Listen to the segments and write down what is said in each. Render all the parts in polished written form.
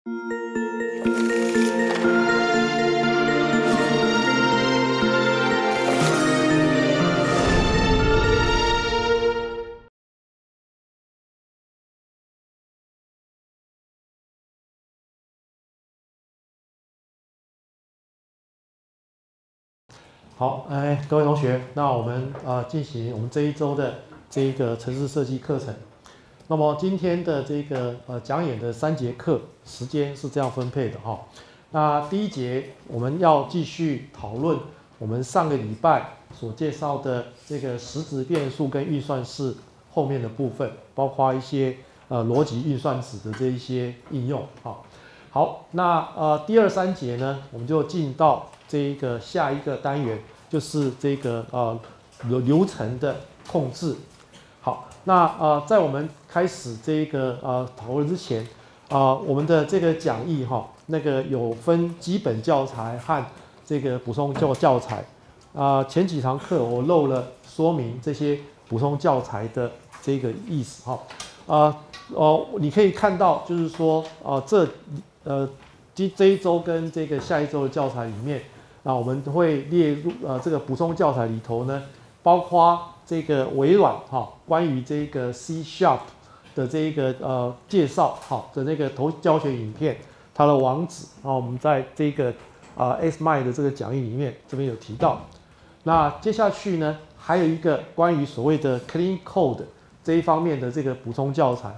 好，各位同学，那我们进行我们这一周的这个程式设计课程。那么今天的这个讲演的3节课时间是这样分配的哈。那第一节我们要继续讨论我们上个礼拜所介绍的这个时值变数跟运算式后面的部分，包括一些逻辑运算子的这一些应用哈。好，那第2、3节呢，我们就进到这个下一个单元，就是这个流程的控制。好，那在我们开始这个讨论之前，我们的这个讲义哈，那个有分基本教材和这个补充教材。前几堂课我漏了说明这些补充教材的这个意思哈。你可以看到，就是说这一周跟这个下一周的教材里面，我们会列入这个补充教材里头呢，包括这个微软关于这个 C# 的这一个介绍的那个教学影片，它的网址我们在这个XMind 的这个讲义里面这边有提到。那接下去呢，还有一个关于所谓的 Clean Code 这一方面的这个补充教材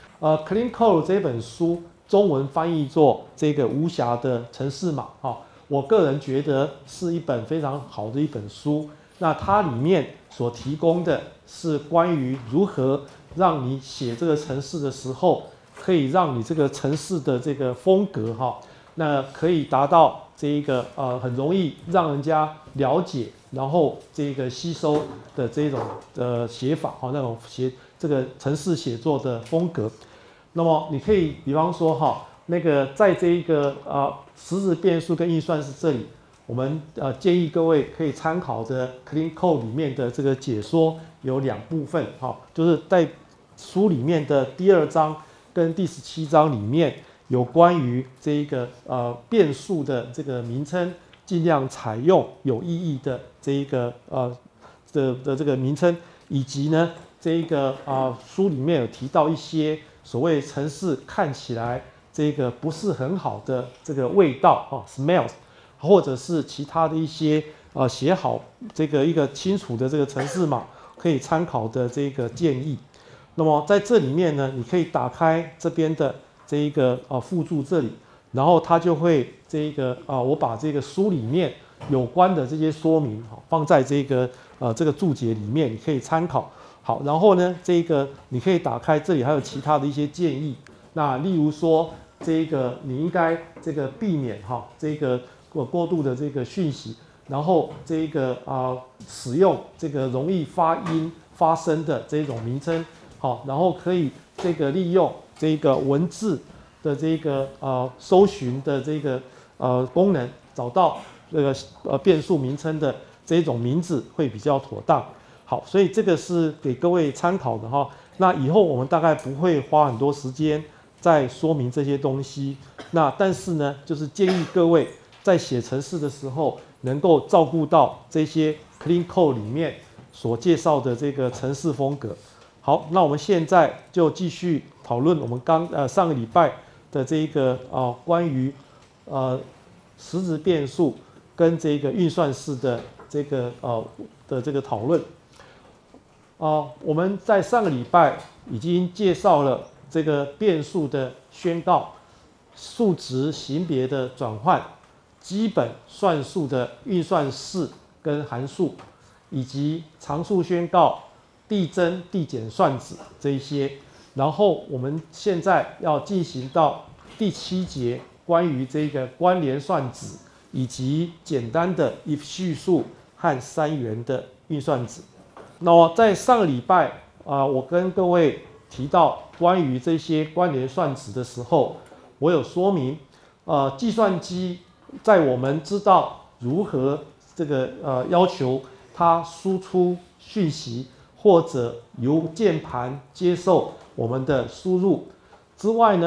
Clean Code 这本书中文翻译作这个无瑕的程式码我个人觉得是一本非常好的一本书。那它里面所提供的是关于如何让你写这个程式的时候，可以让你这个程式的这个风格那可以达到这一个很容易让人家了解，然后这个吸收的这种写法那种这个程式写作的风格。那么你可以比方说那个在这一个时值变数跟运算式这里，我们建议各位可以参考的 Clean Code 里面的这个解说有2部分就是在书里面的第2章跟第17章里面有关于这一个变数的这个名称，尽量采用有意义的这一个的这个名称，以及呢这一个书里面有提到一些所谓程式看起来这个不是很好的这个味道smells， 或者是其他的一些写好这个一个清楚的这个程式码可以参考的这个建议。那么在这里面呢，你可以打开这边的这一个附注这里，然后它就会这一个我把这个书里面有关的这些说明放在这个注解里面，你可以参考。好，然后呢，这个你可以打开这里还有其他的一些建议。那例如说，这个你应该这个避免这个过度的这个讯息，然后这个使用这个容易发生的这种名称然后可以这个利用这个文字的这个搜寻的这个功能，找到这个变数名称的这种名字会比较妥当。好，所以这个是给各位参考的那以后我们大概不会花很多时间在说明这些东西。那但是呢，就是建议各位在写程式的时候，能够照顾到这些 Clean Code 里面所介绍的这个程式风格。好，那我们现在就继续讨论我们上个礼拜的这个关于时值变数跟这个运算式的这个讨论。我们在上个礼拜已经介绍了这个变数的宣告、数值型别的转换、基本算术的运算式跟函数，以及常数宣告、递增、递减算子这一些。然后我们现在要进行到第7节，关于这个关联算子以及简单的 if 叙述和3元的运算子。那么在上个礼拜我跟各位提到关于这些关联算子的时候，我有说明计算机在我们知道如何这个要求它输出讯息，或者由键盘接受我们的输入之外呢，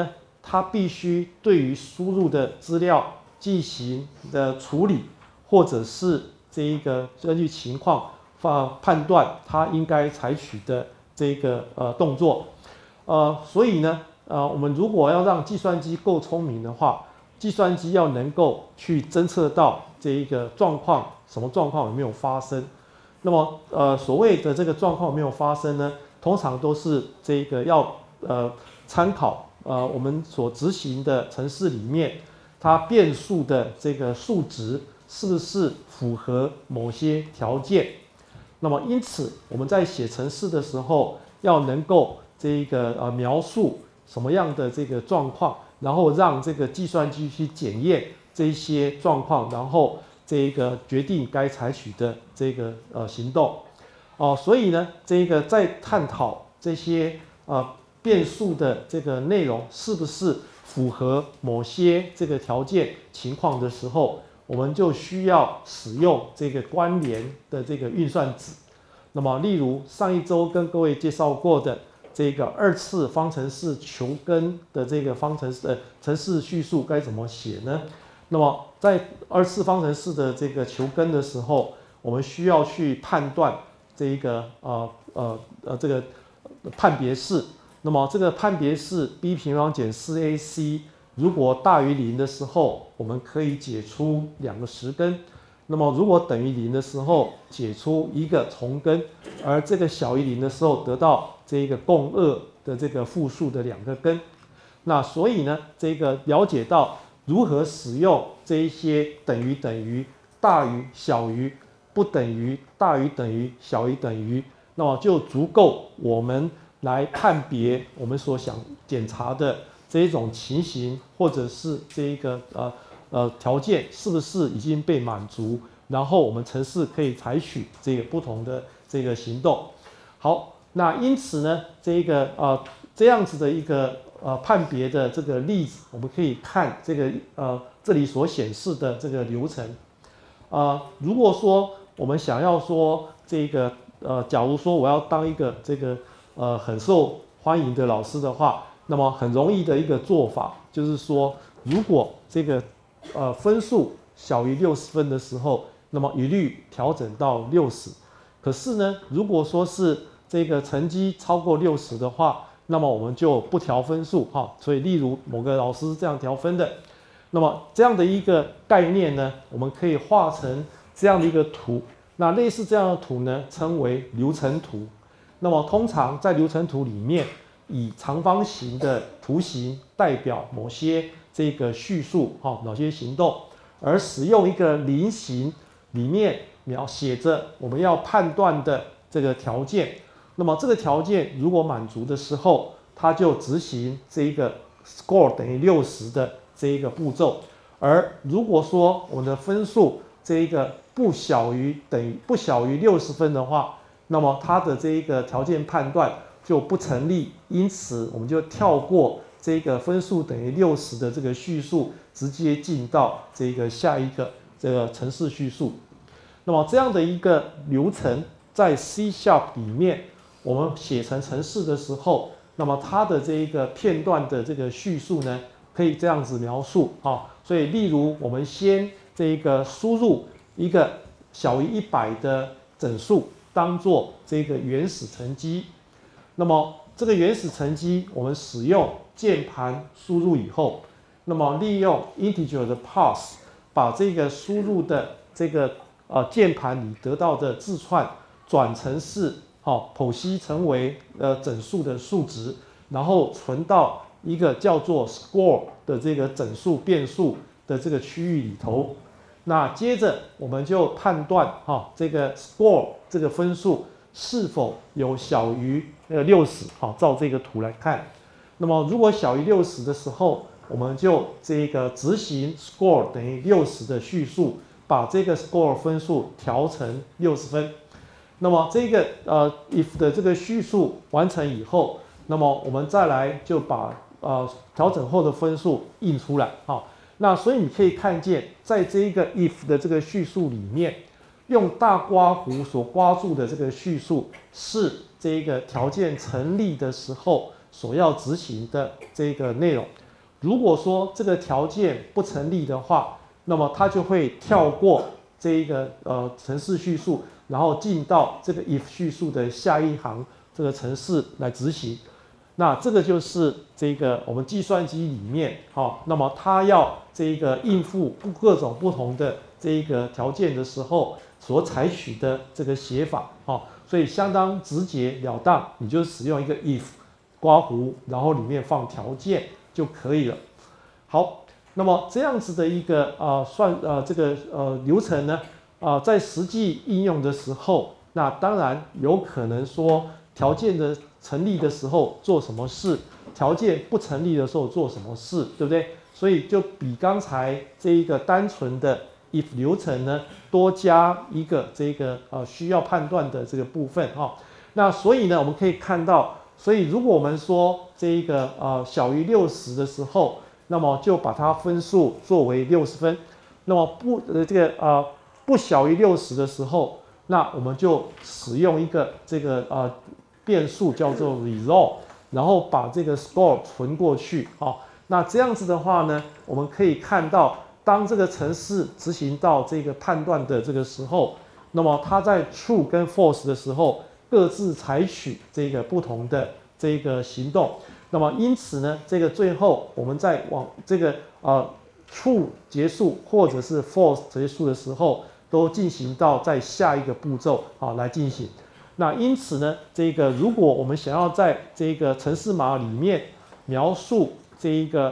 它必须对于输入的资料进行的处理，或者是这一个根据情况判断它应该采取的这个动作。所以呢，我们如果要让计算机够聪明的话，计算机要能够去侦测到这一个状况，什么状况有没有发生。那么所谓的这个状况有没有发生呢？通常都是这个要参考我们所执行的程式里面，它变数的这个数值是不是符合某些条件。那么因此我们在写程式的时候，要能够这个描述什么样的这个状况，然后让这个计算机去检验这些状况，然后这个决定该采取的这个行动。所以呢，这个在探讨这些变数的这个内容是不是符合某些这个条件情况的时候，我们就需要使用这个关联的这个运算子。那么例如上一周跟各位介绍过的这个2次方程式求根的这个程式叙述该怎么写呢？那么在2次方程式的这个求根的时候，我们需要去判断这一个这个判别式。那么这个判别式 b 平方减 4ac 如果大于0的时候，我们可以解出2个实根。那么如果等于0的时候，解出1个重根，而这个小于0的时候，得到这个共2的这个复数的2个根。那所以呢，这个了解到如何使用这一些等于等于、大于小于、不等于、大于等于、小于等于，那么就足够我们来判别我们所想检查的这一种情形，或者是这一个条件是不是已经被满足，然后我们程式可以采取这个不同的这个行动。好，那因此呢，这样子的一个判别的这个例子，我们可以看这个这里所显示的这个流程。如果说我们想要说这个假如说我要当一个这个很受欢迎的老师的话，那么很容易的一个做法就是说，如果这个分数小于60分的时候，那么一律调整到60。可是呢，如果说是这个成绩超过60的话，那么我们就不调分数哈。所以例如某个老师是这样调分的，那么这样的一个概念呢，我们可以画成这样的一个图。那类似这样的图呢，称为流程图。那么通常在流程图里面，以长方形的图形代表某些这个叙述某些行动，而使用一个菱形里面写着我们要判断的这个条件。那么这个条件如果满足的时候，它就执行这一个 score 等于60的这一个步骤。而如果说我们的分数这一个不小于60分的话，那么它的这一个条件判断就不成立，因此我们就跳过这个分数等于60的这个叙述，直接进到这个下一个这个程式叙述。那么这样的一个流程在 C# 里面，我们写成程式的时候，那么它的这一个片段的这个叙述呢，可以这样子描述所以例如我们先这个输入一个小于100的整数，当做这个原始成绩。那么这个原始成绩我们使用键盘输入以后，那么利用 integer 的 parse 把这个输入的这个键盘里得到的字串转成是剖析成为整数的数值，然后存到一个叫做 score 的这个整数变数的这个区域里头。那接着我们就判断这个 score 这个分数是否有小于60，照这个图来看。那么如果小于60的时候，我们就这个执行 score 等于60的叙述，把这个 score 分数调成60分。那么这个if 的这个叙述完成以后，那么我们再来就把调整后的分数印出来那所以你可以看见，在这一个 if 的这个叙述里面，用大刮胡所刮住的这个叙述是这个条件成立的时候所要执行的这个内容。 如果说这个条件不成立的话，那么它就会跳过这一个程式叙述，然后进到这个 if 叙述的下一行这个程式来执行。那这个就是这个我们计算机里面，那么它要这个应付各种不同的这个条件的时候所采取的这个写法，所以相当直截了当，你就使用一个 if 括弧，然后里面放条件就可以了。好，那么这样子的一个流程呢，在实际应用的时候，那当然有可能说条件的成立的时候做什么事，条件不成立的时候做什么事，对不对？所以就比刚才这一个单纯的 if 流程呢，多加一个这个需要判断的这个部分那所以呢，我们可以看到，所以如果我们说这一个小于60的时候，那么就把它分数作为60分。那么不小于60的时候，那我们就使用一个这个变数叫做 result， 然后把这个 score 存过去那这样子的话呢，我们可以看到，当这个程式执行到这个判断的这个时候，那么它在 true 跟 false 的时候各自采取这个不同的这个行动。那么因此呢，这个最后我们在往这个true 结束或者是 false 结束的时候，都进行到在下一个步骤来进行。那因此呢，这个如果我们想要在这个程式码里面描述这一个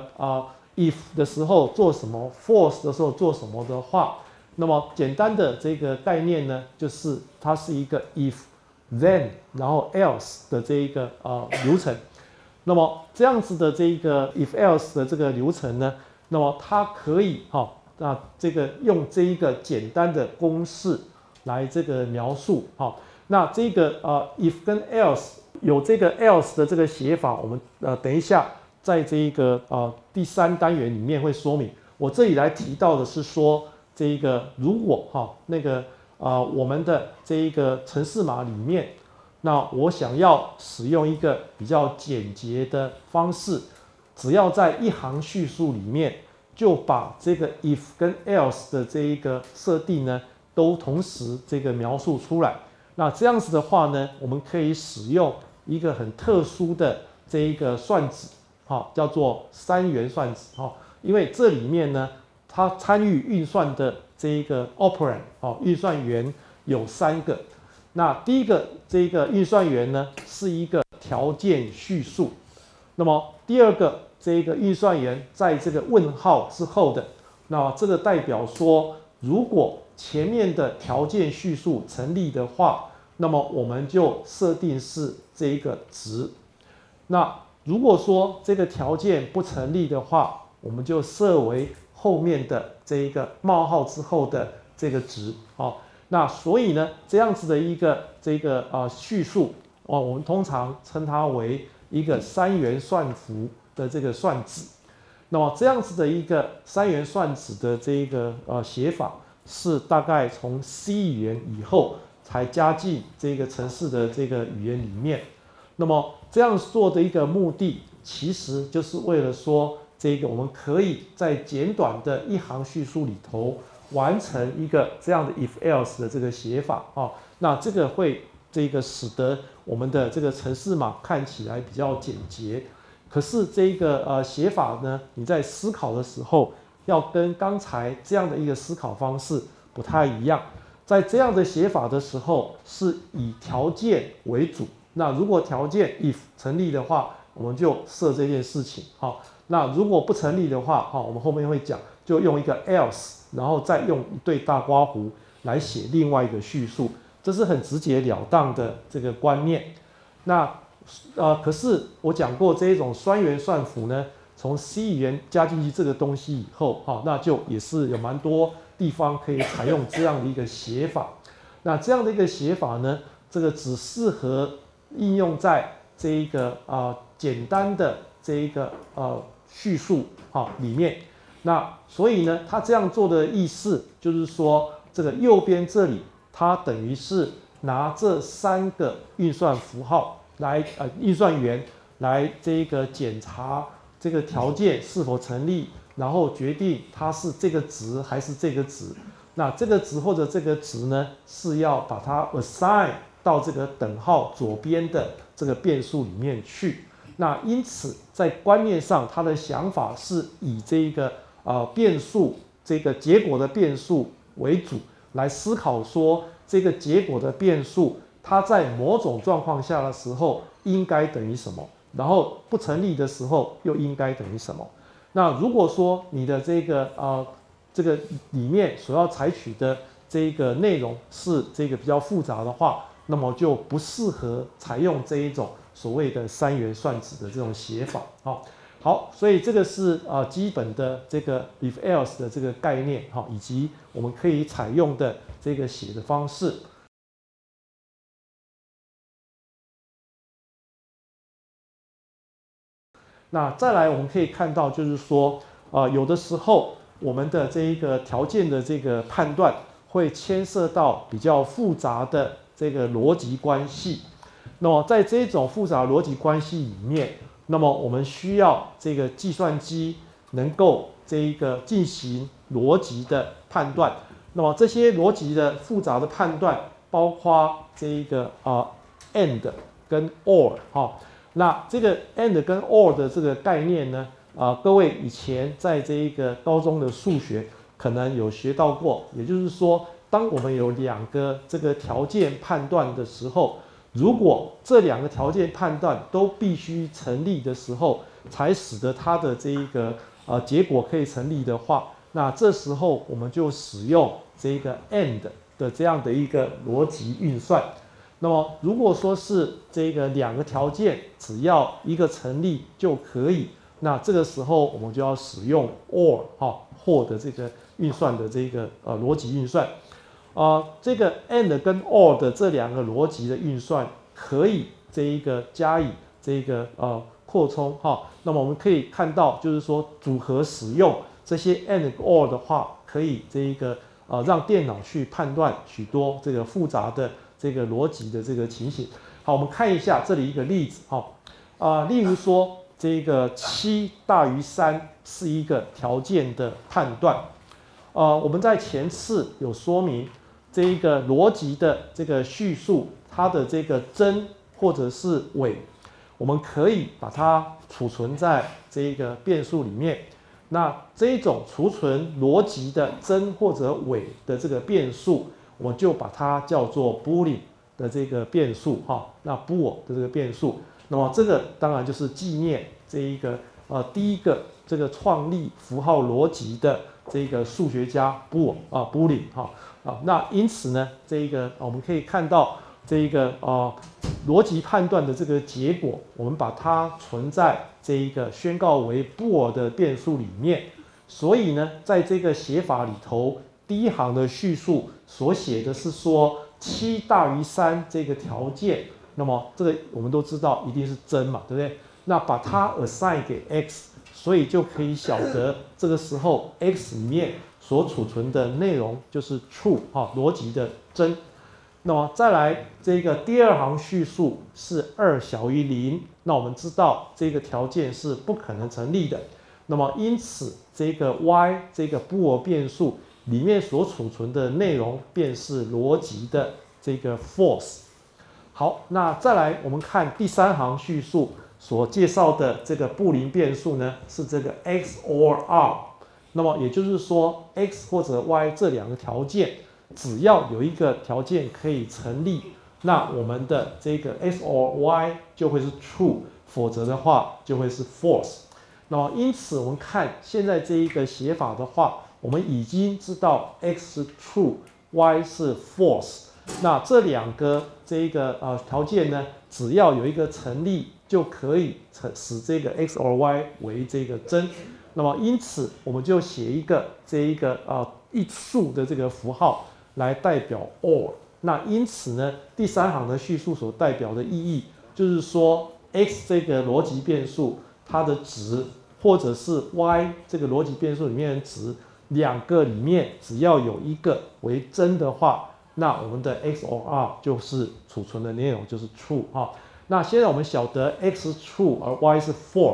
if 的时候做什么 ，false 的时候做什么的话，那么简单的这个概念呢，就是它是一个 if、then 然后 else 的这一个流程。那么这样子的这个 if-else 的这个流程呢，那么它可以那这个用这一个简单的公式来这个描述那这个if 跟 else 有这个 else 的这个写法，我们等一下在这一个第3单元里面会说明。我这里来提到的是说，这一个如果我们的这一个程式码里面，那我想要使用一个比较简洁的方式，只要在一行叙述里面就把这个 if 跟 else 的这一个设定呢，都同时这个描述出来。那这样子的话呢，我们可以使用一个很特殊的这一个算子叫做3元算子因为这里面呢，它参与运算的这一个 operand 运算元有3个。那第一个这个运算元呢，是一个条件叙述。那么第二个这个运算元在这个问号之后的，那这个代表说，如果前面的条件叙述成立的话，那么我们就设定是这一个值。那如果说这个条件不成立的话，我们就设为后面的这一个冒号之后的这个值那所以呢，这样子的一个这个叙述我们通常称它为一个3元算符的这个算子。那么这样子的一个3元算子的这一个写法，是大概从 C 语言以后才加进这个程式的这个语言里面。那么这样做的一个目的，其实就是为了说，这个我们可以在简短的一行叙述里头完成一个这样的 if-else 的这个写法那这个会这个使得我们的这个程式码看起来比较简洁。可是这个写法呢，你在思考的时候，要跟刚才这样的一个思考方式不太一样。在这样的写法的时候，是以条件为主。那如果条件 if 成立的话，我们就设这件事情那如果不成立的话我们后面会讲，就用一个 else， 然后再用一对大括弧来写另外一个叙述。这是很直截了当的这个观念。那可是我讲过，这一种3元算符呢，从 C 语言加进去这个东西以后那就也是有蛮多地方可以采用这样的一个写法。那这样的一个写法呢，这个只适合应用在这一个简单的这一个叙述里面。那所以呢，它这样做的意思就是说，这个右边这里，它等于是拿这3个运算符号来运算元来这个检查这个条件是否成立，然后决定它是这个值还是这个值。那这个值或者这个值呢，是要把它 assign 到这个等号左边的这个变数里面去。那因此在观念上，他的想法是以这个变数这个结果的变数为主，来思考说这个结果的变数它在某种状况下的时候应该等于什么，然后不成立的时候又应该等于什么。那如果说你的这个里面所要采取的这个内容是这个比较复杂的话，那么就不适合采用这一种所谓的3元算子的这种写法。好，所以这个是基本的这个 if else 的这个概念，以及我们可以采用的这个写的方式。那再来我们可以看到，就是说有的时候我们的这一个条件的这个判断会牵涉到比较复杂的这个逻辑关系。那么在这种复杂逻辑关系里面，那么我们需要这个计算机能够这一个进行逻辑的判断。那么这些逻辑的复杂的判断，包括这一个and 跟 or 那这个 and 跟 or 的这个概念呢，各位以前在这一个高中的数学可能有学到过，也就是说，当我们有2个这个条件判断的时候，如果这2个条件判断都必须成立的时候，才使得它的这一个结果可以成立的话，那这时候我们就使用这个 and 的这样的一个逻辑运算。那么如果说是这个2个条件只要一个成立就可以，那这个时候我们就要使用 or 的这个运算的这个逻辑运算。这个 and 跟 or 的这2个逻辑的运算可以这一个加以这个扩充那么我们可以看到，就是说组合使用这些 and or 的话，可以这一个让电脑去判断许多这个复杂的这个逻辑的这个情形。好，我们看一下这里一个例子例如说这个7大于3是一个条件的判断。我们在前次有说明这一个逻辑的这个叙述，它的这个真或者是伪，我们可以把它储存在这一个变数里面。那这一种储存逻辑的真或者伪的这个变数，我就把它叫做 Boolean 的这个变数那 Bool 的这个变数。那么这个当然就是纪念这一个第一个这个创立符号逻辑的这个数学家Boolean那因此呢，这一个我们可以看到这一个逻辑判断的这个结果，我们把它存在这一个宣告为 Bool 的变数里面。所以呢，在这个写法里头，第一行的叙述所写的是说7大于3这个条件，那么这个我们都知道一定是真嘛，对不对？那把它 assign 给 x， 所以就可以晓得这个时候 x 里面所储存的内容就是 true 逻辑的真。那么再来这个第2行叙述是2小于0，那我们知道这个条件是不可能成立的。那么因此这个 y 这个Bool变数里面所储存的内容便是逻辑的这个 false。好，那再来我们看第3行叙述所介绍的这个布林变数呢，是这个 x or r。那么也就是说 x 或者 y 这2个条件，只要有一个条件可以成立，那我们的这个 x or y 就会是 true， 否则的话就会是 false。那么因此我们看现在这一个写法的话，我们已经知道 x 是 true， y 是 false。那这2个这一个条件呢，只要有一个成立，就可以使这个 x or y 为这个真。那么因此我们就写一个这一个一竖的这个符号来代表 or。那因此呢，第3行的叙述所代表的意义就是说 x 这个逻辑变数它的值，或者是 y 这个逻辑变数里面的值，2个里面只要有一个为真的话，那我们的 x or r 就是储存的内容就是 true 那现在我们晓得 x 是 true 而 y 是 false，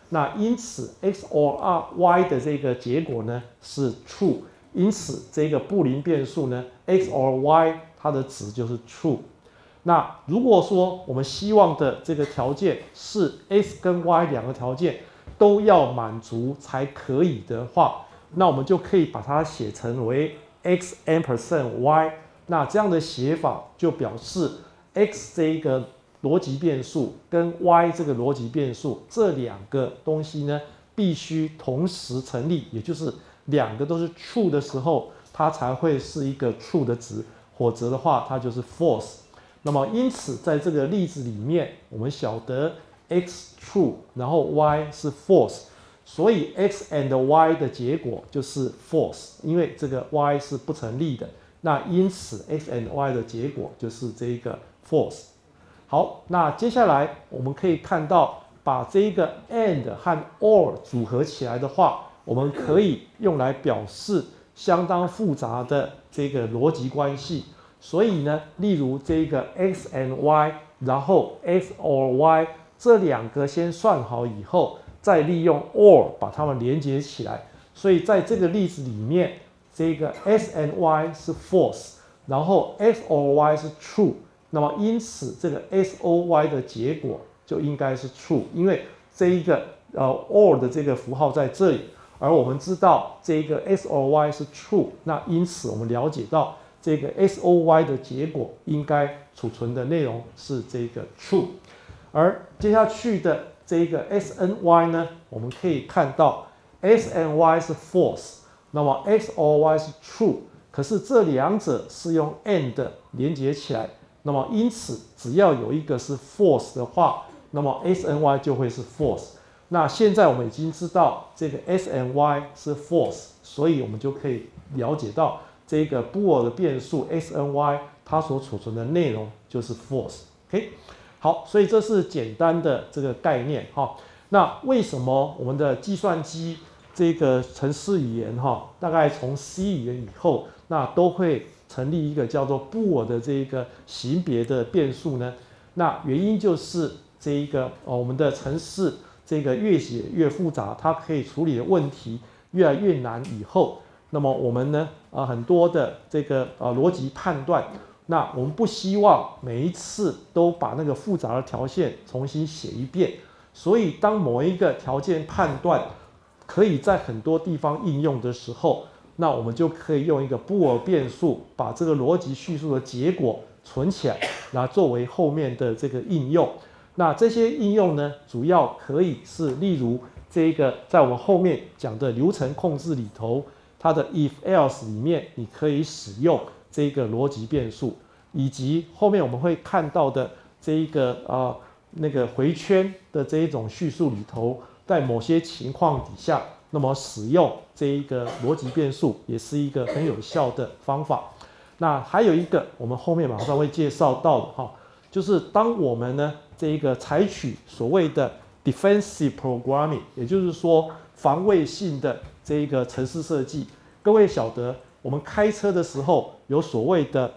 那因此 x or y 的这个结果呢是 true， 因此这个布林变数呢 x or y 它的值就是 true。那如果说我们希望的这个条件是 x 跟 y 两个条件都要满足才可以的话，那我们就可以把它写成为 x ampersand y。那这样的写法就表示 x 这一个逻辑变数跟 y 这个逻辑变数这两个东西呢，必须同时成立，也就是两个都是 true 的时候，它才会是一个 true 的值，否则的话它就是 false。那么因此在这个例子里面，我们晓得 x true， 然后 y 是 false， 所以 x and y 的结果就是 false， 因为这个 y 是不成立的。那因此 x and y 的结果就是这个 false。好，那接下来我们可以看到，把这个 and 和 or 组合起来的话，我们可以用来表示相当复杂的这个逻辑关系。所以呢，例如这个 x and y， 然后 x or y 这两个先算好以后，再利用 or 把它们连接起来。所以在这个例子里面，这个 x and y 是 false， 然后 x or y 是 true。那么因此这个 x or y 的结果就应该是 true， 因为这一个or 的这个符号在这里，而我们知道这个 x or y 是 true， 那因此我们了解到这个 x or y 的结果应该储存的内容是这个 true。而接下去的这个 x and y 呢，我们可以看到 x and y 是 false， 那么 x or y 是 true， 可是这两者是用 and 连接起来。那么因此只要有一个是 false 的话，那么 x and y 就会是 false。那现在我们已经知道这个 x and y 是 false， 所以我们就可以了解到这个布尔的变数 x and y 它所储存的内容就是 false。OK， 好，所以这是简单的这个概念哈。那为什么我们的计算机这个程式语言哈，大概从 C 语言以后，那都会成立一个叫做布尔的这个型别的变数呢？那原因就是这一个我们的程式这个越写越复杂，它可以处理的问题越来越难以后，那么我们呢很多的这个逻辑判断，那我们不希望每一次都把那个复杂的条件重新写一遍，所以当某一个条件判断可以在很多地方应用的时候，那我们就可以用一个布尔变数把这个逻辑叙述的结果存起来，然后作为后面的这个应用。那这些应用呢，主要可以是例如这个在我们后面讲的流程控制里头，它的 if else 里面你可以使用这个逻辑变数，以及后面我们会看到的这一个那个回圈的这一种叙述里头，在某些情况底下，那么使用这一个逻辑变数也是一个很有效的方法。那还有一个我们后面马上会介绍到的哈，就是当我们呢这一个采取所谓的 defensive programming， 也就是说防卫性的这一个程式设计。各位晓得，我们开车的时候有所谓的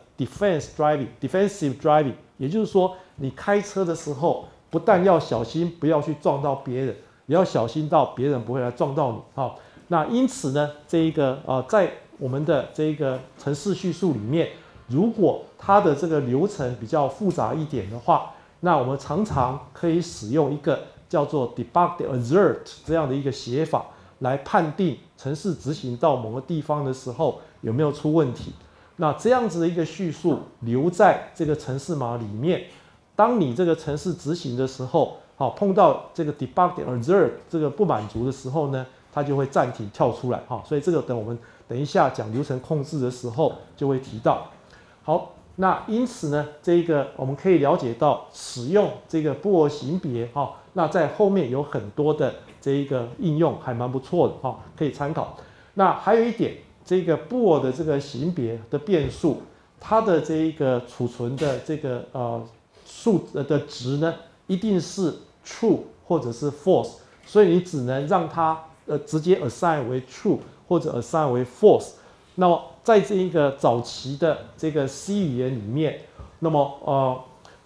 defensive driving， 也就是说你开车的时候不但要小心不要去撞到别人，也要小心到别人不会来撞到你。好，那因此呢，这一个在我们的这个程式叙述里面，如果它的这个流程比较复杂一点的话，那我们常常可以使用一个叫做 debug assert 这样的一个写法，来判定程式执行到某个地方的时候有没有出问题。那这样子的一个叙述留在这个程式码里面，当你这个程式执行的时候，碰到这个 debug assert 这个不满足的时候呢，它就会暂停跳出来。所以这个等我们等一下讲流程控制的时候就会提到。好，那因此呢，这个我们可以了解到使用这个布尔型别那在后面有很多的这一个应用还蛮不错的可以参考。那还有一点，这个布尔的这个型别的变数，它的这一个储存的这个数的值呢，一定是 true 或者是 false， 所以你只能让它直接 assign 为 true 或者 assign 为 false。那么在这一个早期的这个 C 语言里面，那么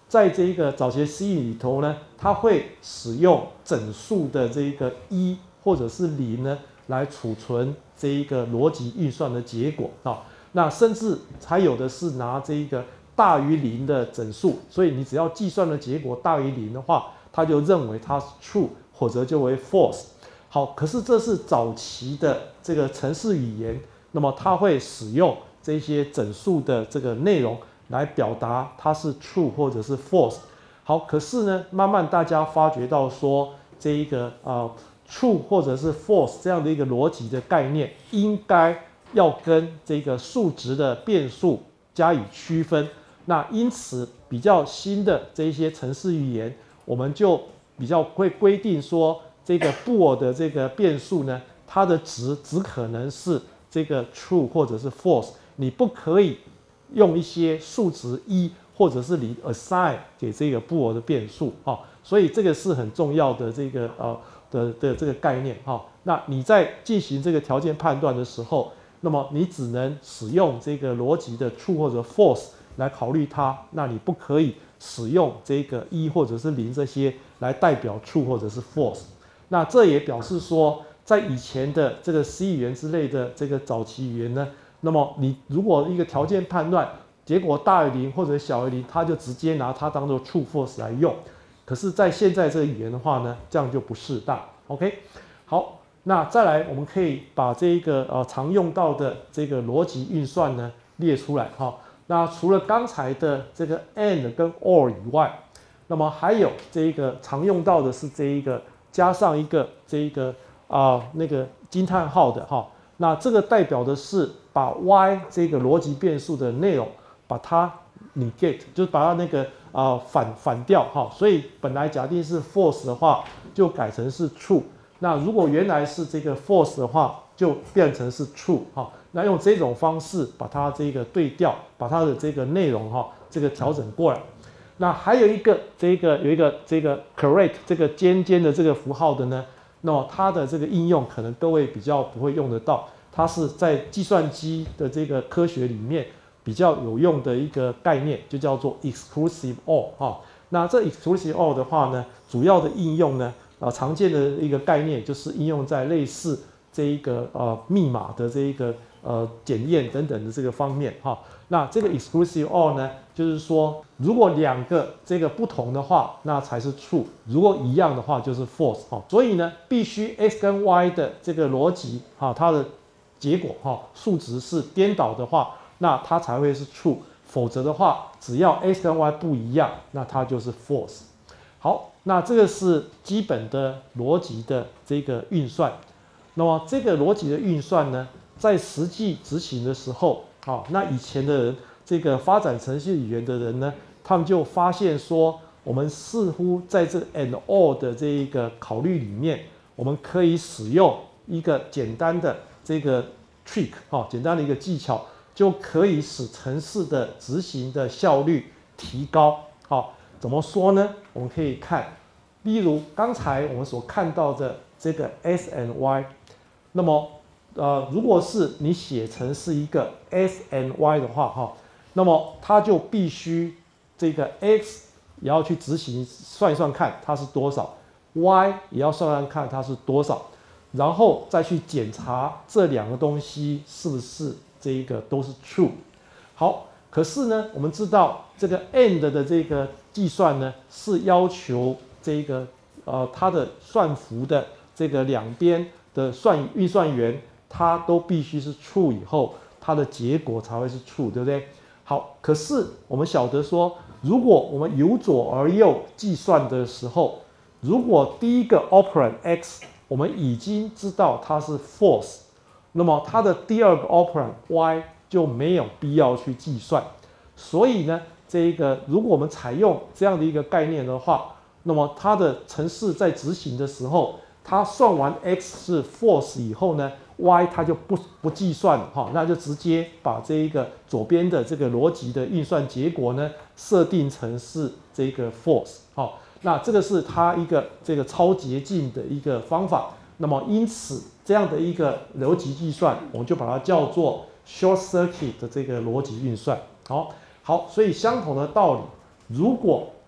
在这个早期的 C 里头呢，它会使用整数的这个1或者是0呢，来储存这一个逻辑运算的结果啊。那甚至还有的是拿这一个大于0的整数，所以你只要计算的结果大于0的话，它就认为它是 true， 或者就为 false。好，可是这是早期的这个程式语言，那么它会使用这些整数的这个内容来表达它是 true 或者是 false。好，可是呢，慢慢大家发觉到说，这一个true 或者是 false 这样的一个逻辑的概念，应该要跟这个数值的变数加以区分。那因此，比较新的这一些程式语言，我们就比较会规定说，这个布尔的这个变数呢，它的值只可能是这个 true 或者是 false， 你不可以用一些数值1或者是0 assign 给这个布尔的变数啊。所以这个是很重要的这个的这个概念哈。那你在进行这个条件判断的时候，那么你只能使用这个逻辑的 true 或者 false 来考虑它，那你不可以使用这个1或者是0这些来代表 true 或者是 false。那这也表示说，在以前的这个 C 语言之类的这个早期语言呢，那么你如果一个条件判断结果大于0或者小于0，它就直接拿它当做 true false 来用。可是，在现在这个语言的话呢，这样就不适当。OK， 好，那再来，我们可以把这一个常用到的这个逻辑运算呢列出来哈。那除了刚才的这个 and 跟 or 以外，那么还有这一个常用到的是这一个加上一个这一个那个惊叹号的哈。那这个代表的是把 y 这个逻辑变数的内容把它 negate， 就是把它那个反掉哈。所以本来假定是 false 的话，就改成是 true。那如果原来是这个 false 的话，就变成是 true 哈。那用这种方式把它这个对调，把它的这个内容哈这个调整过来。那还有一个有一个这个 correct 这个尖的这个符号的呢，那么它的这个应用可能各位比较不会用得到，它是在计算机的这个科学里面比较有用的一个概念，就叫做 exclusive or 哈。那这 exclusive or 的话呢，主要的应用呢，常见的一个概念就是应用在类似这一个密码的这一个检验等等的这个方面哈。那这个 exclusive or 呢，就是说如果两个这个不同的话，那才是 true； 如果一样的话，就是 false 哈。所以呢，必须 x 跟 y 的这个逻辑哈，它的结果哈数值是颠倒的话，那它才会是 true； 否则的话，只要 x 跟 y 不一样，那它就是 false。好，那这个是基本的逻辑的这个运算。那么这个逻辑的运算呢，在实际执行的时候，那以前的人，这个发展程序语言的人呢，他们就发现说，我们似乎在这个 and or 的这一个考虑里面，我们可以使用一个简单的这个 trick 简单的一个技巧，就可以使程式的执行的效率提高。怎么说呢？我们可以看，例如刚才我们所看到的这个 s and y， 那么如果是你写成是一个 s and y 的话那么它就必须这个 x 也要去执行算一算看它是多少 ，y 也要算算看它是多少，然后再去检查这两个东西是不是这一个都是 true。好，可是呢，我们知道这个 and 的这个计算呢，是要求这个它的算符的这个两边的运算员，它都必须是 true 以后，它的结果才会是 true， 对不对？好，可是我们晓得说，如果我们由左而右计算的时候，如果第一个 operand x 我们已经知道它是 false， 那么它的第二个 operand y 就没有必要去计算。所以呢，这个如果我们采用这样的一个概念的话，那么它的程式在执行的时候，它算完 x 是 false 以后呢 ，y 它就不计算了那就直接把这一个左边的这个逻辑的运算结果呢，设定成是这个 false 那这个是它一个这个超捷径的一个方法。那么因此这样的一个逻辑计算，我们就把它叫做 short circuit 的这个逻辑运算。好，所以相同的道理，如果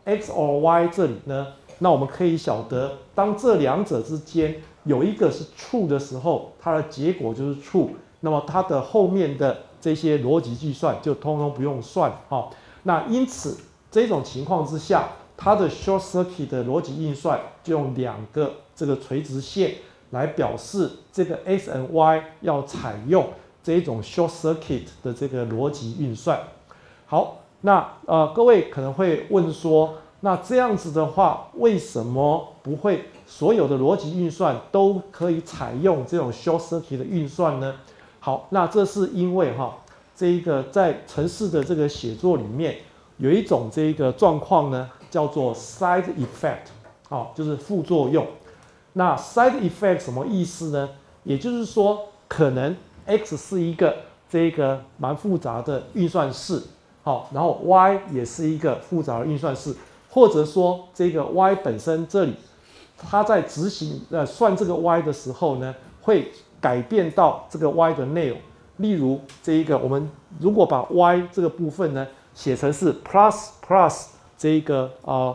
x or y 这里呢，那我们可以晓得，当这两者之间有一个是 true 的时候，它的结果就是 true， 那么它的后面的这些逻辑计算就通通不用算那因此这种情况之下，它的 short circuit 的逻辑运算就用2个这个垂直线来表示这个 x and y 要采用这一种 short circuit 的这个逻辑运算。好，那各位可能会问说，那这样子的话，为什么不会所有的逻辑运算都可以采用这种 short circuit 的运算呢？好，那这是因为这一个在程式的这个写作里面有一种这个状况呢，叫做 side effect，就是副作用。那 side effect 什么意思呢？也就是说，可能 x 是一个这个蛮复杂的运算式，然后 y 也是一个复杂的运算式，或者说这个 y 本身这里，它在执行算这个 y 的时候呢，会改变到这个 y 的内容。例如这一个，我们如果把 y 这个部分呢写成是 plus 这一个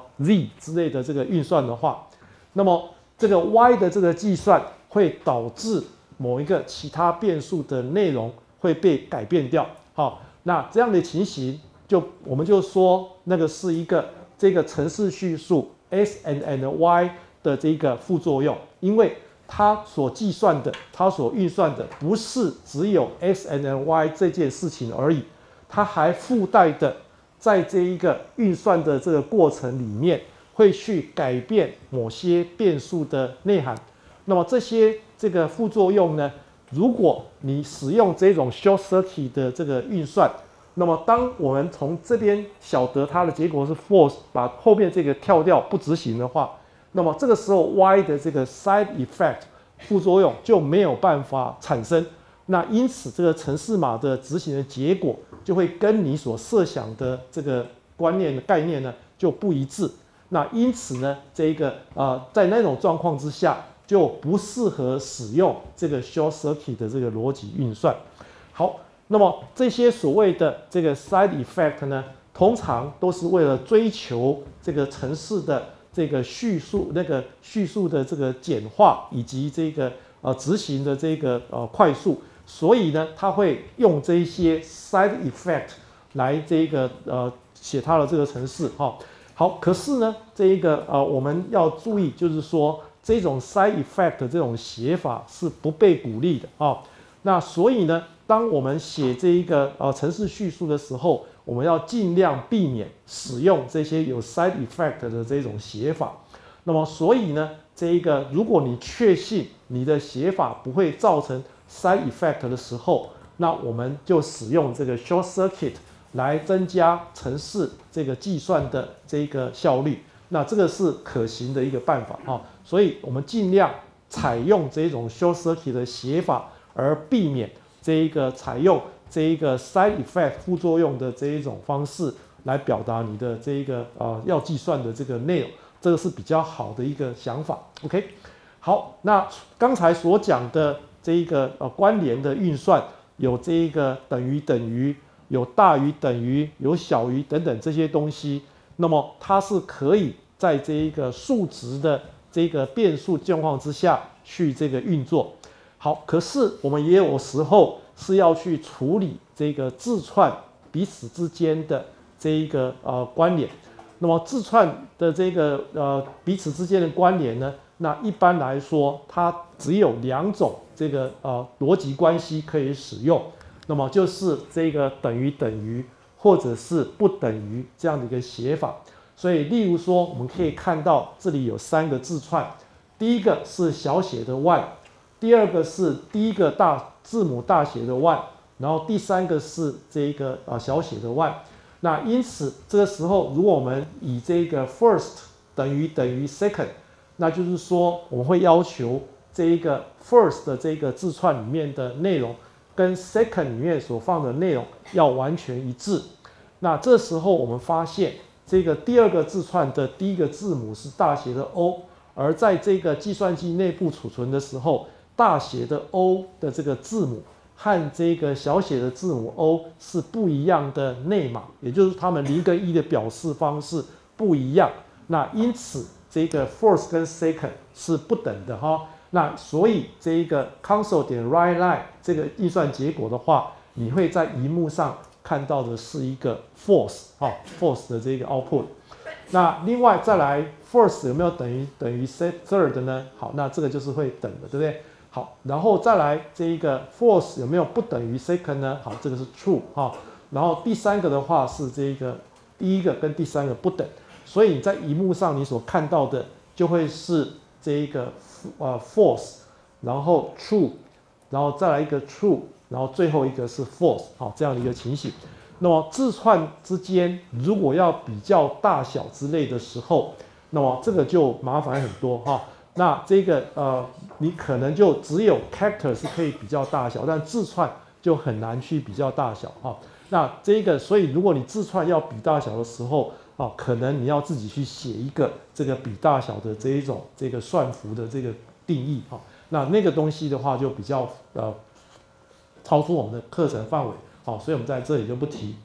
z 之类的这个运算的话，那么这个 y 的这个计算会导致某一个其他变数的内容会被改变掉。那这样的情形我们就说那个是一个这个程式叙述 x and y 的这个副作用，因为它所计算的，它所运算的不是只有 x and y 这件事情而已，它还附带的在这一个运算的这个过程里面会去改变某些变数的内涵。那么这个副作用呢，如果你使用这种 short circuit 的这个运算，那么当我们从这边晓得它的结果是 false， 把后面这个跳掉不执行的话，那么这个时候 y 的这个 side effect 副作用就没有办法产生。那因此这个程式码的执行的结果就会跟你所设想的这个观念的概念呢就不一致。那因此呢，这个在那种状况之下就不适合使用这个 short circuit 的这个逻辑运算。好，那么这些所谓的这个 side effect 呢，通常都是为了追求这个程式的这个叙述的这个简化，以及这个执行的这个快速，所以呢，它会用这一些 side effect 来这个写它的这个程式好，可是呢，这一个我们要注意，就是说这种 side effect 这种写法是不被鼓励的那所以呢，当我们写这一个程式叙述的时候，我们要尽量避免使用这些有 side effect 的这种写法。那么所以呢，这一个如果你确信你的写法不会造成 side effect 的时候，那我们就使用这个 short circuit 来增加程式这个计算的这个效率。那这个是可行的一个办法所以我们尽量采用这种 short circuit 的写法，而避免这一个采用这一个 side effect 副作用的这一种方式来表达你的这一个要计算的这个内容，这个是比较好的一个想法。OK， 好，那刚才所讲的这一个关联的运算，有这一个等于，有大于等于，有小于等等这些东西，那么它是可以在这一个数值的这个变数状况之下去这个运作。好，可是我们也有时候是要去处理这个字串彼此之间的这一个关联。那么字串的这个彼此之间的关联呢，那一般来说它只有2种这个逻辑关系可以使用，那么就是这个等于或者是不等于这样的一个写法。所以例如说我们可以看到这里有3个字串，第一个是小写的 one，第二个是第一个字母大写的 one， 然后第3个是这个小写的 one。那因此这个时候，如果我们以这个 first 等于 second， 那就是说我们会要求这一个 first 的这个字串里面的内容跟 second 里面所放的内容要完全一致。那这时候我们发现这个第2个字串的第一个字母是大写的 O， 而在这个计算机内部储存的时候，大写的 O 的这个字母和这个小写的字母 O 是不一样的内码，也就是它们0跟1的表示方式不一样，那因此这个 first 跟 second 是不等的哈。那所以这一个 console 点 write line 这个运算结果的话，你会在萤幕上看到的是一个 false 哈 false 的这个 output。那另外再来 first 有没有等于 third 呢？好，那这个就是会等的，对不对？好，然后再来这一个 false 有没有不等于 second 呢？好，这个是 true 哈。然后第三个的话是这个第一个跟第三个不等，所以你在萤幕上你所看到的就会是这一个false， 然后 true， 然后再来一个 true， 然后最后一个是 false， 好，这样的一个情形。那么字串之间如果要比较大小之类的时候，那么这个就麻烦很多哈。那这个你可能就只有 character 是可以比较大小，但字串就很难去比较大小哈。那这个，所以如果你字串要比大小的时候啊，可能你要自己去写一个这个比大小的这一种这个算符的这个定义哈。那个东西的话就比较超出我们的课程范围，好，所以我们在这里就不提。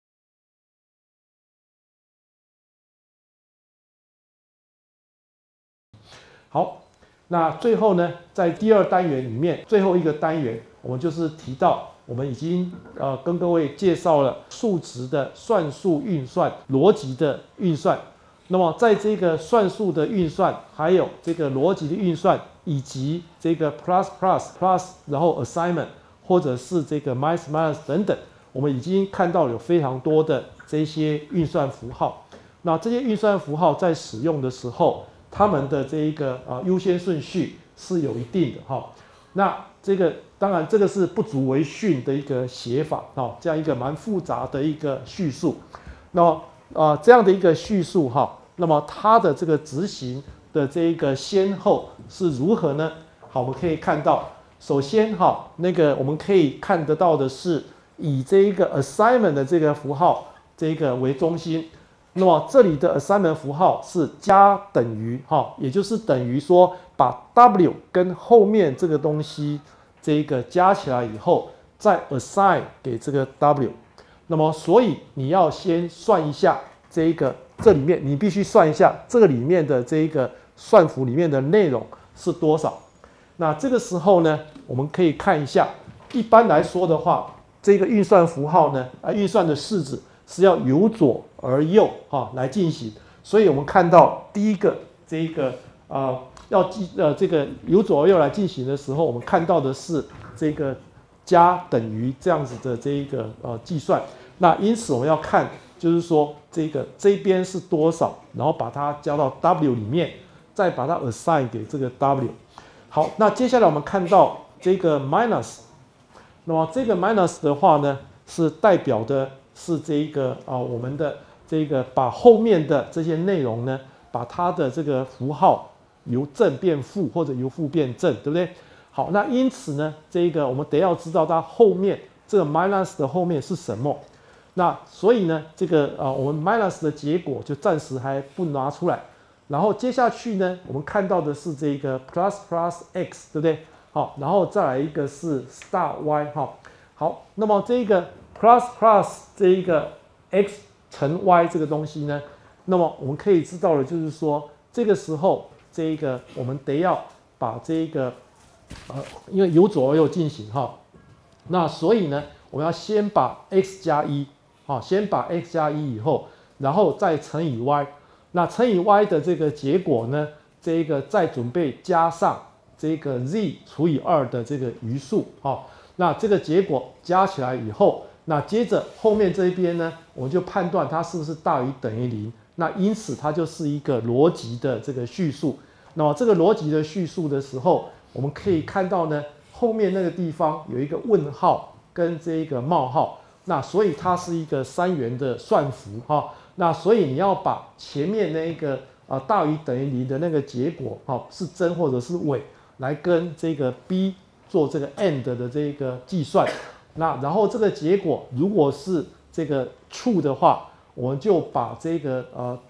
好，那最后呢，在第二单元里面，最后一个单元，我们就是提到，我们已经跟各位介绍了数值的算术运算、逻辑的运算。那么在这个算术的运算，还有这个逻辑的运算，以及这个 plus， 然后 assignment， 或者是这个 minus 等等，我们已经看到有非常多的这些运算符号。那这些运算符号在使用的时候，它们的这一个优先顺序是有一定的哈。那这个当然这个是不足为训的一个写法啊，这样一个蛮复杂的一个叙述。那么这样的一个叙述哈，那么它的这个执行的这一个先后是如何呢？好，我们可以看到，首先哈，那个我们可以看得到的是以这一个 assignment 的这个符号这个为中心。那么这里的 assignment 符号是加等于哈，也就是等于说把 w 跟后面这个东西这个加起来以后，再 assign 给这个 w。那么所以你要先算一下这里面你必须算一下这个里面的这一个算符里面的内容是多少。那这个时候呢，我们可以看一下，一般来说的话，这个运算符号呢，运算的式子是要由左而右来进行，所以我们看到第一个这个这个由左而右来进行的时候，我们看到的是这个加等于这样子的这一个计算。那因此我们要看，就是说这边是多少，然后把它加到 w 里面，再把它 assign 给这个 w。好，那接下来我们看到这个 minus， 那么这个 minus 的话呢，是代表的是这一个我们的这个把后面的这些内容呢，把它的这个符号由正变负或者由负变正，对不对？好，那因此呢，这个我们得要知道它后面这个 minus 的后面是什么。那所以呢，这个我们 minus 的结果就暂时还不拿出来。然后接下去呢，我们看到的是这个 plus x， 对不对？好，然后再来一个是 star y 哈。好，那么这个 plus 这一个 x 乘 y 这个东西呢，那么我们可以知道的就是说，这个时候这一个我们得要把这一个因为由左而右进行哈，那所以呢，我们要先把 x 加1，先把 x 加1以后，然后再乘以 y。那乘以 y 的这个结果呢，这个再准备加上这个 z 除以2的这个余数那这个结果加起来以后，那接着后面这一边呢，我们就判断它是不是大于等于0。那因此它就是一个逻辑的这个叙述。那么这个逻辑的叙述的时候，我们可以看到呢，后面那个地方有一个问号跟这一个冒号，那所以它是一个3元的算符那所以你要把前面那个大于等于0的那个结果是真或者是伪，来跟这个 b 做这个 and 的这个计算。那然后这个结果如果是这个 true 的话，我们就把这个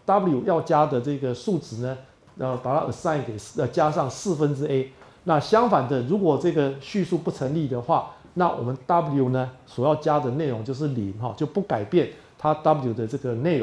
w 要加的这个数值呢，把它 assign 给加上a。那相反的，如果这个叙述不成立的话，那我们 w 呢所要加的内容就是0就不改变它 w 的这个内容。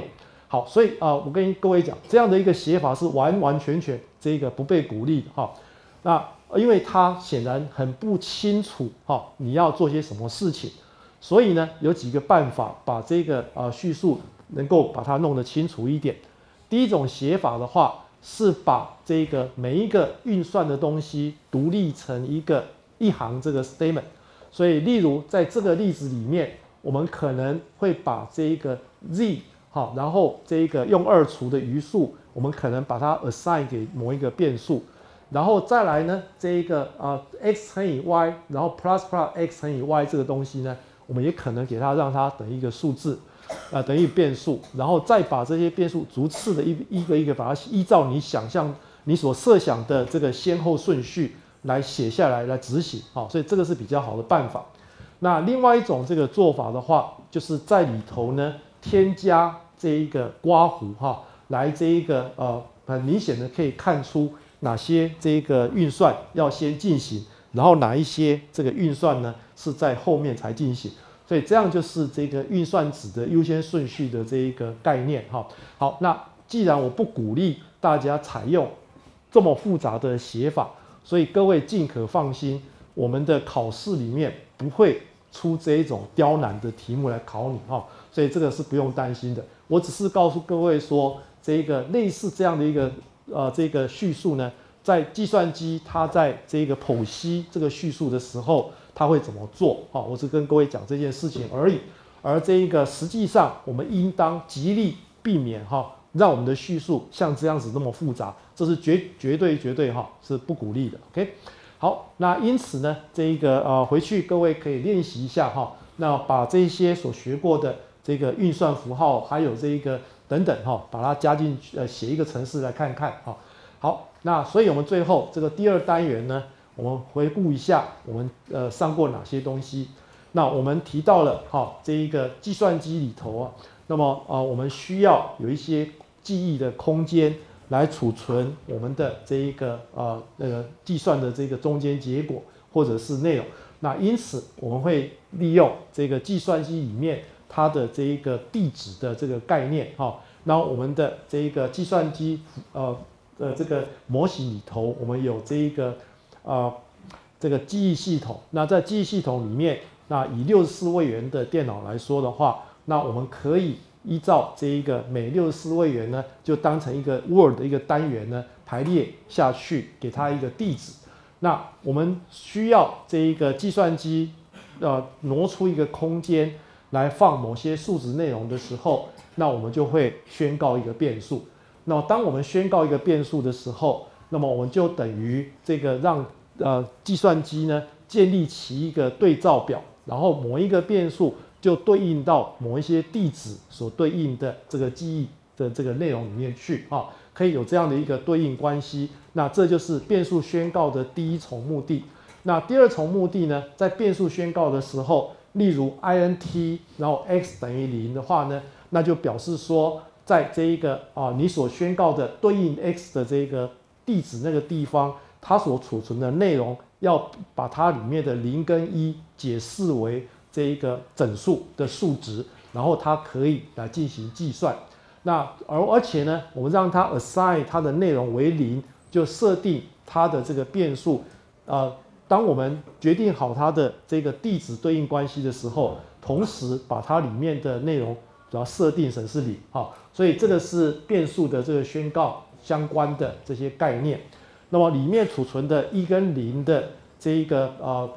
好，所以我跟各位讲，这样的一个写法是完完全全这个不被鼓励的哈。那因为它显然很不清楚哈，你要做些什么事情，所以呢，有几个办法把这个叙述能够把它弄得清楚一点。第一种写法的话，是把这个每一个运算的东西独立成一行这个 statement。所以，例如在这个例子里面，我们可能会把这一个 z 好，然后这一个用2除的余数，我们可能把它 assign 给某一个变数，然后再来呢，这一个x乘以 y， 然后 plus x 乘以 y 这个东西呢，我们也可能给它让它等于一个数字，等于变数，然后再把这些变数逐次的一个一个把它依照你所设想的这个先后顺序来写下来来执行，好，所以这个是比较好的办法。那另外一种这个做法的话，就是在里头呢添加这一个刮弧哈，来这一个很明显的可以看出哪些这个运算要先进行，然后哪一些这个运算呢是在后面才进行。所以这样就是这个运算子的优先顺序的这一个概念哈。好，那既然我不鼓励大家采用这么复杂的写法，所以各位尽可放心，我们的考试里面不会出这一种刁难的题目来考你哈，所以这个是不用担心的。我只是告诉各位说，这个类似这样的一个这个叙述呢，在计算机它在这个剖析这个叙述的时候，它会怎么做？哈，我是跟各位讲这件事情而已。而这一个实际上，我们应当极力避免哈，让我们的叙述像这样子那么复杂，这是绝对哈是不鼓励的。OK。好，那因此呢，这一个回去各位可以练习一下哈，那把这些所学过的这个运算符号，还有这一个等等哈，把它加进写一个程式来看看哈。好，那所以我们最后这个第2单元呢，我们回顾一下我们上过哪些东西。那我们提到了哈，这一个计算机里头啊，那么我们需要有一些记忆的空间，来储存我们的这一个计算的这个中间结果或者是内容。那因此我们会利用这个计算机里面它的这一个地址的这个概念哈。那我们的这一个计算机这个模型里头，我们有这一个这个记忆系统。那在记忆系统里面，那以64位元的电脑来说的话，那我们可以依照这一个每64位元呢，就当成一个 Word 的一个单元呢排列下去，给它一个地址。那我们需要这一个计算机挪出一个空间来放某些数值内容的时候，那我们就会宣告一个变数。那当我们宣告一个变数的时候，那么我们就等于这个让计算机呢建立起一个对照表，然后某一个变数就对应到某一些地址所对应的这个记忆的这个内容里面去啊，可以有这样的一个对应关系。那这就是变数宣告的第一重目的。那第2重目的呢，在变数宣告的时候，例如 int 然后 x 等于0的话呢，那就表示说，在这一个你所宣告的对应 x 的这个地址那个地方，它所储存的内容要把它里面的0跟1解释为这一个整数的数值，然后它可以来进行计算。那而且呢，我们让它 assign 它的内容为0，就设定它的这个变数。当我们决定好它的这个地址对应关系的时候，同时把它里面的内容主要设定成是0。好，所以这个是变数的这个宣告相关的这些概念。那么里面储存的1跟0的这一个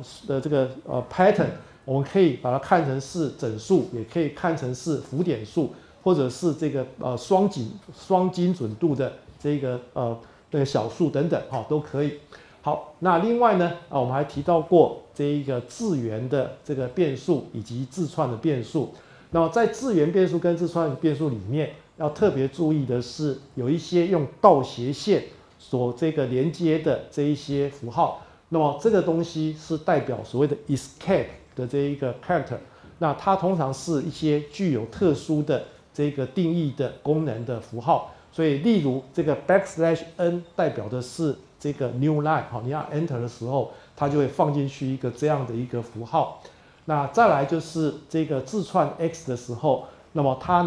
pattern， 我们可以把它看成是整数，也可以看成是浮点数，或者是这个双精准度的这个那个小数等等都可以。好，那另外呢我们还提到过这一个自圆的这个变数以及字串的变数。那么在自圆变数跟字串变数里面，要特别注意的是，有一些用倒斜线所这个连接的这一些符号，那么这个东西是代表所谓的 escape 的这一个 character， 那它通常是一些具有特殊的这个定义的功能的符号。所以例如这个 \n 代表的是这个 new line， 你要 enter 的时候，它就会放进去一个这样的一个符号。那再来就是这个字串 x 的时候，那么它呢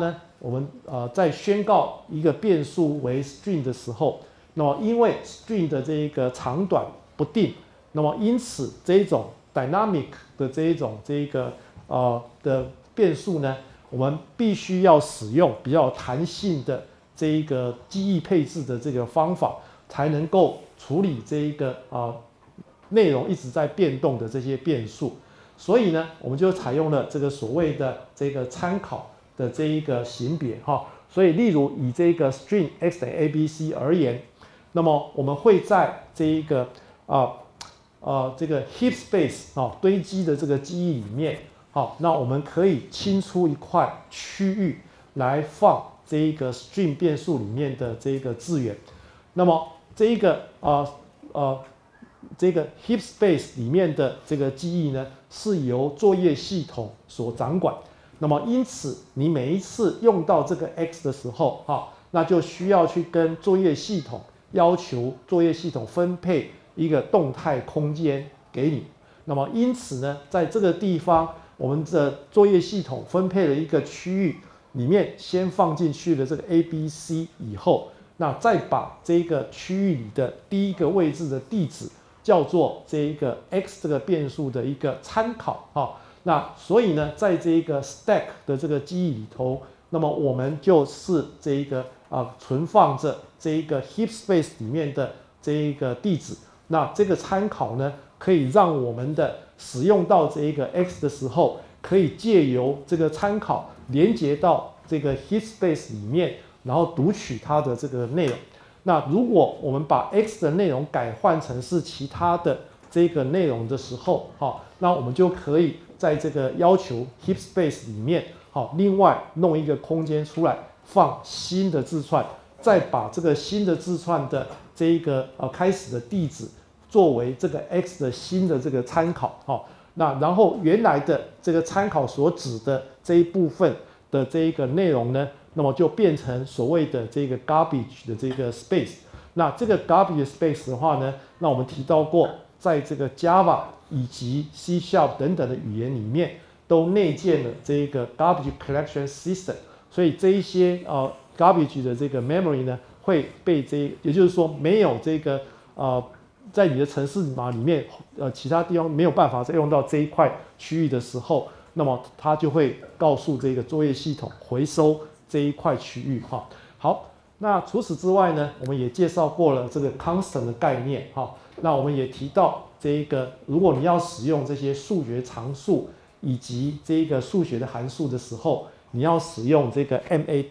我们在宣告一个变数为 string 的时候，那么因为 string 的这一个长短不定，那么因此这一种 dynamic 的这一种的变数呢，我们必须要使用比较有弹性的这一个记忆配置的这个方法，才能够处理这一个内容一直在变动的这些变数。所以呢，我们就采用了这个所谓的这个参考的这一个型别哈。所以例如以这个 string x 等于 ABC 而言，那么我们会在这一个这个 heap space 堆积的这个记忆里面，好，那我们可以清出一块区域来放这一个 string 变数里面的这个字元。那么这一个这个 heap space 里面的这个记忆呢，是由作业系统所掌管。那么因此，你每一次用到这个 x 的时候，那就需要去跟作业系统要求作业系统分配一个动态空间给你。那么因此呢，在这个地方，我们的作业系统分配了一个区域，里面先放进去了这个 ABC 以后，那再把这个区域里的第一个位置的地址叫做这一个 x 这个变数的一个参考那所以呢，在这个 stack 的这个记忆里头，那么我们就是这一个存放着这一个 heap space 里面的这一个地址。那这个参考呢，可以让我们的使用到这一个 x 的时候，可以借由这个参考连接到这个 heap space 里面，然后读取它的这个内容。那如果我们把 x 的内容改换成是其他的这个内容的时候，那我们就可以在这个要求 heap space 里面，另外弄一个空间出来放新的字串，再把这个新的字串的这一个开始的地址作为这个 x 的新的这个参考那然后原来的这个参考所指的这一部分的这一个内容呢，那么就变成所谓的这个 garbage 的这个 space。那这个 garbage space 的话呢，那我们提到过，在这个 Java 以及 C# 等等的语言里面，都内建了这个 garbage collection system。所以这一些garbage 的这个 memory 呢，会被也就是说没有这个在你的程式码里面其他地方没有办法再用到这一块区域的时候，那么它就会告诉这个作业系统回收这一块区域好，那除此之外呢，我们也介绍过了这个 constant 的概念那我们也提到这一个，如果你要使用这些数学常数以及这一个数学的函数的时候，你要使用这个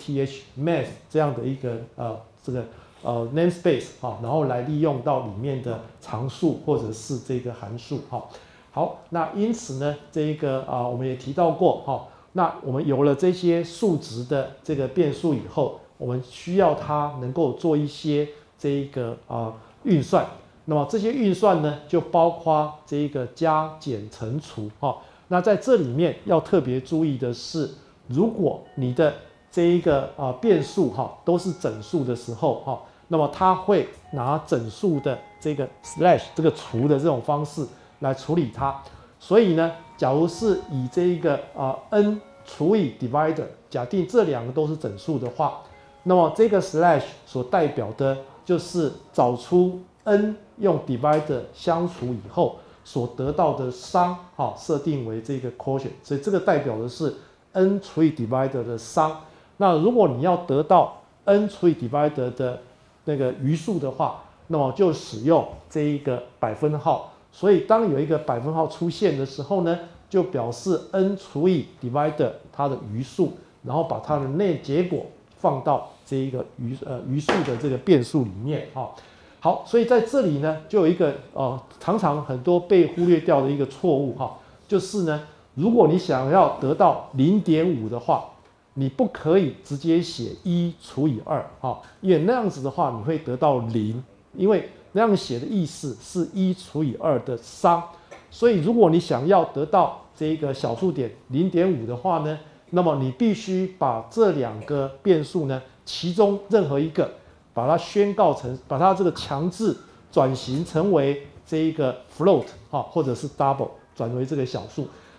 math 这样的一个这个namespace 然后来利用到里面的常数或者是这个函数好，那因此呢，这一个我们也提到过那我们有了这些数值的这个变数以后，我们需要它能够做一些这一个运算。那么这些运算呢，就包括这一个加减乘除那在这里面要特别注意的是，如果你的这一个变数都是整数的时候那么它会拿整数的这个 slash 这个除的这种方式来处理它。所以呢，假如是以这一个n 除以 divider， 假定这两个都是整数的话，那么这个 slash 所代表的就是找出 n 用 divider 相除以后所得到的商设定为这个 quotient， 所以这个代表的是 n 除以 divider 的商。那如果你要得到 n 除以 divider 的那个余数的话，那么就使用这一个百分号。所以当有一个百分号出现的时候呢，就表示 n 除以 divider 它的余数，然后把它的结果放到这一个余数的这个变数里面好，所以在这里呢，就有一个常常很多被忽略掉的一个错误就是呢，如果你想要得到 0.5 的话，你不可以直接写1除以2因为那样子的话你会得到0，因为那样写的意思是1除以2的商。所以如果你想要得到这个小数点 0.5 的话呢，那么你必须把这两个变数呢，其中任何一个把它宣告成，把它这个强制转型成为这一个 float或者是 double 转为这个小数。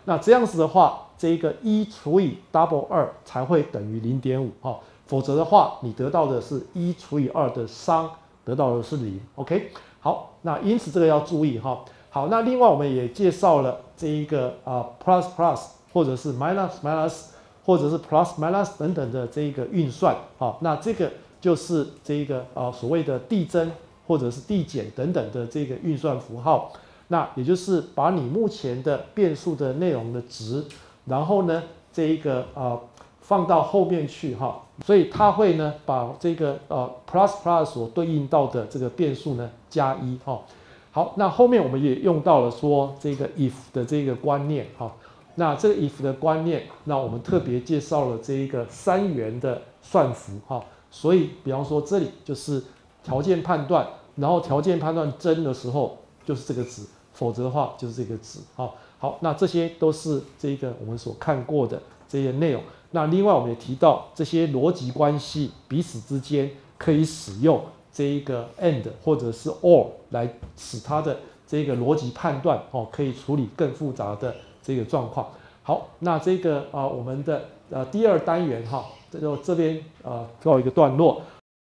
那这样子的话，这个1除以 double 2才会等于 0.5 哈，否则的话，你得到的是1除以2的商，得到的是0。OK， 好，那因此这个要注意哈。好，那另外我们也介绍了这一个plus plus 或者是 minus minus 或者是 plus minus 等等的这一个运算啊，那这个就是这一个所谓的递增或者是递减等等的这个运算符号。那也就是把你目前的变数的内容的值，然后呢这一个放到后面去哈，所以它会呢把这个plus plus 所对应到的这个变数呢加1哈。好，那后面我们也用到了说这个 if 的这个观念哈。那这个 if 的观念，那我们特别介绍了这一个3元的算符哈。所以比方说这里就是条件判断，然后条件判断真的时候就是这个值，否则的话就是这个值。好，那这些都是这个我们所看过的这些内容。那另外我们也提到这些逻辑关系彼此之间可以使用这一个 and 或者是 or 来使它的这个逻辑判断可以处理更复杂的这个状况。好，那这个我们的第2单元哈，这边告一个段落。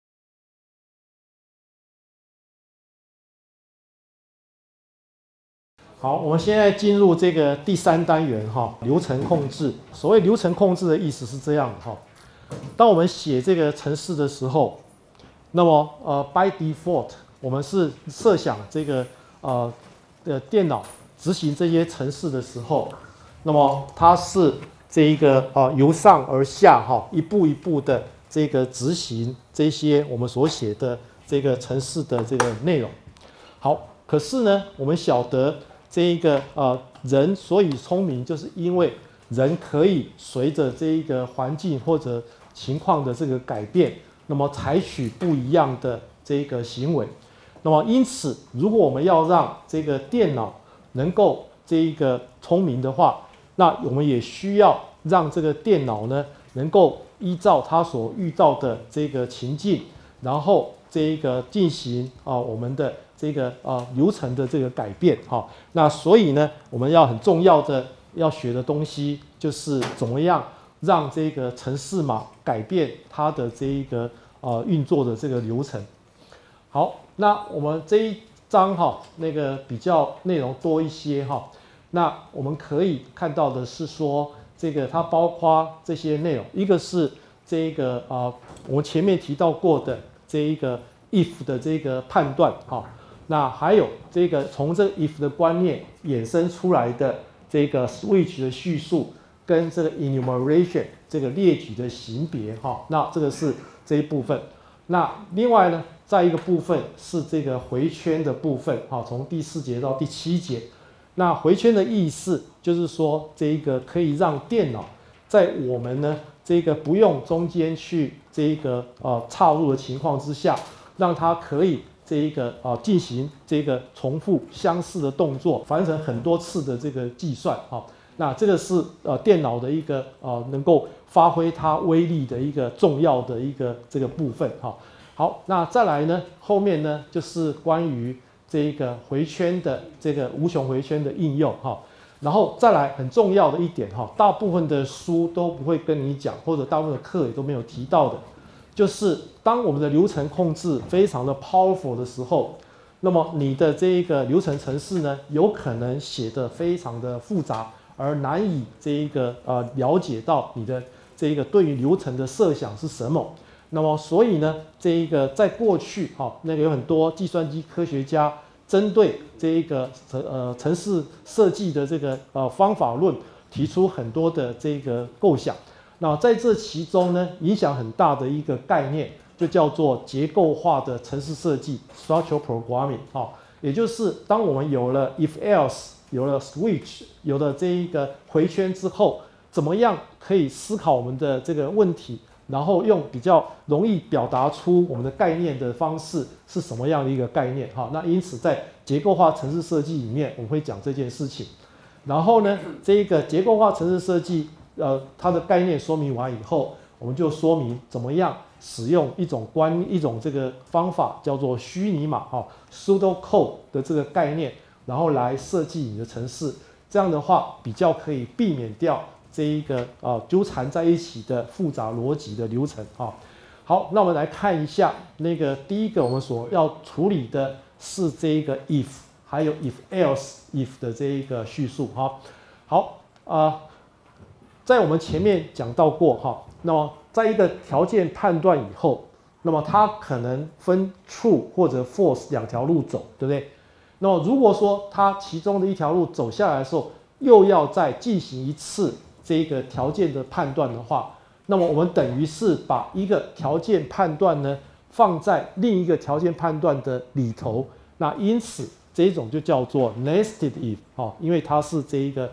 好，我们现在进入这个第3单元哈，流程控制。所谓流程控制的意思是这样的哈，当我们写这个程式的时候，那么by default 我们是设想这个电脑执行这些程式的时候，那么它是这一个由上而下哈，一步一步的这个执行这些我们所写的这个程式的这个内容。好，可是呢，我们晓得这一个人所以聪明，就是因为人可以随着这一个环境或者情况的这个改变，那么采取不一样的这个行为。那么因此，如果我们要让这个电脑能够这一个聪明的话，那我们也需要让这个电脑呢能够依照它所遇到的这个情境，然后这一个进行我们的这个流程的这个改变哈。那所以呢，我们要很重要的要学的东西就是怎么样让这个程式码改变它的这一个运作的这个流程。好，那我们这一章哈，那个比较内容多一些哈。那我们可以看到的是说，这个它包括这些内容，一个是这个我们前面提到过的这一个 if 的这个判断哈。那还有这个从这个 if 的观念衍生出来的这个 switch 的叙述跟这个 enumeration 这个列举的型别哈。那这个是这一部分。那另外呢，再一个部分是这个回圈的部分哈，从第4节到第7节。那回圈的意思就是说，这个可以让电脑在我们呢这个不用中间去这个插入的情况之下，让它可以这一个进行这个重复相似的动作，完成很多次的这个计算哈。那这个是电脑的一个能够发挥它威力的一个重要的一个这个部分哈。好，那再来呢，后面呢就是关于这一个回圈的这个无穷回圈的应用哈。然后再来很重要的一点哈，大部分的书都不会跟你讲，或者大部分的课也都没有提到的，就是当我们的流程控制非常的 powerful 的时候，那么你的这一个流程程式呢，有可能写得非常的复杂，而难以这一个了解到你的这一个对于流程的设想是什么。那么所以呢，这一个在过去那个有很多计算机科学家针对这一个程式设计的这个方法论提出很多的这个构想。那在这其中呢，影响很大的一个概念就叫做结构化的程式设计 （structural programming） 也就是当我们有了 if else， 有了 switch， 有了这一个回圈之后，怎么样可以思考我们的这个问题，然后用比较容易表达出我们的概念的方式是什么样的一个概念哈？那因此在结构化程式设计里面，我们会讲这件事情。然后呢，这一个结构化程式设计，它的概念说明完以后，我们就说明怎么样使用一种这个方法叫做虚拟码pseudo code 的这个概念，然后来设计你的程式。 这样的话比较可以避免掉这一个纠缠在一起的复杂逻辑的流程哈。好，那我们来看一下那个第一个我们所要处理的是这一个 if 还有 if else if 的这一个叙述哈。好在我们前面讲到过哈，那么在一个条件判断以后，那么它可能分 true 或者 false 两条路走，对不对？那么如果说它其中的一条路走下来的时候，又要再进行一次这个条件的判断的话，那么我们等于是把一个条件判断呢放在另一个条件判断的里头，那因此这一种就叫做 nested if 因为它是这一个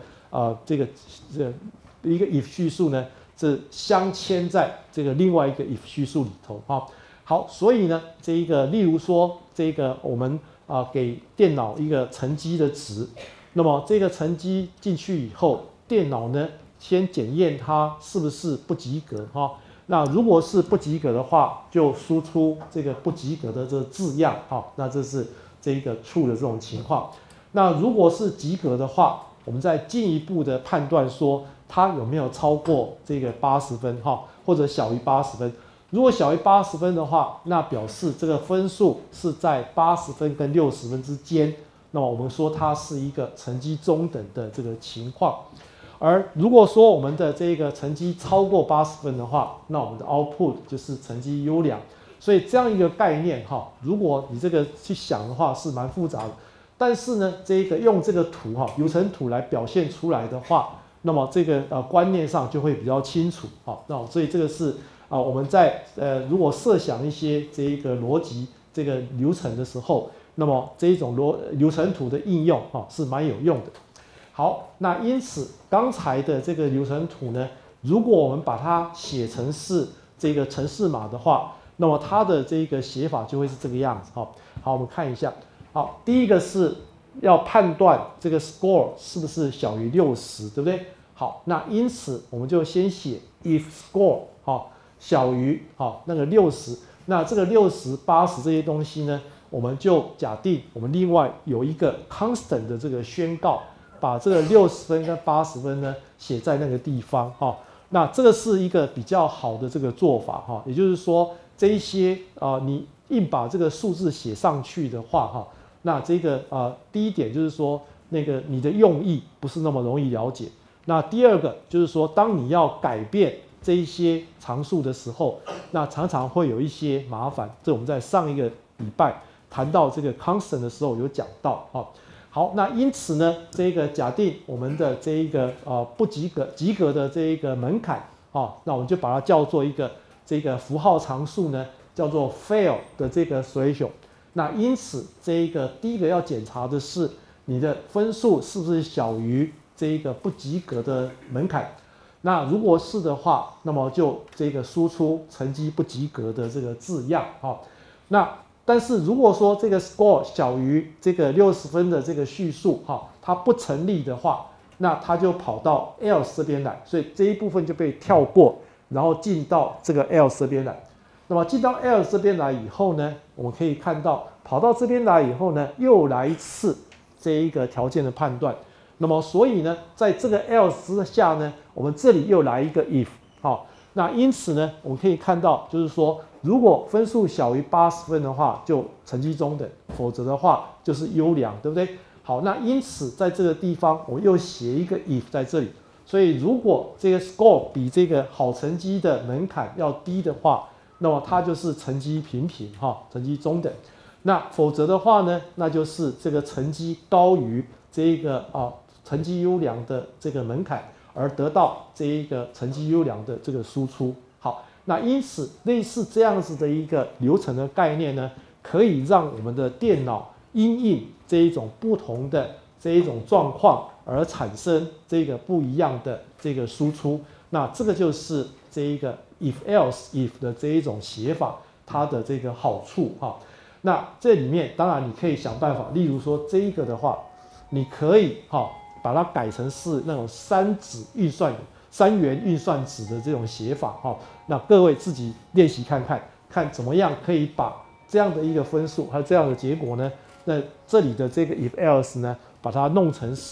一个 if 叙述呢是镶嵌在这个另外一个 if 叙述里头好，所以呢这一个例如说这个我们给电脑一个成绩的值，那么这个成绩进去以后，电脑呢先检验它是不是不及格那如果是不及格的话，就输出这个不及格的这个字样那这是这一个 true 的这种情况。那如果是及格的话，我们再进一步的判断说它有没有超过这个80分或者小于80分。如果小于80分的话，那表示这个分数是在80分跟60分之间，那么我们说它是一个成绩中等的这个情况。而如果说我们的这个成绩超过80分的话，那我们的 output 就是成绩优良。所以这样一个概念如果你这个去想的话是蛮复杂的，但是呢这个用这个图流程图来表现出来的话，那么这个观念上就会比较清楚那所以这个是我们在如果设想一些这一个逻辑这个流程的时候，那么这一种流程图的应用是蛮有用的。好，那因此刚才的这个流程图呢，如果我们把它写成是这个程式码的话，那么它的这个写法就会是这个样子好，我们看一下。好，第一个是要判断这个 score 是不是小于60，对不对？好，那因此我们就先写 if score 小于那个60，那这个60、80这些东西呢，我们就假定我们另外有一个 constant 的这个宣告。把这个60分跟80分呢写在那个地方那这个是一个比较好的这个做法也就是说这一些你硬把这个数字写上去的话那这个第一点就是说那个你的用意不是那么容易了解。那第二个就是说当你要改变这一些常数的时候，那常常会有一些麻烦。这我们在上一个礼拜谈到这个 constant 的时候有讲到好，那因此呢，这个假定我们的这一个不及格、及格的这一个门槛那我们就把它叫做一个这个符号常数呢，叫做 fail 的这个 threshold。那因此这一个第一个要检查的是你的分数是不是小于这一个不及格的门槛。那如果是的话，那么就这个输出成绩不及格的这个字样那但是如果说这个 score 小于这个60分的这个叙述它不成立的话，那它就跑到 else 这边来，所以这一部分就被跳过，然后进到这个 else 这边来。那么进到 else 这边来以后呢，我们可以看到跑到这边来以后呢，又来一次这一个条件的判断。那么所以呢，在这个 else 之下呢，我们这里又来一个 if 那因此呢，我们可以看到就是说，如果分数小于80分的话，就成绩中等；否则的话就是优良，对不对？好，那因此在这个地方我又写一个 if 在这里。所以如果这个 score 比这个好成绩的门槛要低的话，那么它就是成绩平平成绩中等。那否则的话呢，那就是这个成绩高于这个成绩优良的这个门槛，而得到这一个成绩优良的这个输出。好，那因此类似这样子的一个流程的概念呢，可以让我们的电脑因应这一种不同的这一种状况而产生这个不一样的这个输出。那这个就是这一个 if else if 的这一种写法它的这个好处那这里面当然你可以想办法，例如说这一个的话，你可以把它改成是那种3元运算子的这种写法那各位自己练习看看，看怎么样可以把这样的一个分数还有这样的结果呢，那这里的这个 if else 呢，把它弄成是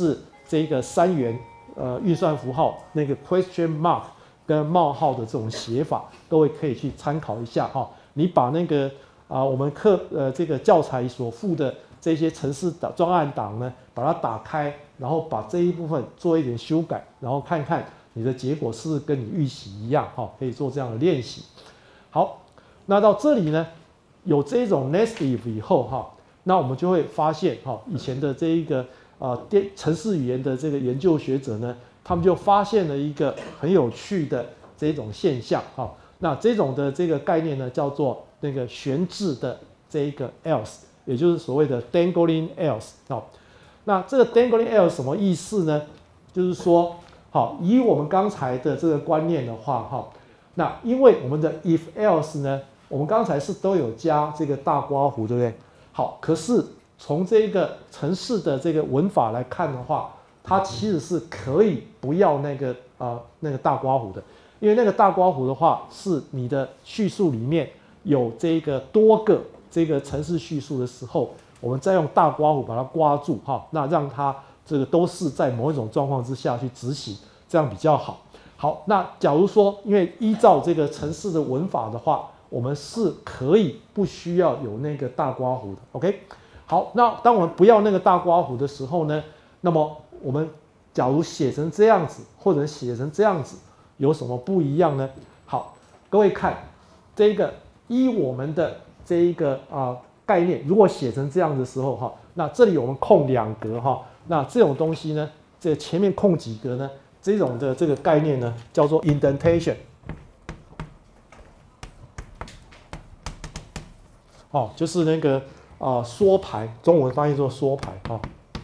这个3元运算符号那个 question mark 跟冒号的这种写法，各位可以去参考一下哈。你把那个我们这个教材所附的这些程式专案档呢，把它打开，然后把这一部分做一点修改，然后看看你的结果是不是跟你预期一样哈，可以做这样的练习。好，那到这里呢，有这种 nest if 以后哈，那我们就会发现哈，以前的这一个程式语言的这个研究学者呢，他们就发现了一个很有趣的这种现象哈。那这种的这个概念呢，叫做那个悬置的这一个 else， 也就是所谓的 dangling else 啊。那这个 dangling else 什么意思呢？就是说，好，以我们刚才的这个观念的话，哈，那因为我们的 if else 呢，我们刚才是都有加这个大括弧，对不对？好，可是从这个程式的这个文法来看的话，它其实是可以不要那个大括弧的，因为那个大括弧的话是你的叙述里面有这个多个这个程式叙述的时候，我们再用大括弧把它括住哈，那让它这个都是在某一种状况之下去执行，这样比较好。好，那假如说因为依照这个程式的文法的话，我们是可以不需要有那个大括弧的 ，OK？ 好，那当我们不要那个大括弧的时候呢，那么我们假如写成这样子，或者写成这样子，有什么不一样呢？好，各位看这个依我们的这一个概念，如果写成这样的时候哈，那这里我们空2格哈，那这种东西呢，这前面空几格呢，这种的这个概念呢叫做 indentation。哦，就是那个缩排，中文翻译作缩排啊。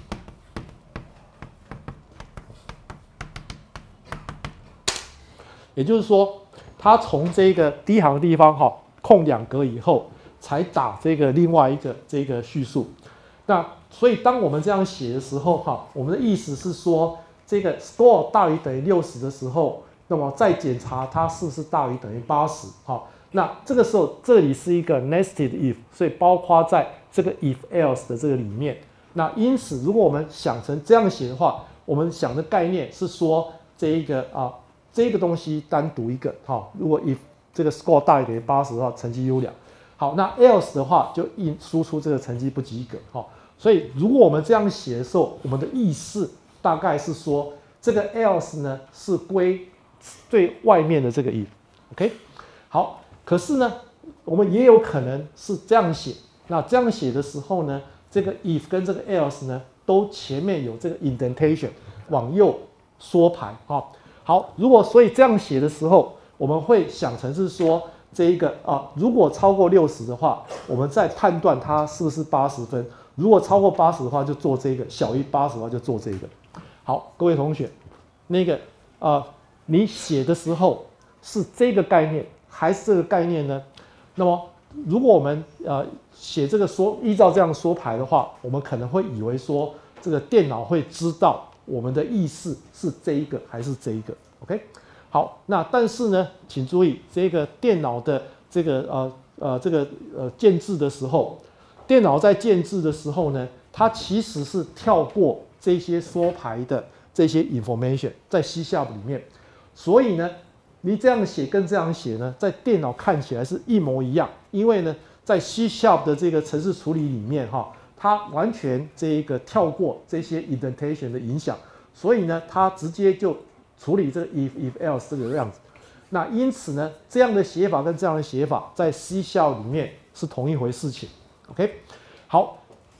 也就是说，它从这个第一行的地方哈，空2格以后，才打这个另外一个这个叙述。那所以当我们这样写的时候哈，我们的意思是说，这个 score 大于等于60的时候，那么再检查它是不是大于等于80哈。那这个时候，这里是一个 nested if， 所以包括在这个 if else 的这个里面。那因此，如果我们想成这样写的话，我们想的概念是说，这个东西单独一个哈。如果 if 这个 score 大于等于80的话，成绩优良。好，那 else 的话就输出这个成绩不及格哈。所以，如果我们这样写的时候，我们的意思大概是说，这个 else 呢是归最外面的这个 if，OK？ 好。可是呢，我们也有可能是这样写。那这样写的时候呢，这个 if 跟这个 else 呢，都前面有这个 indentation 往右缩排哈。好，如果所以这样写的时候，我们会想成是说这一个如果超过60的话，我们再判断它是不是80分。如果超过80的话，就做这个；小于80的话，就做这个。好，各位同学，那个你写的时候是这个概念。还是这个概念呢？那么，如果我们写这个依照这样缩排的话，我们可能会以为说这个电脑会知道我们的意思是这一个还是这一个 ，OK？ 好，那但是呢，请注意这个电脑的这个建制的时候，电脑在建制的时候呢，它其实是跳过这些缩排的这些 information 在 C# 里面，所以呢。你这样写跟这样写呢，在电脑看起来是一模一样，因为呢，在 C# 的这个程式处理里面哈，它完全这一个跳过这些 indentation 的影响，所以呢，它直接就处理这个 if else 这个样子。那因此呢，这样的写法跟这样的写法在 C# 里面是同一回事情。OK， 好，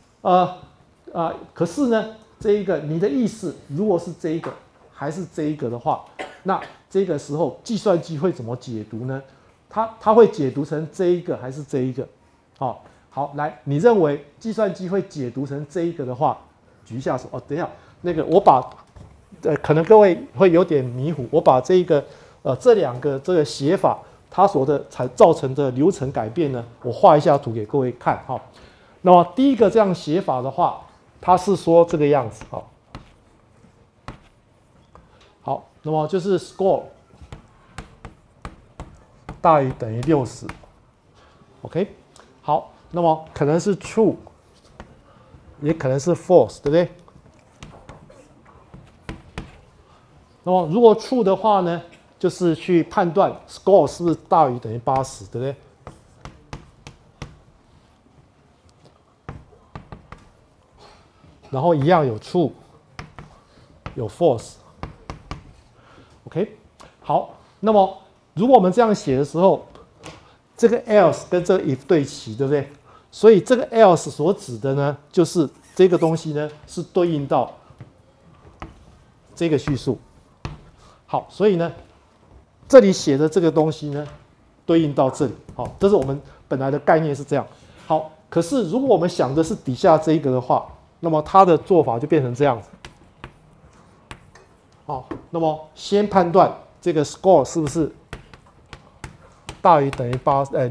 可是呢，这一个你的意思如果是这一个还是这一个的话，那这个时候计算机会怎么解读呢？它会解读成这一个还是这一个？好，来，你认为计算机会解读成这一个的话，举一下手。等一下，那个我把可能各位会有点迷糊，我把这个这2个这个写法它才造成的流程改变呢，我画一下图给各位看哈。那么第一个这样写法的话，它是说这个样子哈。好，那么就是 score 大于等于60 ，OK， 好，那么可能是 true， 也可能是 false， 对不对？ 那么如果 true 的话呢，就是去判断 score 是不是大于等于80，对不对？然后一样有 true， 有 false。OK， 好，那么如果我们这样写的时候，这个 else 跟这个 if 对齐，对不对？所以这个 else 所指的呢，就是这个东西呢是对应到这个叙述。好，所以呢，这里写的这个东西呢，对应到这里。好，这是我们本来的概念是这样。好，可是如果我们想的是底下这一个的话，那么它的做法就变成这样子。好，那么先判断这个 score 是不是大于等于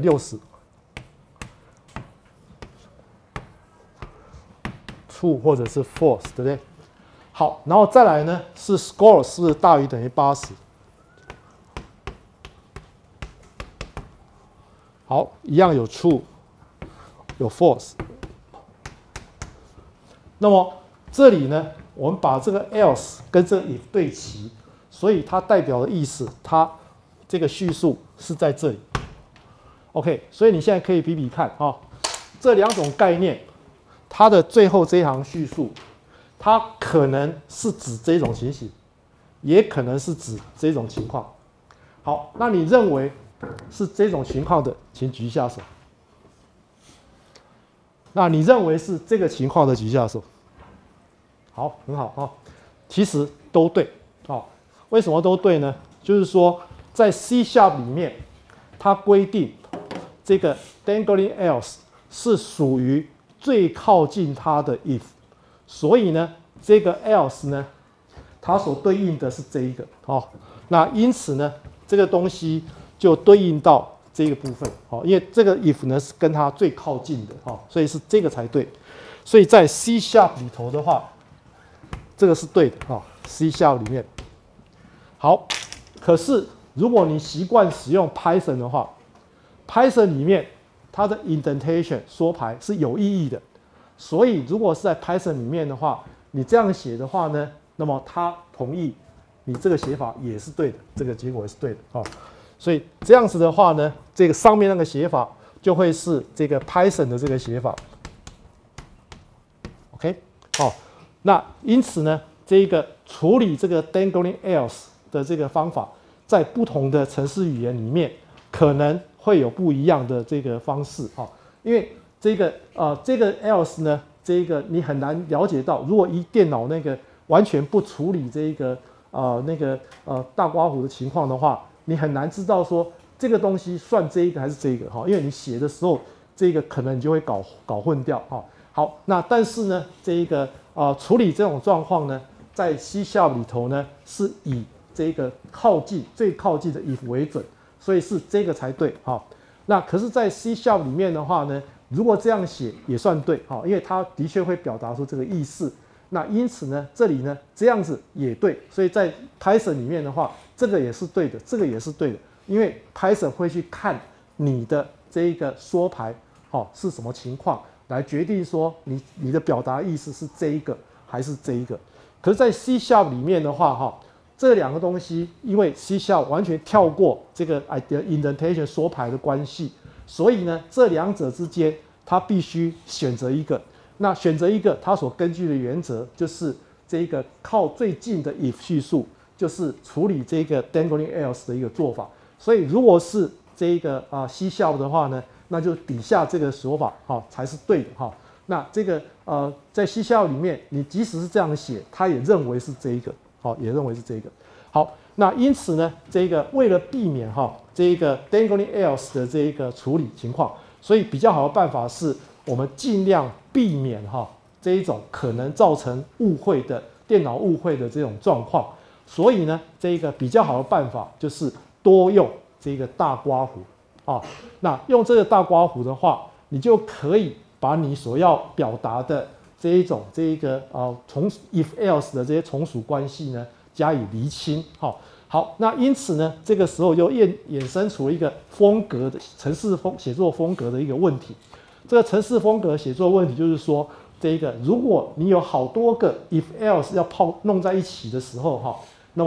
60。true 或者是 false， 对不对？好，然后再来呢是 score 是不是大于等于80？好，一样有 true， 有 false。那么这里呢，我们把这个 else 跟这个 if 对齐，所以它代表的意思，它这个叙述是在这里。OK， 所以你现在可以比比看啊，这两种概念。它的最后这一行叙述，它可能是指这种情形，也可能是指这种情况。好，那你认为是这种情况的，请举一下手。那你认为是这个情况的，举一下手。好，很好啊，其实都对啊。为什么都对呢？就是说，在 C# 里面，它规定这个 dangling else 是属于最靠近它的 if， 所以呢，这个 else 呢，它所对应的是这一个，那因此呢，这个东西就对应到这个部分，因为这个 if 呢是跟它最靠近的，所以是这个才对。所以在 C# 里头的话，这个是对的，C# 里面。好，可是如果你习惯使用 Python 的话 ，Python 里面它的 indentation 缩排是有意义的，所以如果是在 Python 里面的话，你这样写的话呢，那么它同意你这个写法也是对的，这个结果也是对的所以这样子的话呢，这个上面那个写法就会是这个 Python 的这个写法。OK， 那因此呢，这个处理这个 dangling else 的这个方法，在不同的程式语言里面可能会有不一样的这个方式因为这个else 呢，这个你很难了解到，如果一电脑那个完全不处理这个大刮胡的情况的话，你很难知道说这个东西算这一个还是这一个因为你写的时候这个可能你就会搞混掉好，那但是呢，这个处理这种状况呢，在 C# 里头呢是以这个最靠近的 if 为准。所以是这个才对那可是，在 C# 里面的话呢，如果这样写也算对因为它的确会表达出这个意思。那因此呢，这里呢这样子也对。所以在 Python 里面的话，这个也是对的，这个也是对的，因为 Python 会去看你的这一个缩排是什么情况，来决定说你的表达意思是这一个还是这一个。可是，在 C# 里面的话这两个东西，因为 C# 完全跳过这个 indentation 缩排的关系，所以呢，这两者之间它必须选择一个。那选择一个，它所根据的原则就是这个靠最近的 if 叙述，就是处理这个 dangling else 的一个做法。所以，如果是这个C# 的话呢，那就底下这个说法才是对的那这个在 C# 里面，你即使是这样写，它也认为是这一个。也认为是这个。好，那因此呢，这个为了避免这个 dangling else 的这一个处理情况，所以比较好的办法是我们尽量避免这一种可能造成电脑误会的这种状况。所以呢，这个比较好的办法就是多用这个大刮胡那用这个大刮胡的话，你就可以把你所要表达的这一个if else 的这些从属关系呢，加以厘清。好，那因此呢，这个时候又衍生出了一个风格的程式写作风格的一个问题。这个程式风格写作问题就是说，如果你有好多个 if else 要弄在一起的时候那么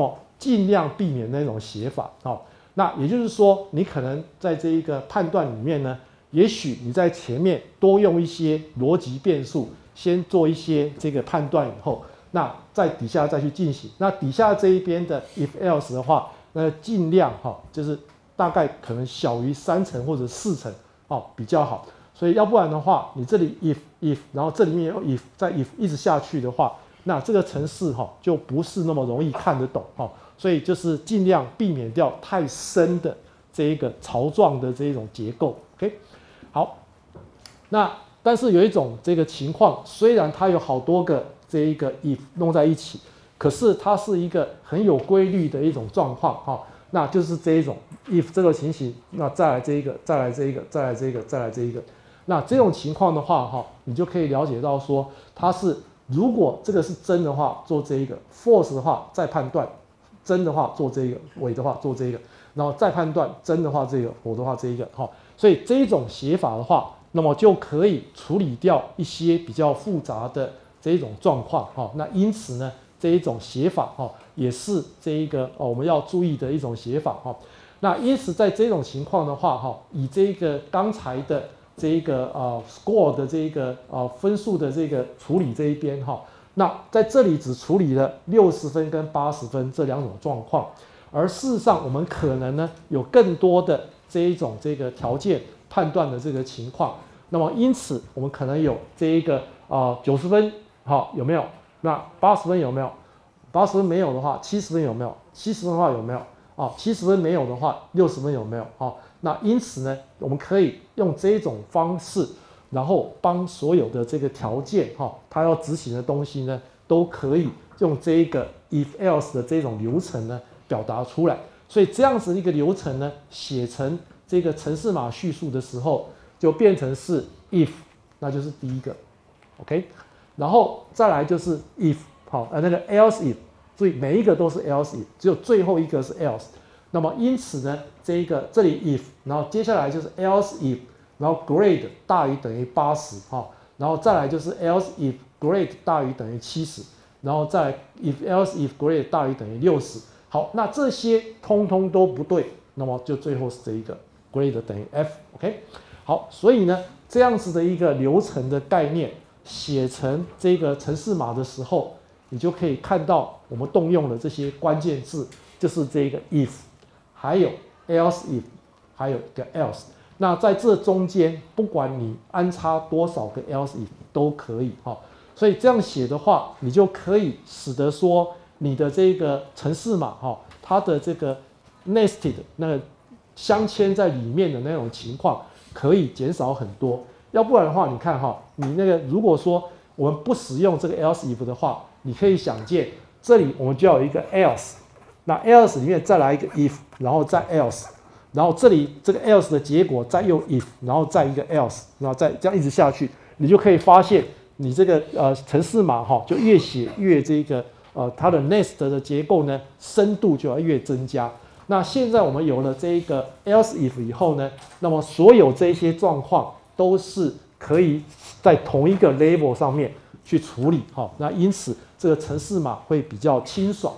尽量避免那种写法。那也就是说，你可能在这一个判断里面呢，也许你在前面多用一些逻辑变数，先做一些这个判断以后，那在底下再去进行。那底下这一边的 if else 的话，那尽量就是大概可能小于3成或者4成比较好。所以要不然的话，你这里 if， 然后这里面有 if， 再 if 一直下去的话，那这个程式就不是那么容易看得懂。所以就是尽量避免掉太深的这一个槽状的这一种结构。OK， 好，那但是有一种这个情况，虽然它有好多个这一个 if 弄在一起，可是它是一个很有规律的一种状况。那就是这一种 if 这个情形，那再来这一个，再来这一个，再来这一个，再来这一个。那这种情况的话，你就可以了解到说，它是如果这个是真的话，做这一个 ；false 的话再判断，真的话做这个，伪的话做这个，然后再判断真的话这个，否的话这一个。所以这一种写法的话，那么就可以处理掉一些比较复杂的这一种状况。那因此呢，这一种写法也是这一个我们要注意的一种写法。那因此在这种情况的话，以这个刚才的这一个score 的这一个分数的这个处理这一边那在这里只处理了60分跟80分这两种状况，而事实上我们可能呢有更多的这一种这个条件判断的这个情况。那么因此我们可能有这一个90分有没有？那80分有没有？80分没有的话，70分有没有？70分的话有没有？70分没有的话，60分有没有？那因此呢，我们可以用这种方式，然后帮所有的这个条件它要执行的东西呢，都可以用这一个 if else 的这种流程呢表达出来。所以这样子一个流程呢，写成这个程式码叙述的时候，就变成是 if， 那就是第一个 ，OK， 然后再来就是 if， 那个 else if， 所以每一个都是 else if， 只有最后一个是 else。那么因此呢，这里 if， 然后接下来就是 else if， 然后 grade 大于等于80，然后再来就是 else if grade 大于等于70，然后再来 else if grade 大于等于60。好，那这些通通都不对，那么就最后是这一个 grade 等于 f，OK， 好，所以呢，这样子的一个流程的概念写成这个程式码的时候，你就可以看到我们动用的这些关键字，就是这个 if， 还有 else if， 还有一个 else。那在这中间，不管你安插多少个 else if 都可以所以这样写的话，你就可以使得说你的这个程式码它的这个 nested 那个镶嵌在里面的那种情况可以减少很多。要不然的话，你看你那个如果说我们不使用这个 else if 的话，你可以想见这里我们就要有一个 else， 那 else 里面再来一个 if， 然后再 else， 然后这里这个 else 的结果再用 if， 然后再一个 else， 然后再这样一直下去，你就可以发现你这个程式码就越写越这个它的 nest 的结构呢深度就要越增加。那现在我们有了这个 else if 以后呢，那么所有这些状况都是可以在同一个 level 上面去处理那因此这个程式码会比较清爽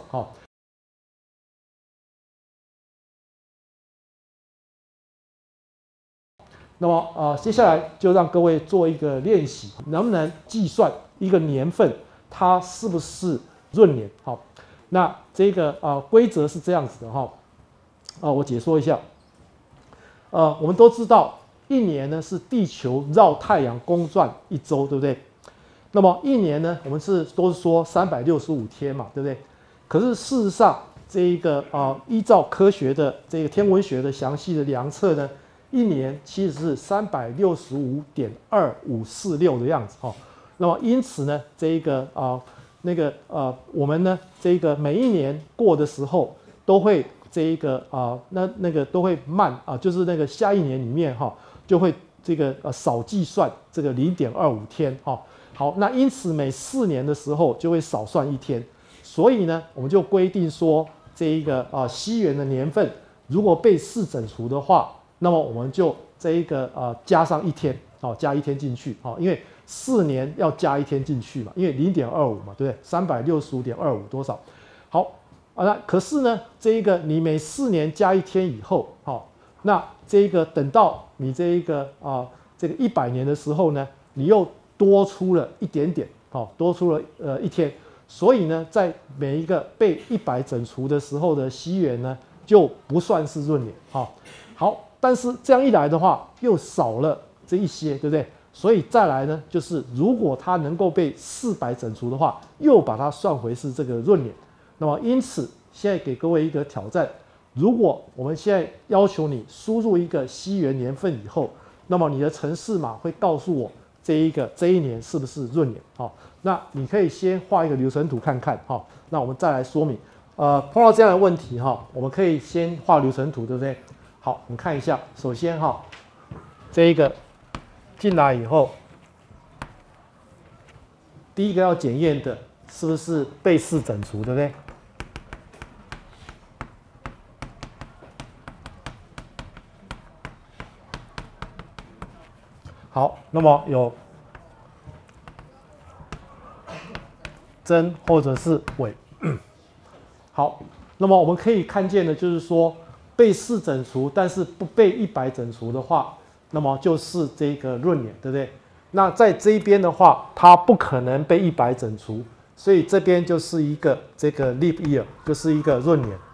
那么接下来就让各位做一个练习，能不能计算一个年份它是不是闰年？那这个规则是这样子的我解说一下。我们都知道一年呢是地球绕太阳公转一周，对不对？那么一年呢，我们都是说365天嘛，对不对？可是事实上，这一个依照科学的这个天文学的详细的量测呢，一年其实是365.2546的样子那么因此呢，这一个我们呢这个每一年过的时候都会这一个那个都会慢就是那个下一年里面就会这个少计算这个0.25天好，那因此每4年的时候就会少算1天，所以呢我们就规定说这一个西元的年份如果被4整除的话，那么我们就这一个加上1天加1天进去因为4年要加1天进去嘛，因为0.25嘛，对不对？365.25多少？好， 那可是呢，这一个你每4年加1天以后，好，那这一个等到你这一个这个100年的时候呢，你又多出了一点点，好，多出了1天，所以呢，在每一个被100整除的时候的西元呢，就不算是闰年，好，但是这样一来的话，又少了这一些，对不对？所以再来呢，就是如果它能够被400整除的话，又把它算回是这个闰年。那么因此，现在给各位一个挑战：如果我们现在要求你输入一个西元年份以后，那么你的程式码会告诉我这一年是不是闰年？那你可以先画一个流程图看看，那我们再来说明。碰到这样的问题，我们可以先画流程图，对不对？好，我们看一下，首先这一个进来以后，第一个要检验的是不是被4整除，对不对？好，那么有真或者是伪。好，那么我们可以看见的就是说，被4整除，但是不被100整除的话，那么就是这个闰年，对不对？那在这一边的话，它不可能被100整除，所以这边就是一个这个 leap year， 就是一个闰年。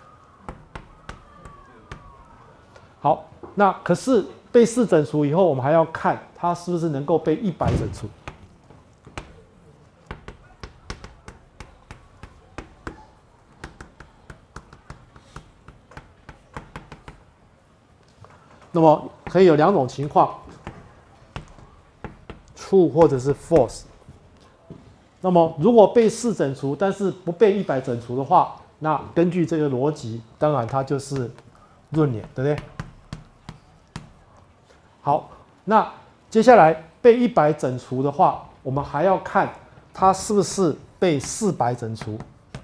好，那可是被4整除以后，我们还要看它是不是能够被100整除。那么可以有2种情况 ，true 或者是 false。那么如果被4整除，但是不被100整除的话，那根据这个逻辑，当然它就是闰年，对不对？好，那接下来被100整除的话，我们还要看它是不是被400整除。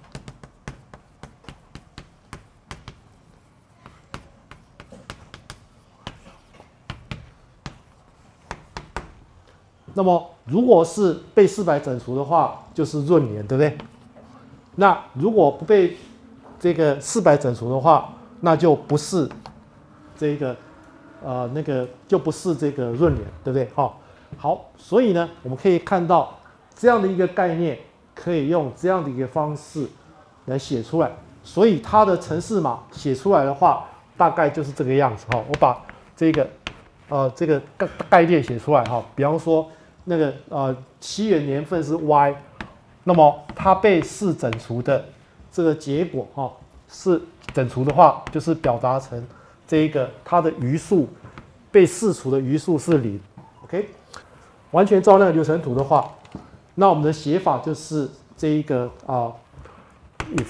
那么如果是被400整除的话，就是闰年，对不对？那如果不被这个400整除的话，那就不是这个就不是这个闰年，对不对？好，所以呢，我们可以看到这样的一个概念，可以用这样的一个方式来写出来。所以它的程式码写出来的话，大概就是这个样子。我把这个概念写出来。比方说那个西元年份是 Y， 那么它被4整除的这个结果是整除的话，就是表达成这个它的余数被4除的余数是0。OK， 完全照那个流程图的话，那我们的写法就是这一个if。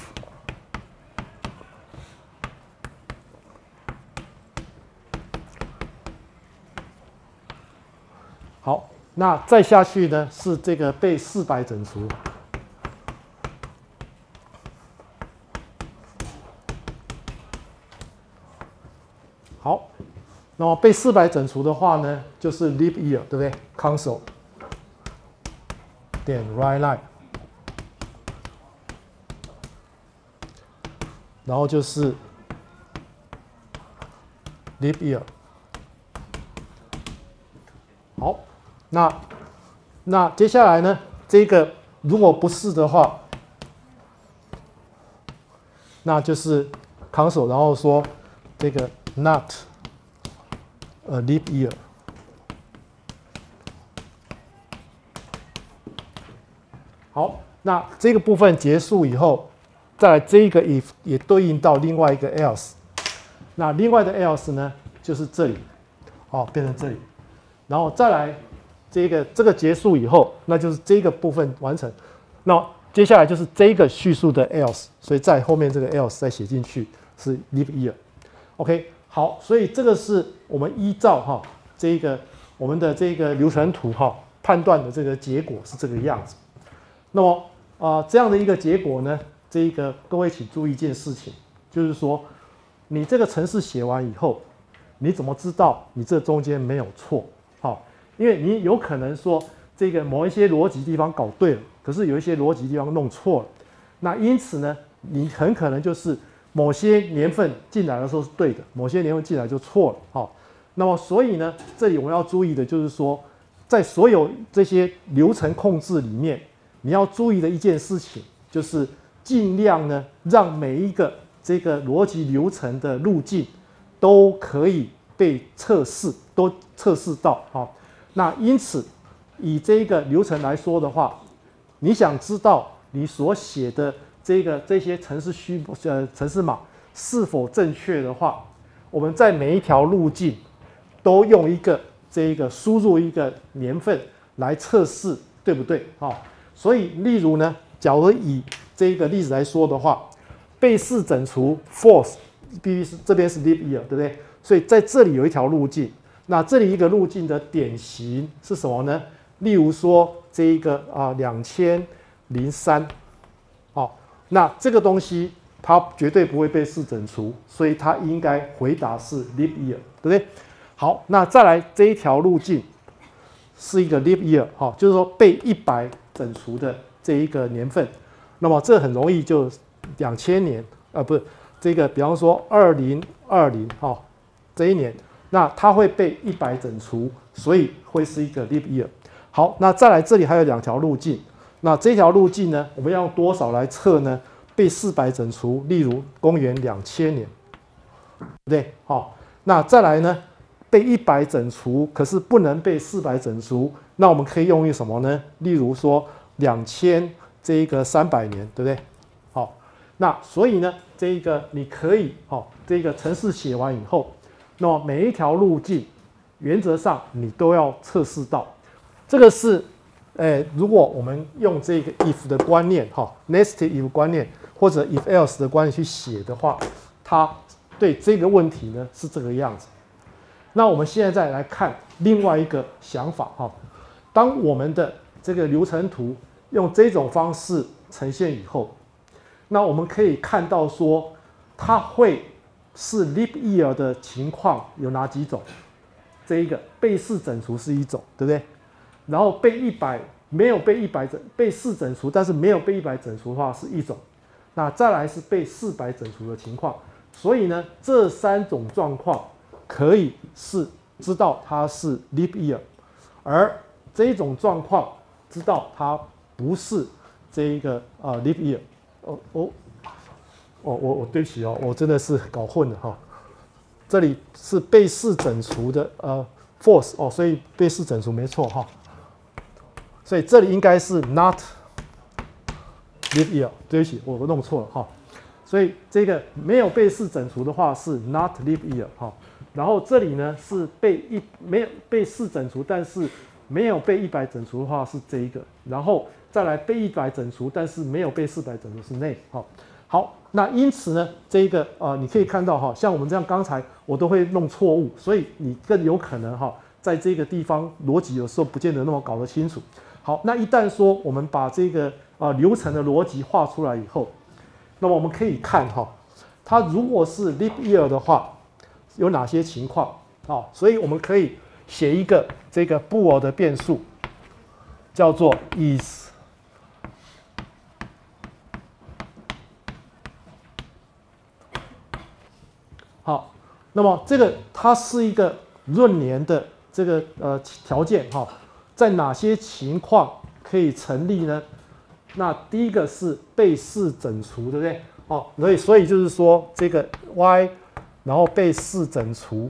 好，那再下去呢是这个被400整除。好，那么被400整除的话呢，就是 leap year， 对不对 ？console 点 writeLine， 然后就是 leap year。好，那接下来呢，这个如果不是的话，那就是 console， 然后说这个 not a leap year。好，那这个部分结束以后，再来这一个 if 也对应到另外一个 else。那另外的 else 呢，就是这里，变成这里。然后再来这个结束以后，那就是这个部分完成。那接下来就是这个叙述的 else， 所以在后面这个 else 再写进去是 leap year。OK， 好，所以这个是我们依照我们的这个流程图判断的这个结果是这个样子。那么这样的一个结果呢，各位请注意一件事情，就是说你这个程式写完以后，你怎么知道你这中间没有错？因为你有可能说某一些逻辑地方搞对了，可是有一些逻辑地方弄错了。那因此呢， 你很可能就是某些年份进来的时候是对的，某些年份进来就错了。好，那么所以呢，这里我们要注意的就是说，在所有这些流程控制里面，你要注意的一件事情就是尽量呢让每一个这个逻辑流程的路径都可以被测试，都测试到。好，那因此以这个流程来说的话，你想知道你所写的这些程式码是否正确的话，我们在每一条路径都用这个输入一个年份来测试，对不对？所以例如呢，假如以这个例子来说的话，被试整除 false， 必须是这边是 leap year， 对不对？所以在这里有一条路径，那这里一个路径的典型是什么呢？例如说这一个2003，那这个东西它绝对不会被试整除，所以它应该回答是 leap year， 对不对？好，那再来这一条路径是一个 leap year， 就是说被100整除的这一个年份，那么这很容易就2000年，不是这个，比方说2020这一年，那它会被100整除，所以会是一个 leap year。好，那再来这里还有2条路径，那这条路径呢，我们要用多少来测呢？被400整除，例如公元2000年，对不对？那再来呢，被100整除，可是不能被400整除，那我们可以用什么呢？例如说2300年，对不对？好，那所以呢，这个你可以这个程式写完以后，那么每一条路径原则上你都要测试到。这个是如果我们用这个 if 的观念nested if 观念或者 if else 的观念去写的话，它对这个问题呢是这个样子。那我们现在再来看另外一个想法当我们的这个流程图用这种方式呈现以后，那我们可以看到说它会是 leap year 的情况有哪几种？这一个被试整除是一种，对不对？然后没有被试整除，但是没有被100整除的话是一种。那再来是被400整除的情况。所以呢，这3种状况可以是知道它是 leap year， 而这一种状况知道它不是这一个leap year。我对不起我真的是搞混了这里是被试整除的false所以被试整除没错所以这里应该是 not leap year， 对不起，我弄错了所以这个没有被试整除的话是 not leap year 然后这里呢是没有被试整除，但是没有被100整除的话是这一个，然后再来被100整除，但是没有被400整除是那好，那因此呢，这一个你可以看到像我们这样刚才我都会弄错误，所以你更有可能在这个地方逻辑有时候不见得那么搞得清楚。好，那一旦说我们把这个流程的逻辑画出来以后，那么我们可以看它如果是 leap year 的话，有哪些情况所以我们可以写一个这个 bool 的变数，叫做 is。好，那么这个它是一个闰年的这个条件在哪些情况可以成立呢？那第一个是被试整除，对不对？所以就是说这个 y， 然后被试整除，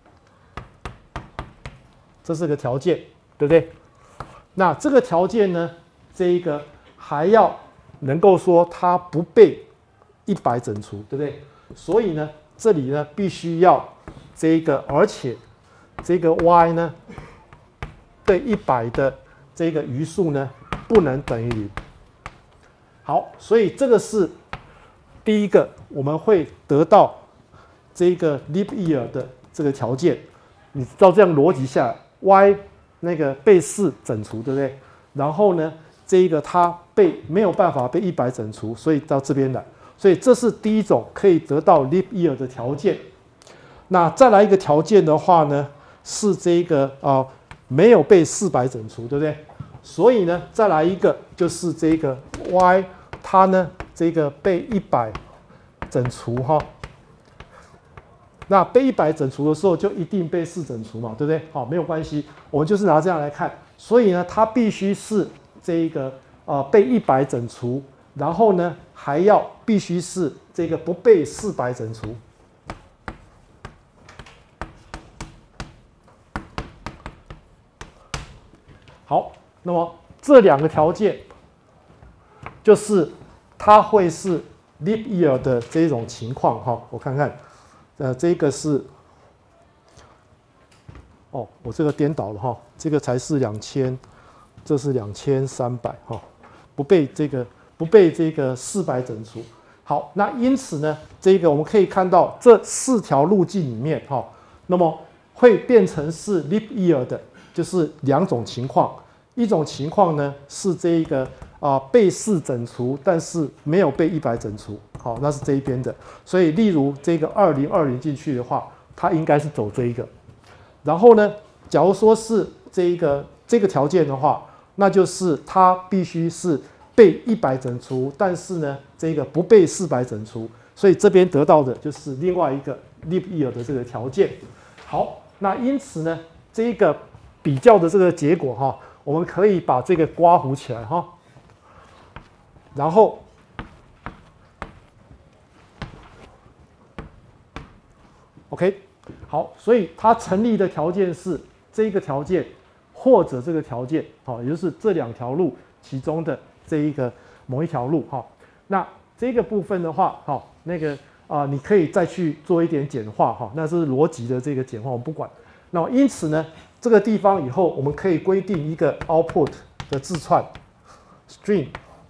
这是个条件，对不对？那这个条件呢，这一个还要能够说它不被100整除，对不对？所以呢，这里呢必须要这个，而且这个 y 呢对100的这个余数呢不能等于0。好，所以这个是第一个，我们会得到这个 leap year 的这个条件。你照这样逻辑下来 ，y 那个被试整除，对不对？然后呢，这一个它没有办法被100整除，所以到这边来。所以这是第一种可以得到 leap year 的条件。那再来一个条件的话呢，是这个没有被400整除，对不对？所以呢，再来一个就是这个 y 它呢这个被100整除哈。那被100整除的时候，就一定被4整除嘛，对不对？好，没有关系，我们就是拿这样来看。所以呢，它必须是这一个被100整除，然后呢还要必须是这个不被400整除。好，那么这2个条件就是它会是 leap year 的这种情况哈。我看看，这个是，哦，我这个颠倒了哈，这个才是2000，这是2300哈，不被这个400整除。好，那因此呢，这个我们可以看到这4条路径里面哈，那么会变成是 leap year 的。就是2种情况，一种情况呢是这一个被4整除，但是没有被100整除，好，那是这一边的。所以，例如这个2020进去的话，它应该是走这一个。然后呢，假如说是这个条件的话，那就是它必须是被100整除，但是呢，这个不被400整除。所以这边得到的就是另外一个 leap year 的这个条件。好，那因此呢，这个比较的这个结果哈，我们可以把这个刮弧起来哈，然后，OK， 好，所以它成立的条件是这个条件或者这个条件，好，也就是这2条路其中的这一个某一条路哈。那这个部分的话，好，那个你可以再去做一点简化哈，那是逻辑的这个简化，我们不管。那么因此呢，这个地方以后我们可以规定一个 output 的字串 string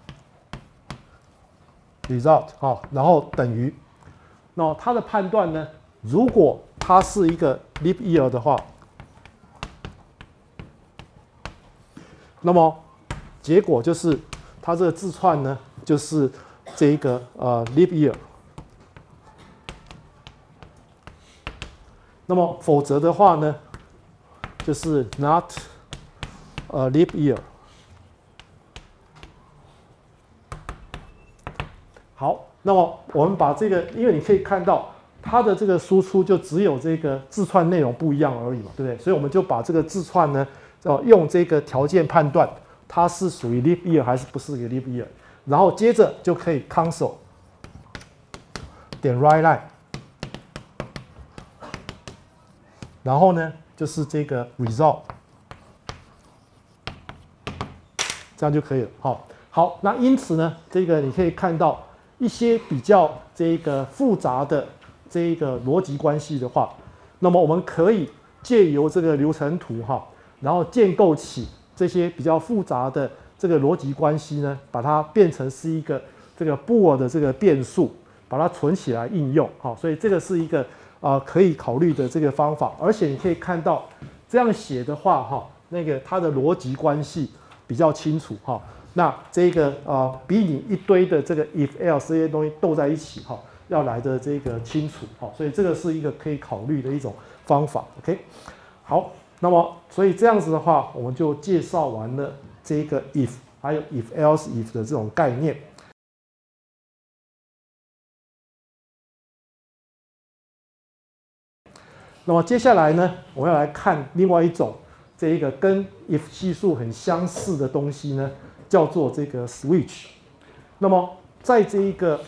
result 啊，然后等于，那它的判断呢，如果它是一个 leap year 的话，那么结果就是它这个字串呢就是这一个leap year。那么否则的话呢，就是 not a leap year。好，那么我们把这个，因为你可以看到它的这个输出就只有这个字串内容不一样而已嘛，对不对？所以我们就把这个字串呢，用这个条件判断它是属于 leap year 还是不是一个 leap year， 然后接着就可以 console 点 writeLine。然后呢，就是这个 result， 这样就可以了。好，那因此呢，这个你可以看到一些比较这个复杂的这个逻辑关系的话，那么我们可以借由这个流程图哈，然后建构起这些比较复杂的这个逻辑关系呢，把它变成是一个这个 Boole 的这个变数，把它存起来应用。好，所以这个是一个可以考虑的这个方法，而且你可以看到这样写的话哈，那个它的逻辑关系比较清楚哈。那这个比你一堆的这个 if else 这些东西斗在一起哈，要来的这个清楚哈。所以这个是一个可以考虑的一种方法。OK， 好，那么所以这样子的话，我们就介绍完了这个 if 还有 if else if 的这种概念。那么接下来呢，我们要来看另外一种这一个跟 if 系数很相似的东西呢，叫做这个 switch。那么在这一个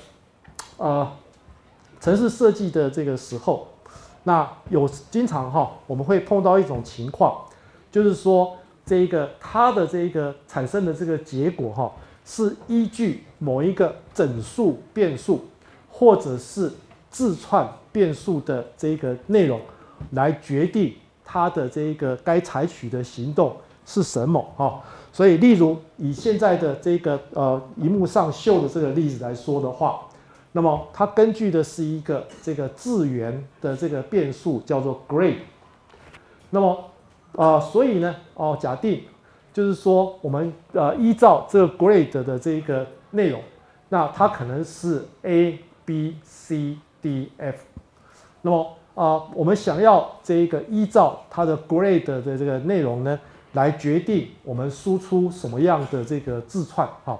程式设计的这个时候，那经常我们会碰到一种情况，就是说这一个它的这个产生的这个结果是依据某一个整数变数或者是字串变数的这个内容来决定它的这个该采取的行动是什么所以，例如以现在的这个荧幕上秀的这个例子来说的话，那么它根据的是一个这个字元的这个变数叫做 grade。那么所以呢假定就是说我们依照这个 grade 的这个内容，那它可能是 A、B、C、D、F。那么我们想要这一个依照它的 grade 的这个内容呢，来决定我们输出什么样的这个字串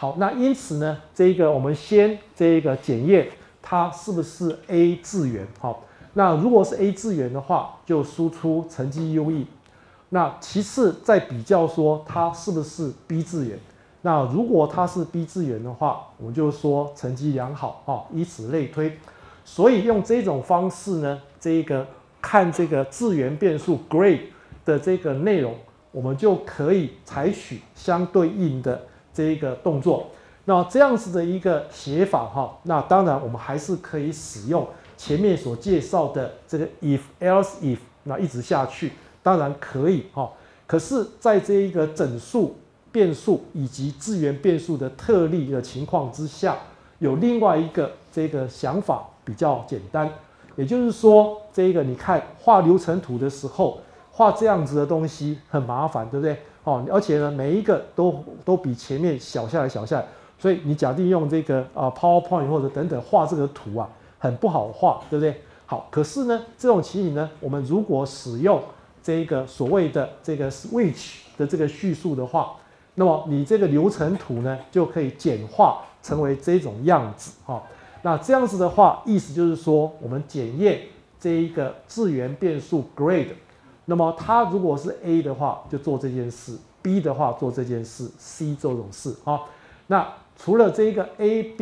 好，那因此呢，这个我们先这个检验它是不是 A 字元。好，那如果是 A 字元的话，就输出成绩优异。那其次再比较说它是不是 B 字元。那如果它是 B 字元的话，我们就说成绩良好，以此类推。所以用这种方式呢，这个看这个字元变数 grade 的这个内容，我们就可以采取相对应的这个动作。那这样子的一个写法那当然我们还是可以使用前面所介绍的这个 if else if， 那一直下去，当然可以可是在这一个整数变数以及字元变数的特例的情况之下，有另外一个这个想法比较简单，也就是说，这个你看画流程图的时候，画这样子的东西很麻烦，对不对？而且呢，每一个都比前面小下来，所以你假定用这个PowerPoint 或者等等画这个图啊，很不好画，对不对？好，可是呢，这种情形呢，我们如果使用这个所谓的这个 switch 的这个叙述的话，那么你这个流程图呢，就可以简化成为这种样子那这样子的话，意思就是说，我们检验这一个字元变数 grade， 那么它如果是 A 的话，就做这件事 ；B 的话做这件事 ；C 做这种事那除了这个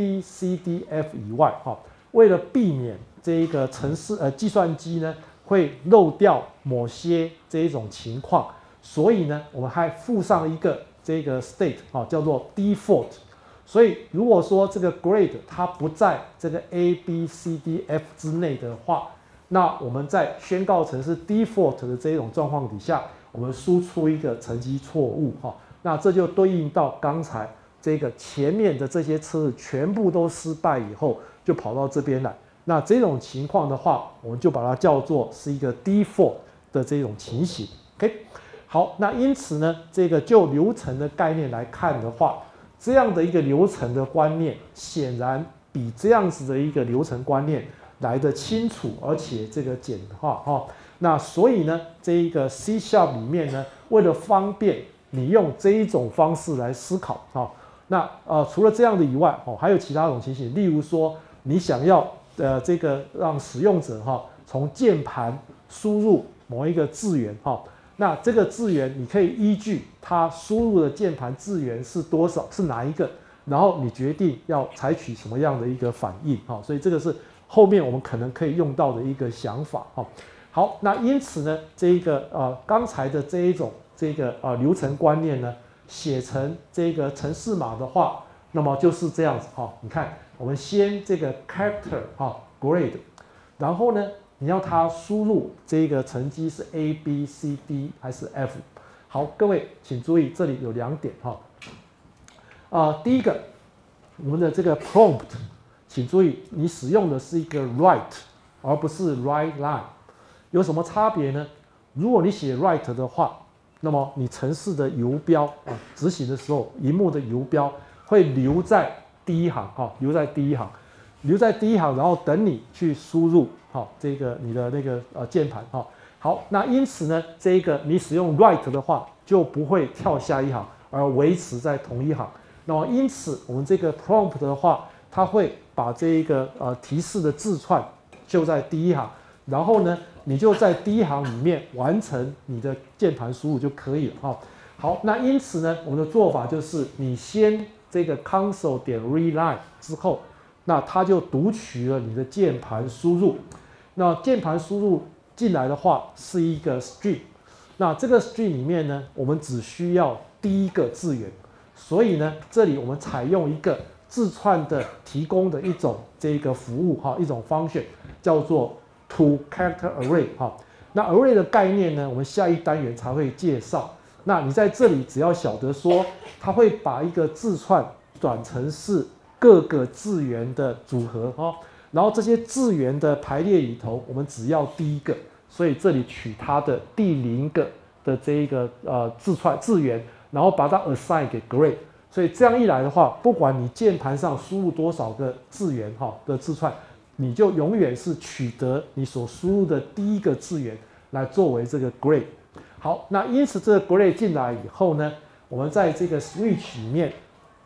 A、B、C、D、F 以外为了避免这一个计算机呢会漏掉某些这一种情况，所以呢，我们还附上一个这个 state 叫做 default。所以如果说这个 grade 它不在这个 A、B、C、D、F 之内的话，那我们在宣告成是 default 的这种状况底下，我们输出一个成绩错误那这就对应到刚才这个前面的这些测试全部都失败以后，就跑到这边来。那这种情况的话，我们就把它叫做是一个 default 的这种情形。OK， 好，那因此呢，这个就流程的概念来看的话，这样的一个流程的观念，显然比这样子的一个流程观念来得清楚，而且这个简化那所以呢，这一个 C# 里面呢，为了方便你用这一种方式来思考那除了这样的以外还有其他种情形，例如说你想要这个让使用者从键盘输入某一个字元那这个字元你可以依据它输入的键盘字元是多少，是哪一个，然后你决定要采取什么样的一个反应所以这个是后面我们可能可以用到的一个想法好，那因此呢，这一个刚才的这一种这个流程观念呢，写成这个程式码的话，那么就是这样子你看，我们先这个 character grade， 然后呢，你要它输入这个成绩是 A、B、C、D 还是 F。好，各位请注意，这里有2点第一个，我们的这个 prompt， 请注意，你使用的是一个 write， 而不是 write line。有什么差别呢？如果你写 write 的话，那么你程式的游标执行的时候，萤幕的游标会留在第一行留在第一行，然后等你去输入这个你的那个键盘好，那因此呢，这个你使用 write 的话，就不会跳下一行，而维持在同一行。那么因此，我们这个 prompt 的话，它会把这一个提示的字串就在第一行，然后呢，你就在第一行里面完成你的键盘输入就可以了好，那因此呢，我们的做法就是你先这个 console.readline 之后，那它就读取了你的键盘输入。那键盘输入进来的话是一个 string， 那这个 string 里面呢，我们只需要第一个字元，所以呢，这里我们采用一个字串的提供的一种这个服务一种 function 叫做 to character array 那 array 的概念呢，我们下一单元才会介绍。那你在这里只要晓得说，它会把一个字串转成是各个字元的组合然后这些字元的排列里头，我们只要第一个，所以这里取它的第0个的这一个字元，然后把它 assign 给 grade。所以这样一来的话，不管你键盘上输入多少个字元的字串，你就永远是取得你所输入的第一个字元来作为这个 grade。好，那因此这个 grade 进来以后呢，我们在这个 switch 里面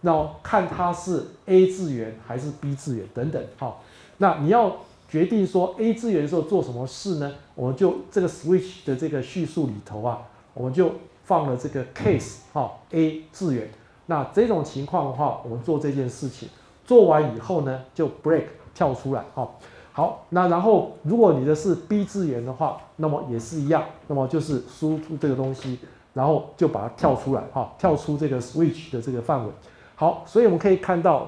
那看它是 A 字元还是 B 字元等等，那你要决定说 A 字元的时候做什么事呢？我们就这个 switch 的这个叙述里头啊，我们就放了这个 case A 字元。那这种情况的话，我们做这件事情，做完以后呢，就 break 跳出来好，那然后如果你的是 B 字元的话，那么也是一样，那么就是输出这个东西，然后就把它跳出来跳出这个 switch 的这个范围。好，所以我们可以看到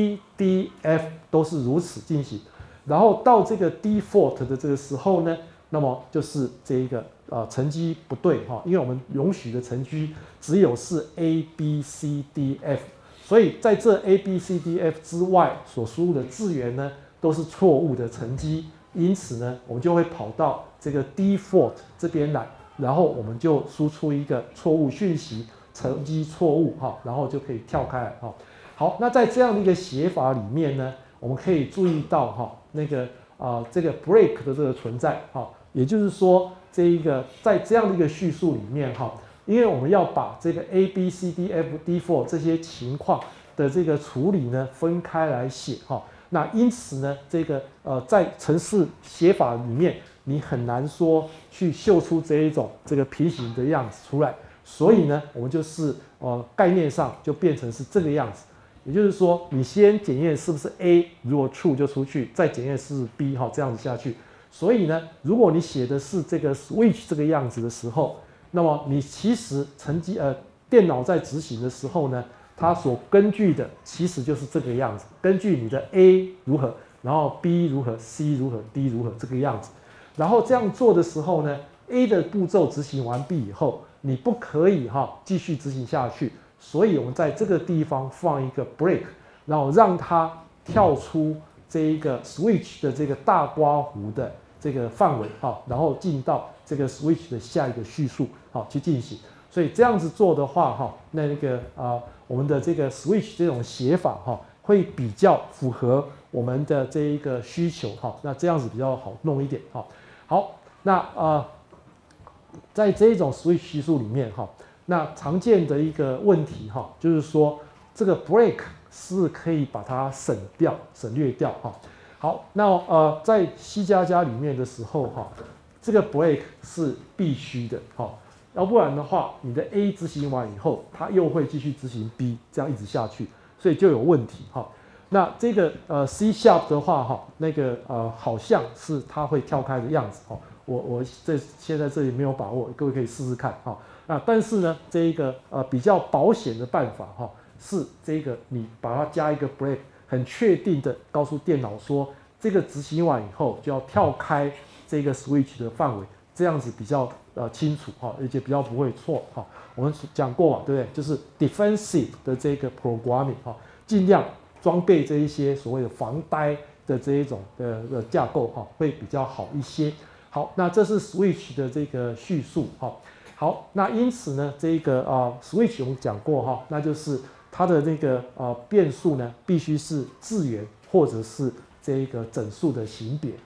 C、D、F 都是如此进行。然后到这个 default 的这个时候呢，那么就是这一个乘积不对因为我们容许的乘积只有是 A B C D F， 所以在这 A B C D F 之外所输入的字元呢都是错误的乘积，因此呢我们就会跑到这个 default 这边来，然后我们就输出一个错误讯息，乘积错误然后就可以跳开来好，那在这样的一个写法里面呢，我们可以注意到这个 break 的这个存在也就是说这一个在这样的一个叙述里面因为我们要把这个 A B C D F D4 这些情况的这个处理呢分开来写那因此呢这个在程式写法里面你很难说去秀出这一种这个平行的样子出来，所以呢我们就是概念上就变成是这个样子。也就是说，你先检验是不是 A， 如果 true 就出去，再检验是不是 B， 这样子下去。所以呢，如果你写的是这个 switch 这个样子的时候，那么你其实电脑在执行的时候呢，它所根据的其实就是这个样子，根据你的 A 如何，然后 B 如何 ，C 如何 ，D 如何这个样子。然后这样做的时候呢 ，A 的步骤执行完毕以后，你不可以继续执行下去。所以我们在这个地方放一个 break， 然后让它跳出这一个 switch 的这个大刮胡的这个范围然后进到这个 switch 的下一个叙述去进行。所以这样子做的话我们的这个 switch 这种写法会比较符合我们的这一个需求那这样子比较好弄一点好，那在这一种 switch 叙述里面那常见的一个问题就是说这个 break 是可以把它省略掉好，那在 C++ 里面的时候这个 break 是必须的要不然的话你的 A 执行完以后，它又会继续执行 B， 这样一直下去，所以就有问题那这个C# 的话那个好像是它会跳开的样子我现在这里没有把握，各位可以试试看但是呢，这一个比较保险的办法是这个你把它加一个 break， 很确定的告诉电脑说，这个执行完以后就要跳开这个 switch 的范围，这样子比较清楚而且比较不会错我们讲过嘛，对不对？就是 defensive 的这个 programming 尽量装备这一些所谓的防呆的这一种的架构会比较好一些。好，那这是 switch 的这个叙述好，那因此呢，这个switch 我们讲过那就是它的那个变数呢，必须是字元或者是这一个整数的型别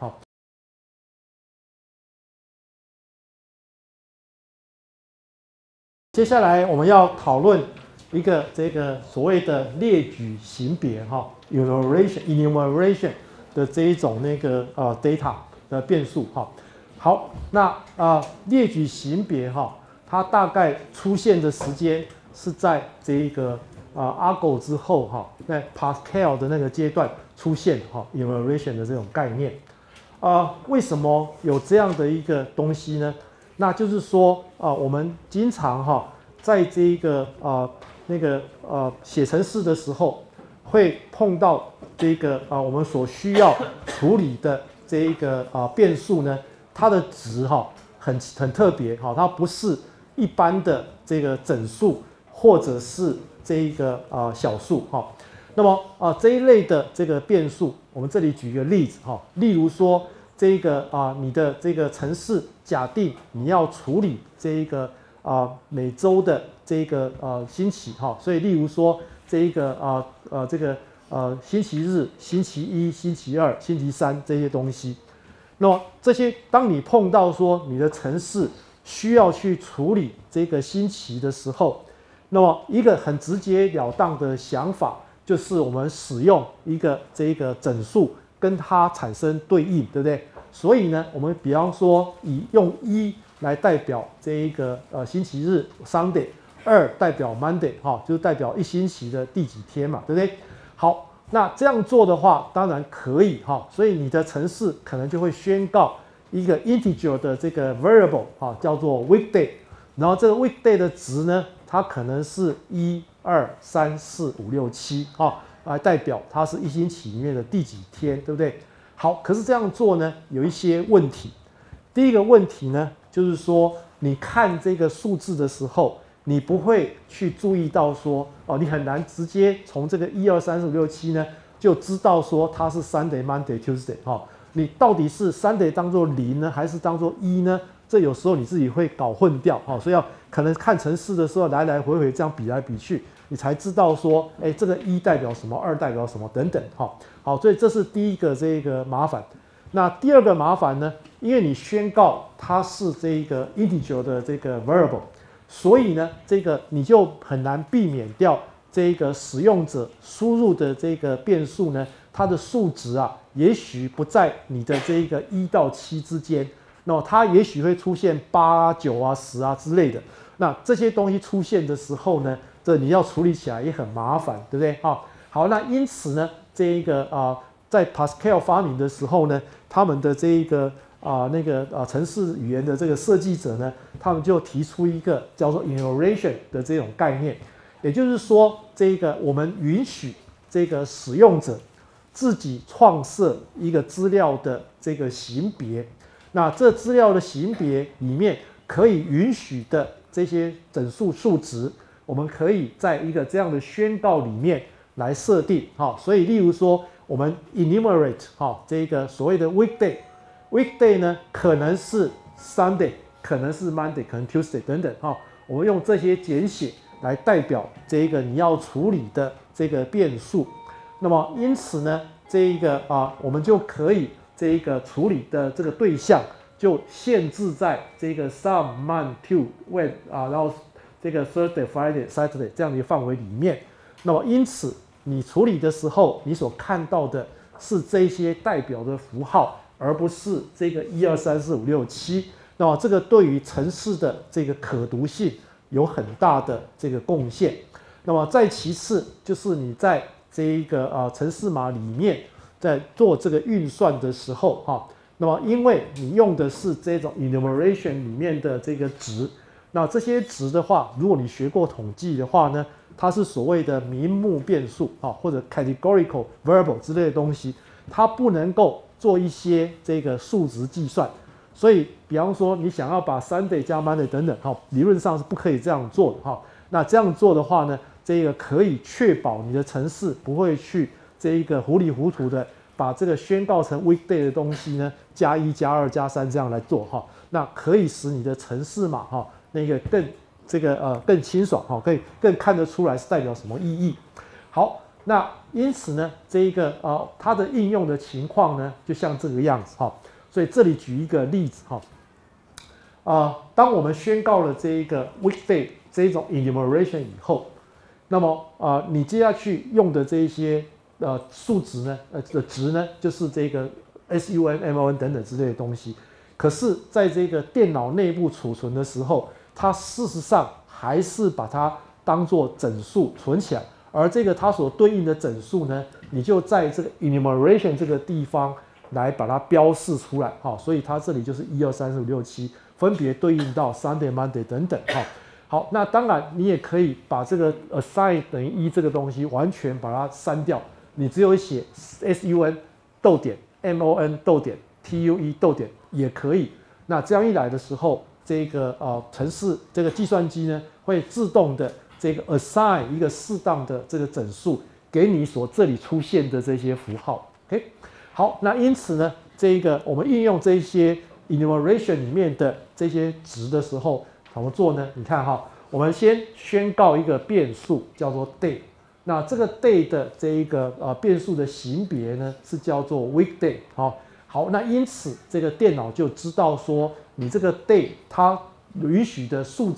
接下来我们要讨论一个这个所谓的列举型别enumeration 的这一种那个data 的变数好，那列举型别它大概出现的时间是在这一个Argo 之后在 Pascal 的那个阶段出现enumeration 的这种概念为什么有这样的一个东西呢？那就是说我们经常在这一个写程式的时候会碰到这个我们所需要处理的这一个变数呢，它的值很特别它不是一般的这个整数或者是这一个小数那么这一类的这个变数，我们这里举一个例子例如说这个你的这个程式假定你要处理这一个每周的这个星期所以例如说这一个这个星期日、星期一、星期二、星期三这些东西，那么这些当你碰到说你的程式需要去处理这个星期的时候， 那么一个很直截了当的想法，就是我们使用一个这个整数跟它产生对应，对不对？所以呢，我们比方说以用1来代表这一个星期日 Sunday， 2代表 Monday， 就是代表一星期的第几天嘛，对不对？好，那这样做的话，当然可以所以你的程式可能就会宣告一个 integer 的这个 variable 叫做 weekday， 然后这个 weekday 的值呢，它可能是1、2、3、4、5、6、7来代表它是一星期里面的第几天，对不对？好，可是这样做呢，有一些问题。第一个问题呢，就是说你看这个数字的时候，你不会去注意到说你很难直接从这个1、2、3、4、5、6、7呢，就知道说它是 Sunday、Monday、Tuesday 你到底是 Sunday 当作0呢，还是当作1呢？这有时候你自己会搞混掉所以可能看程式的时候来来回回这样比来比去，你才知道说，这个1代表什么，2代表什么等等好，所以这是第一个这个麻烦。那第二个麻烦呢，因为你宣告它是这个 integer 的这个 variable， 所以呢，这个你就很难避免掉这个使用者输入的这个变数呢，它的数值也许不在你的这个1到7之间，那它也许会出现8、9、10之类的。那这些东西出现的时候呢，这你要处理起来也很麻烦，对不对？好，那因此呢，这一个在 Pascal 发明的时候呢，他们的这一个程式语言的这个设计者呢，他们就提出一个叫做 enumeration 的这种概念，也就是说，这个我们允许这个使用者自己创设一个资料的这个型别，那这资料的型别里面可以允许的这些整数数值，我们可以在一个这样的宣告里面来设定所以例如说我们 enumerate 这个所谓的 weekday 呢，可能是 Sunday， 可能是 Monday， 可能 Tuesday 等等我们用这些简写来代表这个你要处理的这个变数。那么因此呢，这一个我们就可以这一个处理的这个对象就限制在这个 some month to when 然后这个 Thursday Friday Saturday 这样的一个范围里面。那么因此你处理的时候，你所看到的是这些代表的符号，而不是这个1、2、3、4、5、6、7。那么这个对于程式的这个可读性有很大的这个贡献。那么再其次就是你在这一个程式码里面在做这个运算的时候那么因为你用的是这种 enumeration 里面的这个值，那这些值的话，如果你学过统计的话呢，它是所谓的名目变数或者 categorical variable 之类的东西，它不能够做一些这个数值计算。所以比方说你想要把 Sunday 加 Monday 等等理论上是不可以这样做的那这样做的话呢，这个可以确保你的程式不会去这一个糊里糊涂的把这个宣告成 weekday 的东西呢加1、加2、加3这样来做那可以使你的程式码那个更清爽可以更看得出来是代表什么意义。好，那因此呢，这一个它的应用的情况呢，就像这个样子所以这里举一个例子当我们宣告了这一个 weekday 这一种 enumeration 以后，那么你接下去用的这一些数值呢的值呢，就是这个 sun、mon 等等之类的东西。可是在这个电脑内部储存的时候，它事实上还是把它当作整数存起来，而这个它所对应的整数呢，你就在这个 enumeration 这个地方来把它标示出来所以它这里就是1、2、3、4、5、6、7分别对应到 Sunday、Monday 等等好，那当然你也可以把这个 assign 等于1这个东西完全把它删掉，你只有写 sun 逗点 mon 逗点 tue 逗点也可以。那这样一来的时候，这个程式这个计算机呢会自动的这个 assign 一个适当的这个整数给你所这里出现的这些符号。OK， 好，那因此呢，这个我们运用这些 enumeration 里面的这些值的时候，怎么做呢？你看我们先宣告一个变数叫做 day， 那这个 day 的这一个变数的型别呢是叫做 weekday。好，那因此这个电脑就知道说你这个 day 它允许的数值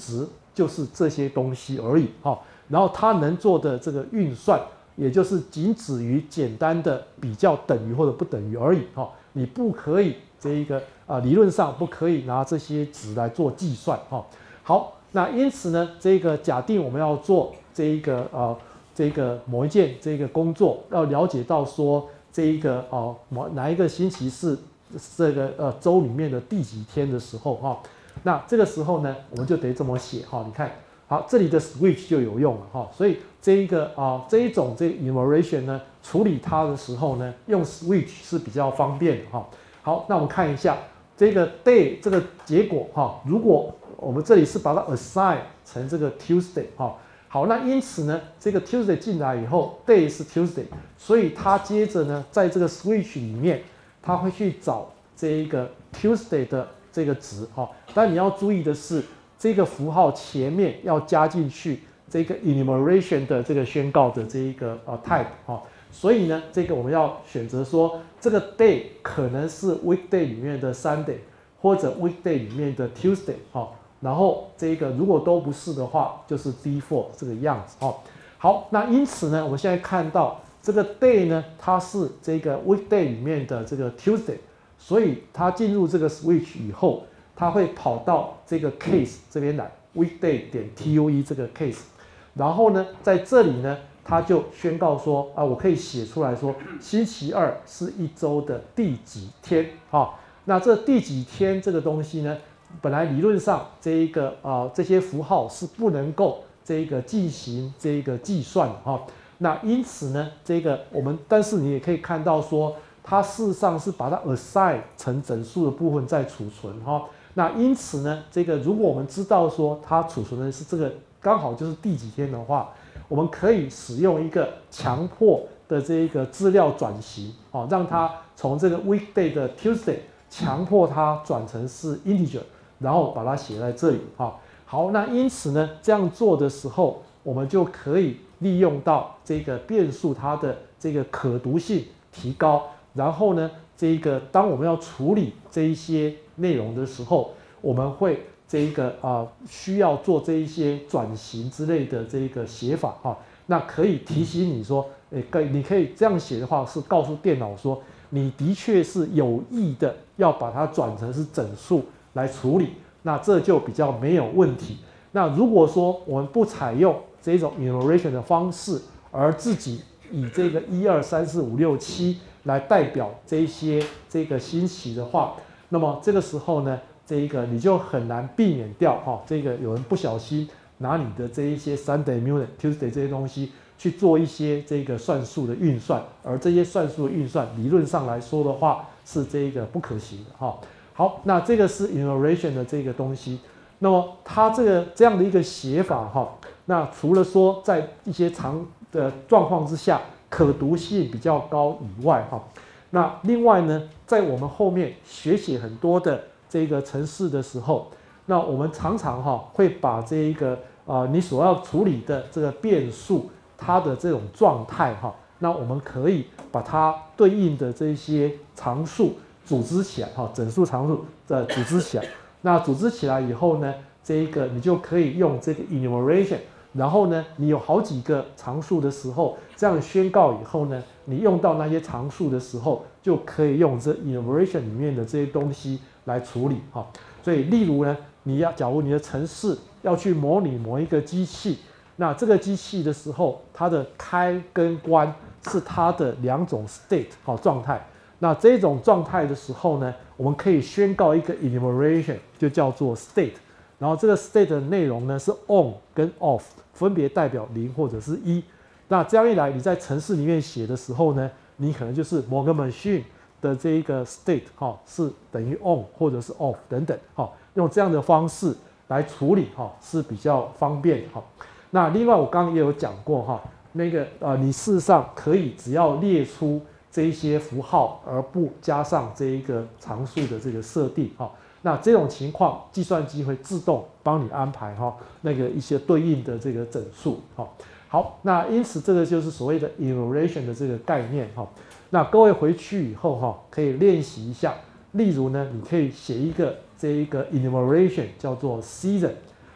就是这些东西而已哈。然后它能做的这个运算，也就是仅止于简单的比较等于或者不等于而已哈。你不可以这一个理论上不可以拿这些值来做计算哈。好，那因此呢，这个假定我们要做这一个某一件这个工作，要了解到说这一个哪一个星期是这个周里面的第几天的时候哈，那这个时候呢，我们就得这么写哈。你看，好，这里的 switch 就有用了哈。所以这一种enumeration 呢，处理它的时候呢，用 switch 是比较方便的哈。好，那我们看一下这个 day 这个结果哈，如果我们这里是把它 assign 成这个 Tuesday 哈。好，那因此呢，这个 Tuesday 进来以后 ，day 是 Tuesday， 所以它接着呢，在这个 switch 里面，它会去找这一个 Tuesday 的这个值哈。但你要注意的是，这个符号前面要加进去这个 enumeration 的这个宣告的这一个type 哈。所以呢，这个我们要选择说，这个 day 可能是 weekday 里面的 Sunday， 或者 weekday 里面的 Tuesday 哈。然后这个如果都不是的话，就是 default 这个样子哦。好，那因此呢，我们现在看到这个 day 呢，它是这个 weekday 里面的这个 Tuesday， 所以它进入这个 switch 以后，它会跑到这个 case 这边来 ，weekday 点 TUE 这个 case， 然后呢，在这里呢，它就宣告说我可以写出来说，星期二是一周的第几天啊？那这第几天这个东西呢？本来理论上这些符号是不能够进行计算的哈。那因此呢，但是你也可以看到说，它事实上是把它 assign 成整数的部分在储存哈。那因此呢，如果我们知道说它储存的是这个刚好就是第几天的话，我们可以使用一个强迫的这个资料转型让它从这个 weekday 的 Tuesday 强迫它转成是 integer。然后把它写在这里好，那因此呢，这样做的时候，我们就可以利用到这个变数它的这个可读性提高。然后呢，当我们要处理这一些内容的时候，我们会需要做这一些转型之类的这个写法那可以提醒你说，你可以这样写的话，是告诉电脑说，你的确是有意的要把它转成是整数来处理，那这就比较没有问题。那如果说我们不采用这种 enumeration 的方式，而自己以这个1、2、3、4、5、6、7来代表这个星期的话，那么这个时候呢，你就很难避免掉有人不小心拿你的这一些 Sunday、Tuesday 这些东西去做一些算术的运算，而这些算术的运算理论上来说的话是不可行的好，那这个是 enumeration 的这个东西。那么它这样的一个写法那除了说在一些常的状况之下可读性比较高以外那另外呢，在我们后面写很多的程式的时候，那我们常常会把你所要处理的这个变数它的这种状态那我们可以把它对应的这些常数组织起来整数常数组织起来。那组织起来以后呢，你就可以用这个 enumeration， 然后呢，你有好几个常数的时候，这样宣告以后呢，你用到那些常数的时候，就可以用这 enumeration 里面的这些东西来处理所以，例如呢，假如你的程式要去模拟某一个机器，那这个机器的时候，它的开跟关是它的两种 state 状态。那这种状态的时候呢，我们可以宣告一个 enumeration， 就叫做 state。然后这个 state 的内容呢是 on 跟 off， 分别代表0或者是1。那这样一来，你在程式里面写的时候呢，你可能就是某个 machine 的这一个 state 是等于 on 或者是 off 等等用这样的方式来处理是比较方便那另外我刚刚也有讲过你事实上可以只要列出这一些符号，而不加上这一个常数的这个设定那这种情况，计算机会自动帮你安排一些对应的这个整数好，那因此这个就是所谓的 enumeration 的这个概念那各位回去以后可以练习一下。例如呢，你可以写一个enumeration叫做 season。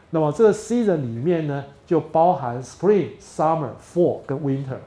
那么这个 season 里面呢，就包含 spring、summer、fall 跟 winter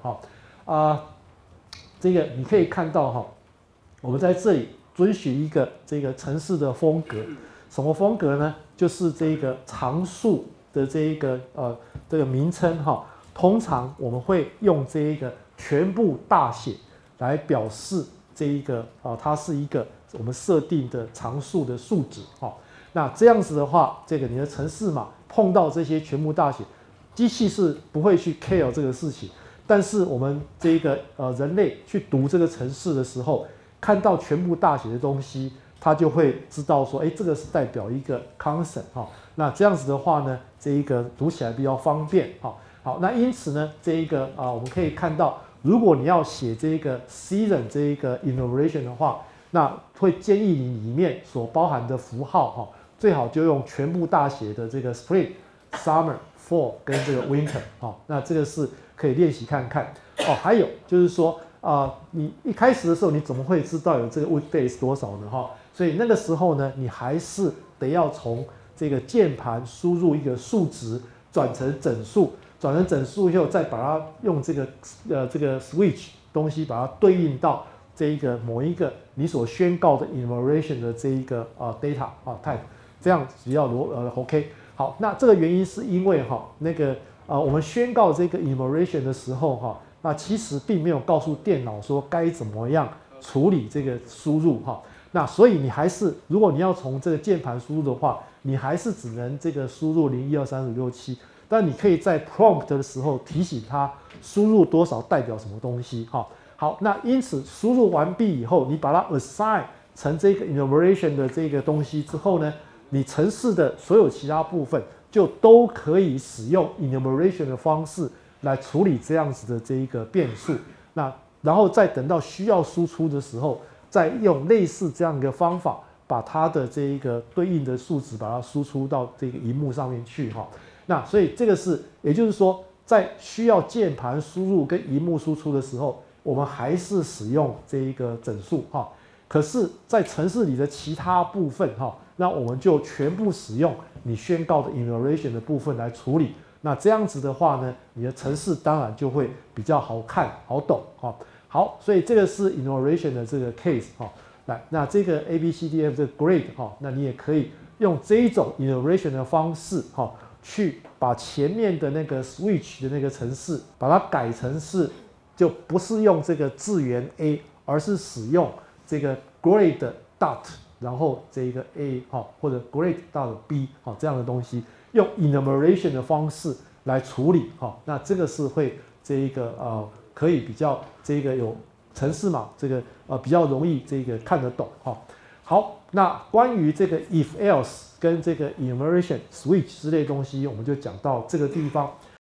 这个你可以看到我们在这里遵循一个这个程式的风格，什么风格呢？就是这个常数的这个名称通常我们会用这一个全部大写来表示这一个它是一个我们设定的常数的数值那这样子的话，这个你的程式码碰到这些全部大写，机器是不会去 care 这个事情。但是我们这个人类去读这个程式的时候，看到全部大写的东西，它就会知道说，这个是代表一个 constant 那这样子的话呢，这一个读起来比较方便好，那因此呢，这一个我们可以看到，如果你要写这个 season 这一个 enumeration 的话，那会建议你里面所包含的符号最好就用全部大写的这个 spring、summer、fall 跟这个 winter 那这个是可以练习看看还有就是说你一开始的时候你怎么会知道有这个 weekdays 多少呢所以那个时候呢，你还是得要从这个键盘输入一个数值转成整数，转成整数以后再把它用这个switch 东西把它对应到这一个某一个你所宣告的 enumeration 的这一个data type， 这样只要OK。好，那这个原因是因为我们宣告这个 enumeration 的时候那其实并没有告诉电脑说该怎么样处理这个输入那所以你还是，如果你要从这个键盘输入的话，你还是只能这个输入01234567，但你可以在 prompt 的时候提醒它输入多少代表什么东西好，那因此输入完毕以后，你把它 assign 成这个 enumeration 的这个东西之后呢，你程式的所有其他部分就都可以使用 enumeration 的方式来处理这样子的这一个变数。那然后再等到需要输出的时候，再用类似这样一个方法，把它的这一个对应的数值把它输出到这个萤幕上面去那所以这个是，也就是说，在需要键盘输入跟萤幕输出的时候，我们还是使用这一个整数可是，在程式里的其他部分那我们就全部使用你宣告的 enumeration 的部分来处理。那这样子的话呢，你的程式当然就会比较好看、好懂好，所以这个是 enumeration 的这个 case 来，那这个 ABCDF 这个 grade 那你也可以用这一种 enumeration 的方式去把前面的那个 switch 的那个程式，把它改成是就不是用这个字元 A， 而是使用这个 grade dot， 然后这个 A 或者 grade dot B 这样的东西，用 enumeration 的方式来处理那这个是会这一个可以比较这个有程式码这个比较容易这个看得懂好，那关于这个 if else 跟这个 enumeration switch 之类的东西，我们就讲到这个地方。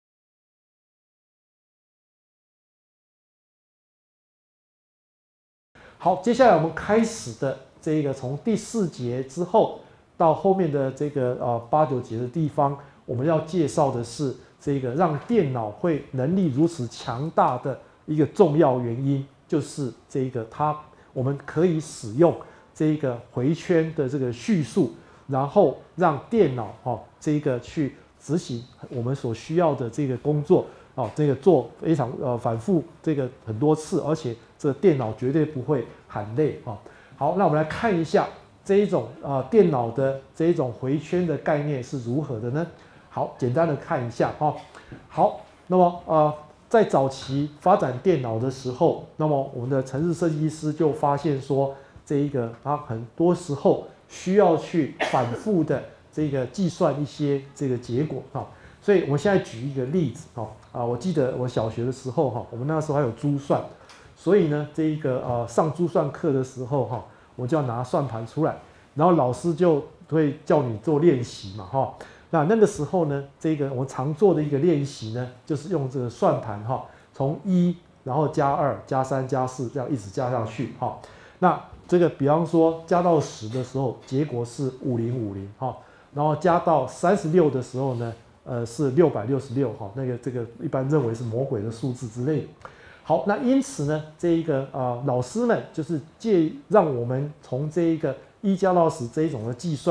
好，接下来我们开始的这个从第4节之后到后面的这个8、9节的地方，我们要介绍的是这个让电脑会能力如此强大的一个重要原因，就是这个我们可以使用这个回圈的这个叙述，然后让电脑这个去执行我们所需要的这个工作这个做非常反复这个很多次，而且这电脑绝对不会喊累好，那我们来看一下这一种电脑的这一种回圈的概念是如何的呢？好，简单的看一下好，那么在早期发展电脑的时候，那么我们的程式设计师就发现说，这一个很多时候需要去反复的这个计算一些这个结果所以我们现在举一个例子我记得我小学的时候我们那时候还有珠算，所以呢这一个上珠算课的时候我就要拿算盘出来，然后老师就会叫你做练习嘛那个时候呢，这个我们常做的一个练习呢，就是用这个算盘从1，然后加2、加3、加4这样一直加上去那这个比方说加到10的时候，结果是5050然后加到36的时候呢，是666那个这个一般认为是魔鬼的数字之类的。好，那因此呢，这一个老师们就是让我们从这一个1加到10这一种的计算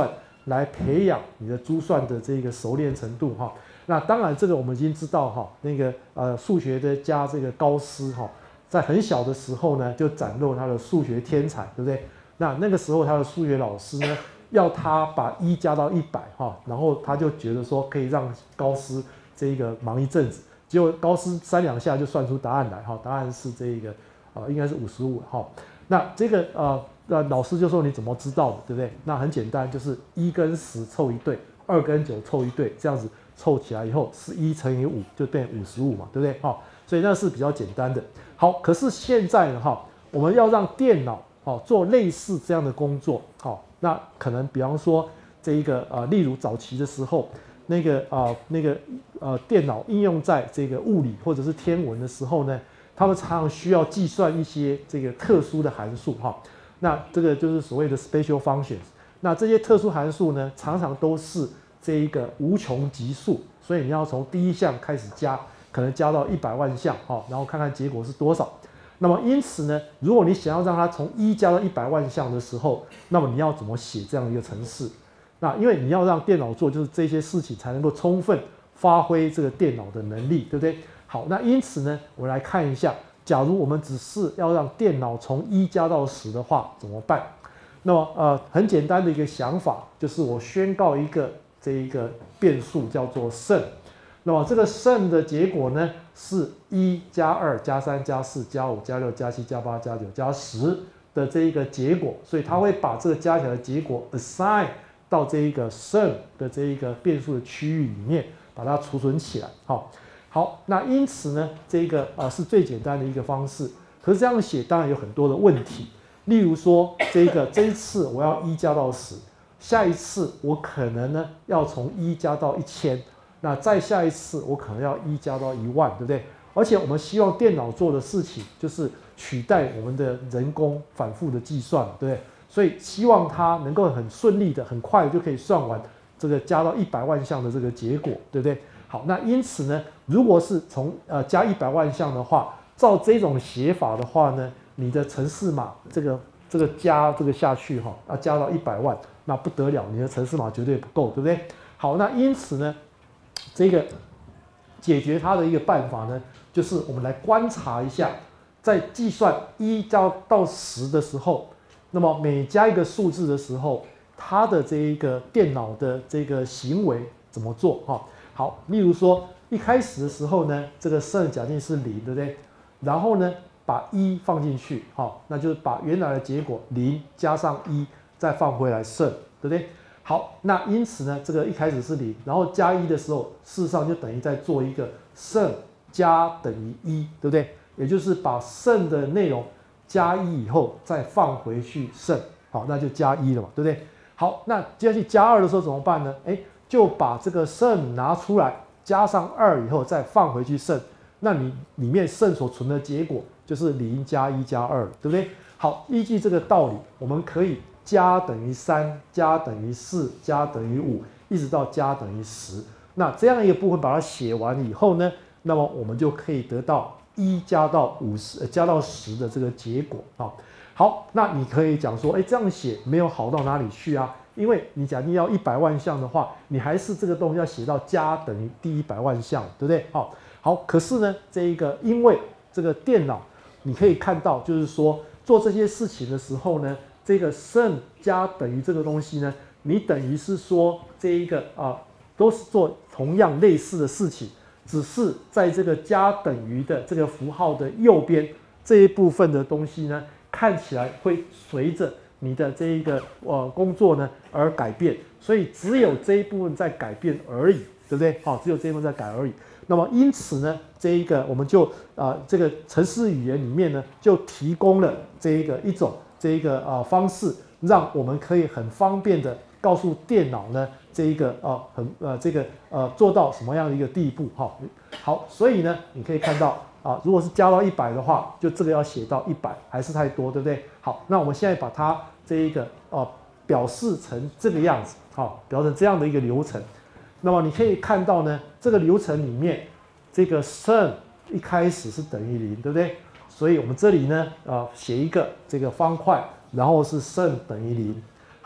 来培养你的珠算的这个熟练程度哈。那当然，这个我们已经知道哈，那个数学的家这个高斯哈，在很小的时候呢，就展露他的数学天才，对不对？那个时候他的数学老师呢，要他把1加到100哈，然后他就觉得说可以让高斯这个忙一阵子，结果高斯3、2下就算出答案来哈，答案是这个应该是55哈。那这个老师就说你怎么知道的，对不对？那很简单，就是1跟10凑一对，2跟9凑一对，这样子凑起来以后11乘以5就变55嘛，对不对？所以那是比较简单的。好，可是现在呢我们要让电脑做类似这样的工作，那可能比方说这一个例如早期的时候，那个电脑应用在这个物理或者是天文的时候呢，他们常常需要计算一些这个特殊的函数那这个就是所谓的 special functions。那这些特殊函数呢，常常都是这一个无穷级数，所以你要从第一项开始加，可能加到100万项然后看看结果是多少。那么因此呢，如果你想要让它从1加到100万项的时候，那么你要怎么写这样一个程式？那因为你要让电脑做就是这些事情，才能够充分发挥这个电脑的能力，对不对？好，那因此呢，我们来看一下，假如我们只是要让电脑从1加到10的话，怎么办？那么很简单的一个想法，就是我宣告一个这一个变数叫做 sum。那么这个 sum 的结果呢，是1加2加3加4加5加6加7加8加9加10的这一个结果，所以它会把这个加起来的结果 assign 到这一个 sum 的这一个变数的区域里面，把它储存起来。好，那因此呢，这个是最简单的一个方式。可是这样写当然有很多的问题，例如说这一次我要1加到10，下一次我可能呢要从1加到1000，那再下一次我可能要1加到10000，对不对？而且我们希望电脑做的事情就是取代我们的人工反复的计算，对不对？所以希望它能够很顺利的、很快的就可以算完这个加到100万项的这个结果，对不对？好，那因此呢，如果是从加100万项的话，照这种写法的话呢，你的程式码这个加这个下去要加到100万，那不得了，你的程式码绝对不够，对不对？好，那因此呢，这个解决它的一个办法呢，就是我们来观察一下，在计算1加到10的时候，那么每加一个数字的时候，它的这一个电脑的这个行为怎么做好，例如说一开始的时候呢，这个 sum 假定是0，对不对？然后呢，把1放进去，那就是把原来的结果0加上1，再放回来 sum， 对不对？好，那因此呢，这个一开始是0，然后加1的时候，事实上就等于在做一个 sum 加等于1，对不对？也就是把 sum 的内容加1以后再放回去 sum， 好，那就加1了嘛，对不对？好，那接下去加2的时候怎么办呢？就把这个 sum 拿出来，加上2以后再放回去 sum， 那你里面 sum 所存的结果就是0加1加2，对不对？好，依据这个道理，我们可以加等于3，加等于4，加等于5，一直到加等于10。那这样一个部分把它写完以后呢，那么我们就可以得到1加到10的这个结果好，那你可以讲说，这样写没有好到哪里去啊？因为你假定要100万项的话，你还是这个东西要写到加等于第100万项，对不对？好，可是呢，因为这个电脑，你可以看到，就是说做这些事情的时候呢，这个 sum 加等于这个东西呢，你等于是说都是做同样类似的事情，只是在这个加等于的这个符号的右边这一部分的东西呢，看起来会随着你的这一个工作呢而改变，所以只有这一部分在改变而已，对不对？只有这一部分在改而已。那么因此呢，我们就这个程式语言里面呢，就提供了一种方式，让我们可以很方便的告诉电脑呢，做到什么样的一个地步好，所以呢，你可以看到如果是加到100的话，就这个要写到100，还是太多，对不对？好，那我们现在把它表示成这个样子，表示成这样的一个流程。那么你可以看到呢，这个流程里面，这个 sum 一开始是等于0，对不对？所以我们这里呢，写一个这个方块，然后是 sum 等于0。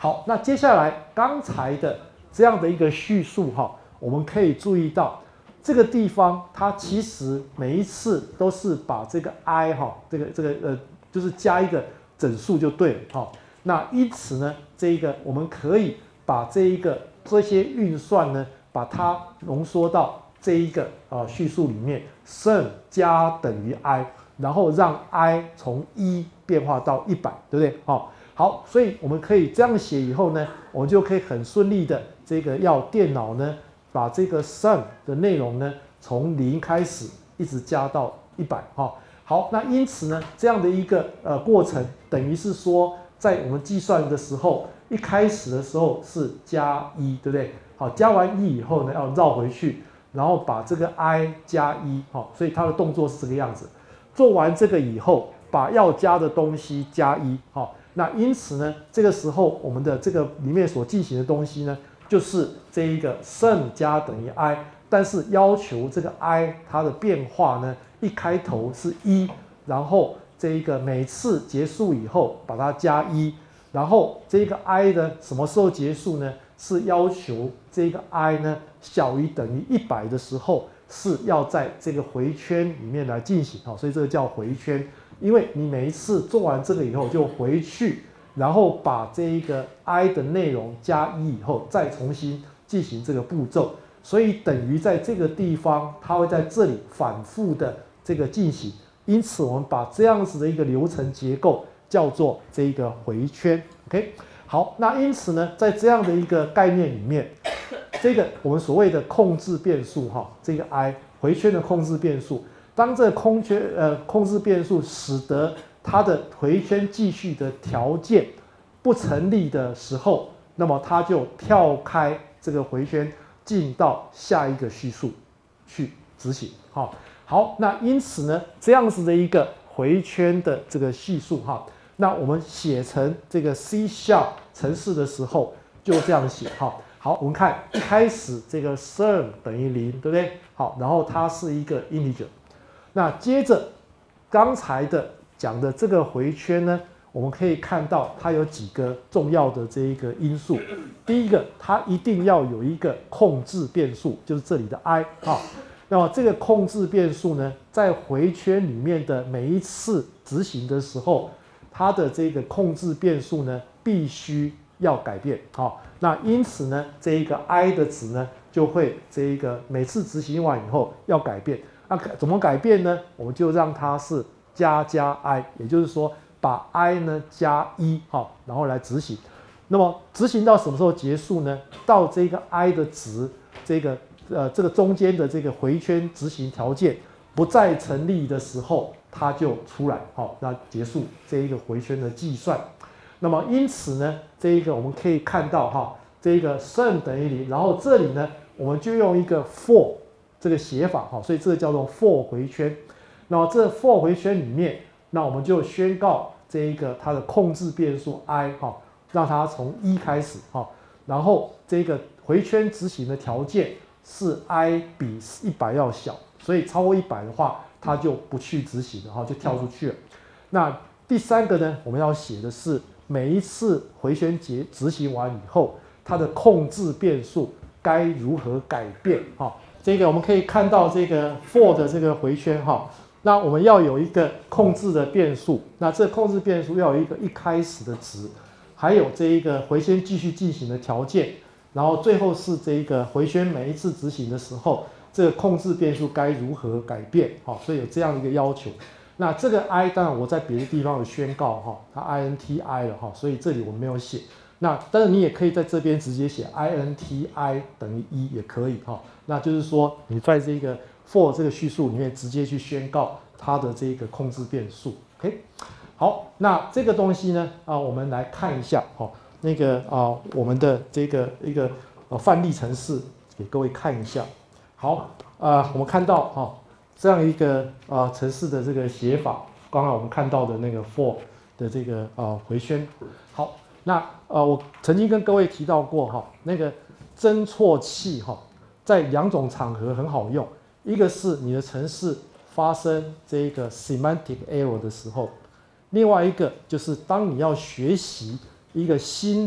好，那接下来刚才的这样的一个叙述哈，我们可以注意到这个地方它其实每一次都是把这个 i 哈，就是加一个整数就对了哈。那因此呢，这个我们可以把这些运算呢，把它浓缩到这一个叙述里面 ，sum 加等于 i， 然后让 i 从1变化到100，对不对？好，所以我们可以这样写以后呢，我们就可以很顺利的这个要电脑呢把这个 sum 的内容呢从0开始一直加到100好，那因此呢这样的一个过程，等于是说在我们计算的时候，一开始的时候是加1，对不对？好，加完1以后呢要绕回去，然后把这个 i 加1，所以它的动作是这个样子。做完这个以后，把要加的东西加1，那因此呢，这个时候我们的这个里面所进行的东西呢，就是这一个 sum 加等于 i， 但是要求这个 i 它的变化呢，一开头是1，然后这一个每次结束以后把它加1，然后这个 i 呢什么时候结束呢？是要求这个 i 呢小于等于100的时候，是要在这个回圈里面来进行，所以这个叫回圈。因为你每一次做完这个以后就回去，然后把这一个 i 的内容加1以后，再重新进行这个步骤，所以等于在这个地方它会在这里反复的这个进行，因此我们把这样子的一个流程结构叫做这个回圈。OK， 好，那因此呢，在这样的一个概念里面，这个我们所谓的控制变数这个 i 回圈的控制变数。当这个控制变数使得它的回圈继续的条件不成立的时候，那么它就跳开这个回圈，进到下一个叙述去执行。好，那因此呢，这样子的一个回圈的这个叙述那我们写成这个 C# 程式的时候就这样写好，我们看一开始这个 sum 等于0，对不对？好，然后它是一个 integer。那接着刚才的讲的这个回圈呢，我们可以看到它有几个重要的这一个因素。第一个，它一定要有一个控制变数，就是这里的 i。那么这个控制变数呢，在回圈里面的每一次执行的时候，它的这个控制变数呢，必须要改变。那因此呢，这一个 i 的值呢，就会这一个每次执行完以后要改变。那怎么改变呢？我们就让它是加 i， 也就是说把 i 呢加1，然后来执行。那么执行到什么时候结束呢？到这个 i 的值，这个中间的这个回圈执行条件不再成立的时候，它就出来，那结束这一个回圈的计算。那么因此呢，这一个我们可以看到这一个 sum 等于0，然后这里呢，我们就用一个 for。这个写法所以这个叫做 for 回圈。那么这 for 回圈里面，那我们就宣告这一个它的控制变数 i 让它从1开始然后这个回圈执行的条件是 i 比100要小，所以超过100的话，它就不去执行了就跳出去了。那第三个呢，我们要写的是每一次回圈执行完以后，它的控制变数该如何改变这个我们可以看到这个 for 的这个回圈那我们要有一个控制的变数，那这控制变数要有一个一开始的值，还有这一个回圈继续进行的条件，然后最后是这一个回圈每一次执行的时候，这个控制变数该如何改变所以有这样的一个要求。那这个 i 当然我在别的地方有宣告它 inti 了所以这里我没有写。那当然你也可以在这边直接写 inti 等于1也可以那就是说你在这个 for 这个叙述里面直接去宣告它的这个控制变数。OK， 好，那这个东西呢我们来看一下那个我们的这个一个范例程式给各位看一下。好，我们看到这样一个程式的这个写法，刚刚我们看到的那个 for 的这个回圈。好。那我曾经跟各位提到过那个侦错器在2种场合很好用，一个是你的程式发生这个 semantic error 的时候，另外一个就是当你要学习一个新的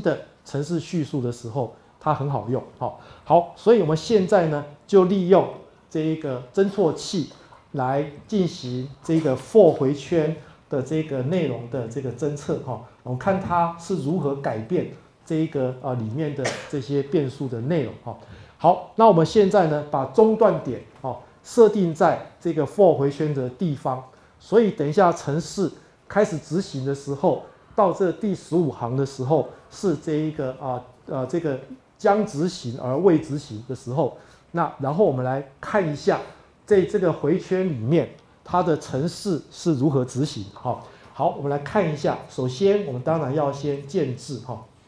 程式叙述的时候，它很好用。好，所以我们现在呢就利用这一个侦错器来进行这个 for 回圈的这个内容的这个侦测。我们看它是如何改变这一个里面的这些变数的内容。好，那我们现在呢把中断点设定在这个 for 回圈的地方，所以等一下程式开始执行的时候，到这第15行的时候是这一个这个将执行而未执行的时候。那然后我们来看一下，在这个回圈里面，它的程式是如何执行。好，我们来看一下。首先，我们当然要先建置。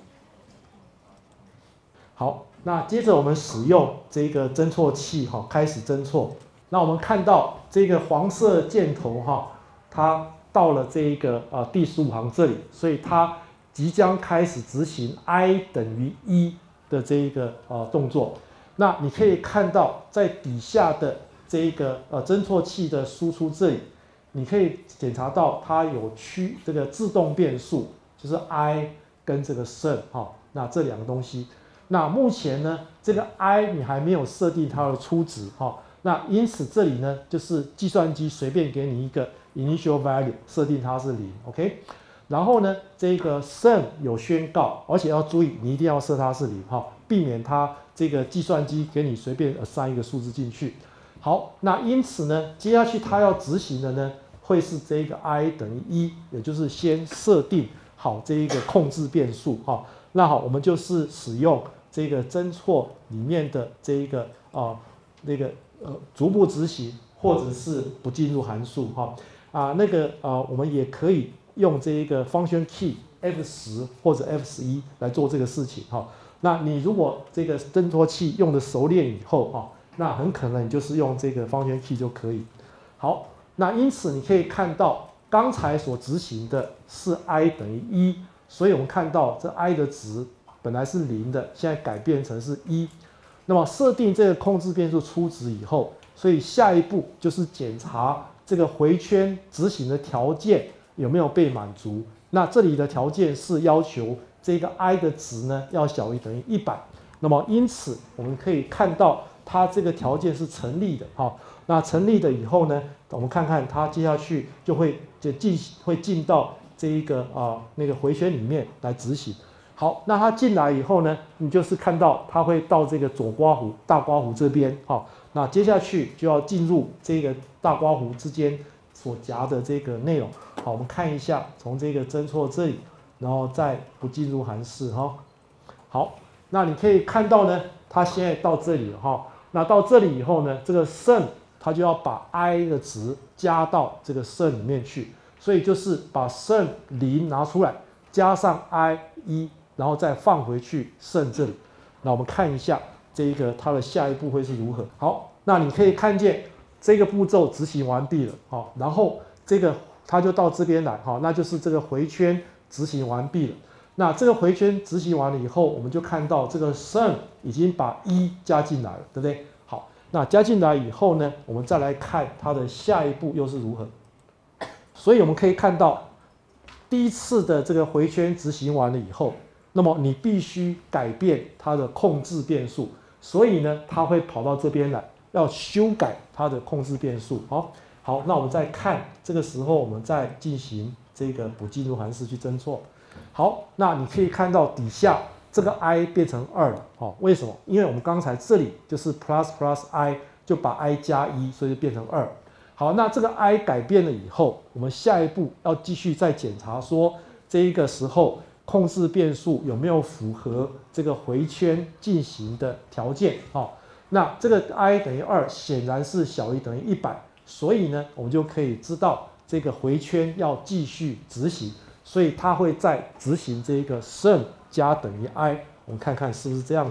好，那接着我们使用这个侦错器开始侦错。那我们看到这个黄色箭头它到了这一个第15行这里，所以它即将开始执行 i 等于1的这一个动作。那你可以看到在底下的这一个侦错器的输出这里，你可以检查到它有这个自动变数，就是 i 跟这个 sum 那这两个东西。那目前呢，这个 i 你还没有设定它的初值那因此这里呢，就是计算机随便给你一个 initial value， 设定它是0 ，OK。然后呢，这个 sum 有宣告，而且要注意，你一定要设它是0避免它这个计算机给你随便 assign 一个数字进去。好，那因此呢，接下去它要执行的呢，会是这个 i 等于1，也就是先设定好这一个控制变数那好，我们就是使用这个侦错里面的这一个逐步执行，或者是不进入函数我们也可以用这一个 function key F10 或者 F11来做这个事情那你如果这个侦错器用的熟练以后那很可能你就是用这个 function key 就可以。好，那因此你可以看到刚才所执行的是 i 等于1，所以我们看到这 i 的值本来是0的，现在改变成是1。那么设定这个控制变数初值以后，所以下一步就是检查这个回圈执行的条件有没有被满足。那这里的条件是要求这个 i 的值呢要小于等于100。那么因此我们可以看到它这个条件是成立的那成立的以后呢，我们看看它接下去就会进到这一个那个回圈里面来执行。好，那它进来以后呢，你就是看到它会到这个左刮弧、大刮弧这边那接下去就要进入这个大刮弧之间所夹的这个内容。好，我们看一下，从这个侦错这里，然后再不进入函式好，那你可以看到呢，它现在到这里了那到这里以后呢，这个 sum 它就要把 i 的值加到这个 sum 里面去，所以就是把 sum 0拿出来，加上 i 1，然后再放回去 sum 这里。那我们看一下这一个它的下一步会是如何。好，那你可以看见这个步骤执行完毕了然后这个它就到这边来那就是这个回圈执行完毕了。那这个回圈执行完了以后，我们就看到这个 sum 已经把1加进来了，对不对？好，那加进来以后呢，我们再来看它的下一步又是如何。所以我们可以看到第一次的这个回圈执行完了以后，那么你必须改变它的控制变数，所以呢，它会跑到这边来，要修改它的控制变数。好，那我们再看，这个时候我们再进行这个不进入函式去侦错。好，那你可以看到底下这个 i 变成2了为什么？因为我们刚才这里就是 plus i 就把 i 加1，所以就变成2。好，那这个 i 改变了以后，我们下一步要继续再检查说，这一个时候控制变数有没有符合这个回圈进行的条件那这个 i 等于2显然是小于等于100，所以呢，我们就可以知道这个回圈要继续执行，所以它会再执行这个 sum 加等于 i。我们看看是不是这样子。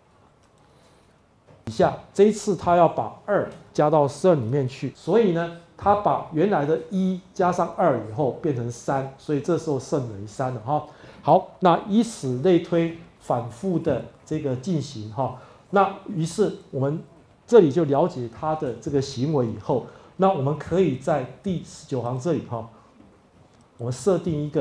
以下这一次它要把2加到 sum 里面去，所以呢，它把原来的1加上2以后变成3，所以这时候 sum 等于3了好，那以此类推，反复的这个进行那于是我们这里就了解它的这个行为以后，那我们可以在第19行这里我们设定一个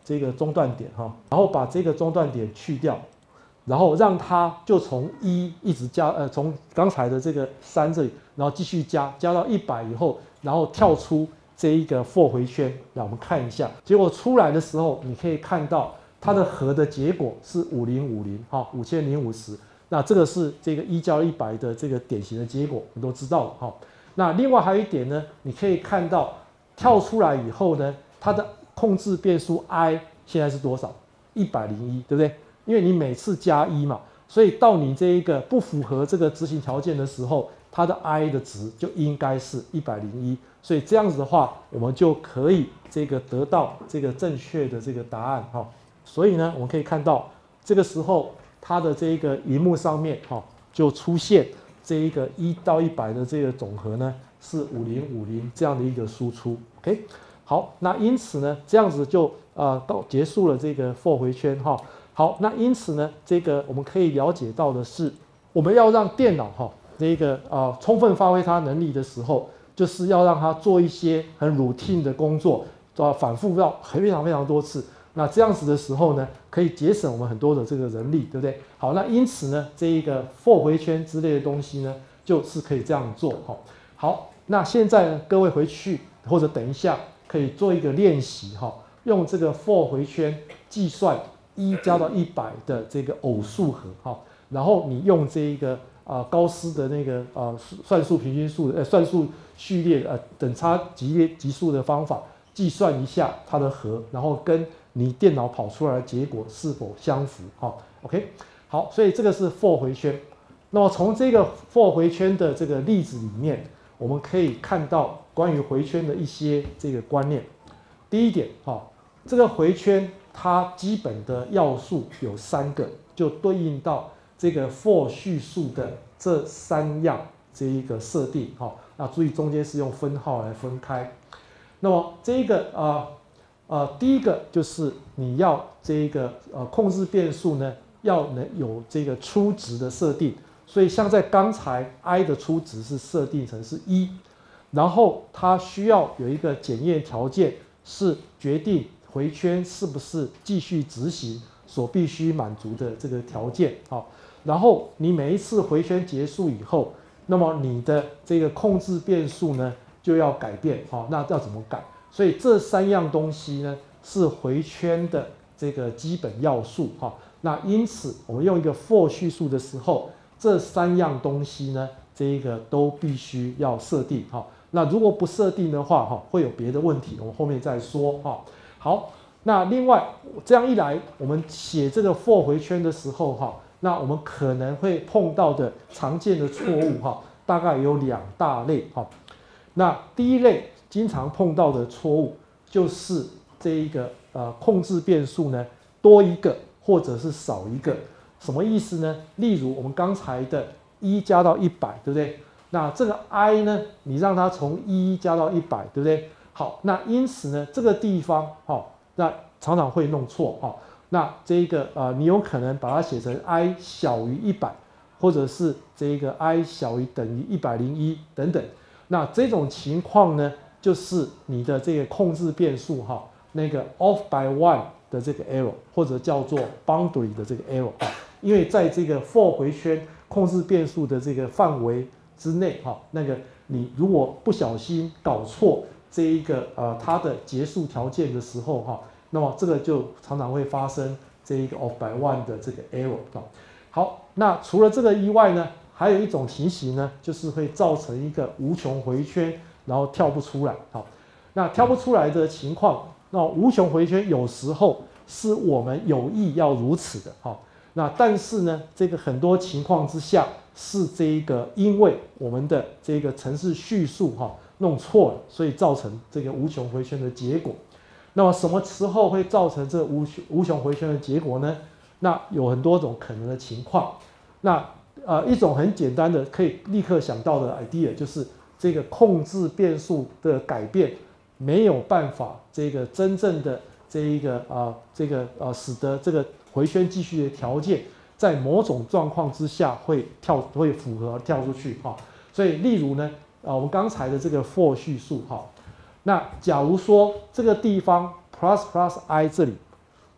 这个中断点哈，然后把这个中断点去掉，然后让它就从1一直加从刚才的这个3这里，然后继续加到100以后，然后跳出这一个 for 回圈，来我们看一下，结果出来的时候，你可以看到它的和的结果是5050哈，5050。那这个是这个1加100的这个典型的结果，我们都知道了哈。那另外还有一点呢，你可以看到跳出来以后呢，它的控制变数 i 现在是多少？101，对不对？因为你每次加1嘛，所以到你这一个不符合这个执行条件的时候，它的 i 的值就应该是101。所以这样子的话，我们就可以这个得到这个正确的这个答案哈。所以呢，我们可以看到这个时候它的这个荧幕上面哈就出现这一个1到100的这个总和呢是5050这样的一个输出。OK， 好，那因此呢，这样子就到结束了这个 for 回圈哈。好，那因此呢，这个我们可以了解到的是，我们要让电脑哈这个充分发挥它能力的时候，就是要让它做一些很 routine 的工作，反复到非常多次。那这样子的时候呢，可以节省我们很多的这个人力，对不对？好，那因此呢，这一个 for 回圈之类的东西呢，就是可以这样做哈。好，那现在呢，各位回去或者等一下可以做一个练习哈，用这个 for 回圈计算1加到100的这个偶数和哈，然后你用这一个高斯的那个算术平均数算术序列等差级数的方法计算一下它的和，然后跟你电脑跑出来的结果是否相符哈 ？OK， 好，所以这个是 for 回圈。那么从这个 for 回圈的这个例子里面，我们可以看到关于回圈的一些这个观念。第一点哈，这个回圈它基本的要素有3个，就对应到这个 for 叙述的这3样这一个设定哈。那注意中间是用分号来分开。那么这一个第一个就是你要这一个控制变数呢，要能有这个初值的设定。所以像在刚才 i 的初值是设定成是1，然后它需要有一个检验条件，是决定回圈是不是继续执行所必须满足的这个条件。好，然后你每一次回圈结束以后，那么你的这个控制变数呢就要改变。好，那要怎么改？所以这3样东西呢是回圈的这个基本要素哈。那因此我们用一个 for 叙述的时候，这3样东西呢，这一个都必须要设定哈。那如果不设定的话哈，会有别的问题，我们后面再说哈。好，那另外这样一来，我们写这个 for 回圈的时候哈，那我们可能会碰到的常见的错误哈，大概有2大类哈。那第一类经常碰到的错误就是这一个控制变数呢多一个或者是少一个，什么意思呢？例如我们刚才的1加到100，对不对？那这个 i 呢，你让它从1加到100，对不对？好，那因此呢，这个地方那常常会弄错那这个你有可能把它写成 i 小于100，或者是这个 i 小于等于101等等。那这种情况呢，就是你的这个控制变数那个 off by 1的这个 error， 或者叫做 boundary 的这个 error 因为在这个 for 回圈控制变数的这个范围之内那个你如果不小心搞错这一个它的结束条件的时候那么这个就常常会发生这一个 off by 1的这个 error 好，那除了这个以外呢，还有一种情形呢，就是会造成一个无穷回圈，然后跳不出来那跳不出来的情况，那无穷回圈有时候是我们有意要如此的那但是呢，这个很多情况之下是这一个因为我们的这个程式叙述弄错了，所以造成这个无穷回圈的结果。那么什么时候会造成这无穷回圈的结果呢？那有很多种可能的情况。那一种很简单的可以立刻想到的 idea 就是这个控制变数的改变没有办法这个真正的这一个使得这个回圈继续的条件在某种状况之下会符合跳出去所以例如呢我们刚才的这个 for 叙述那假如说这个地方 plus i 这里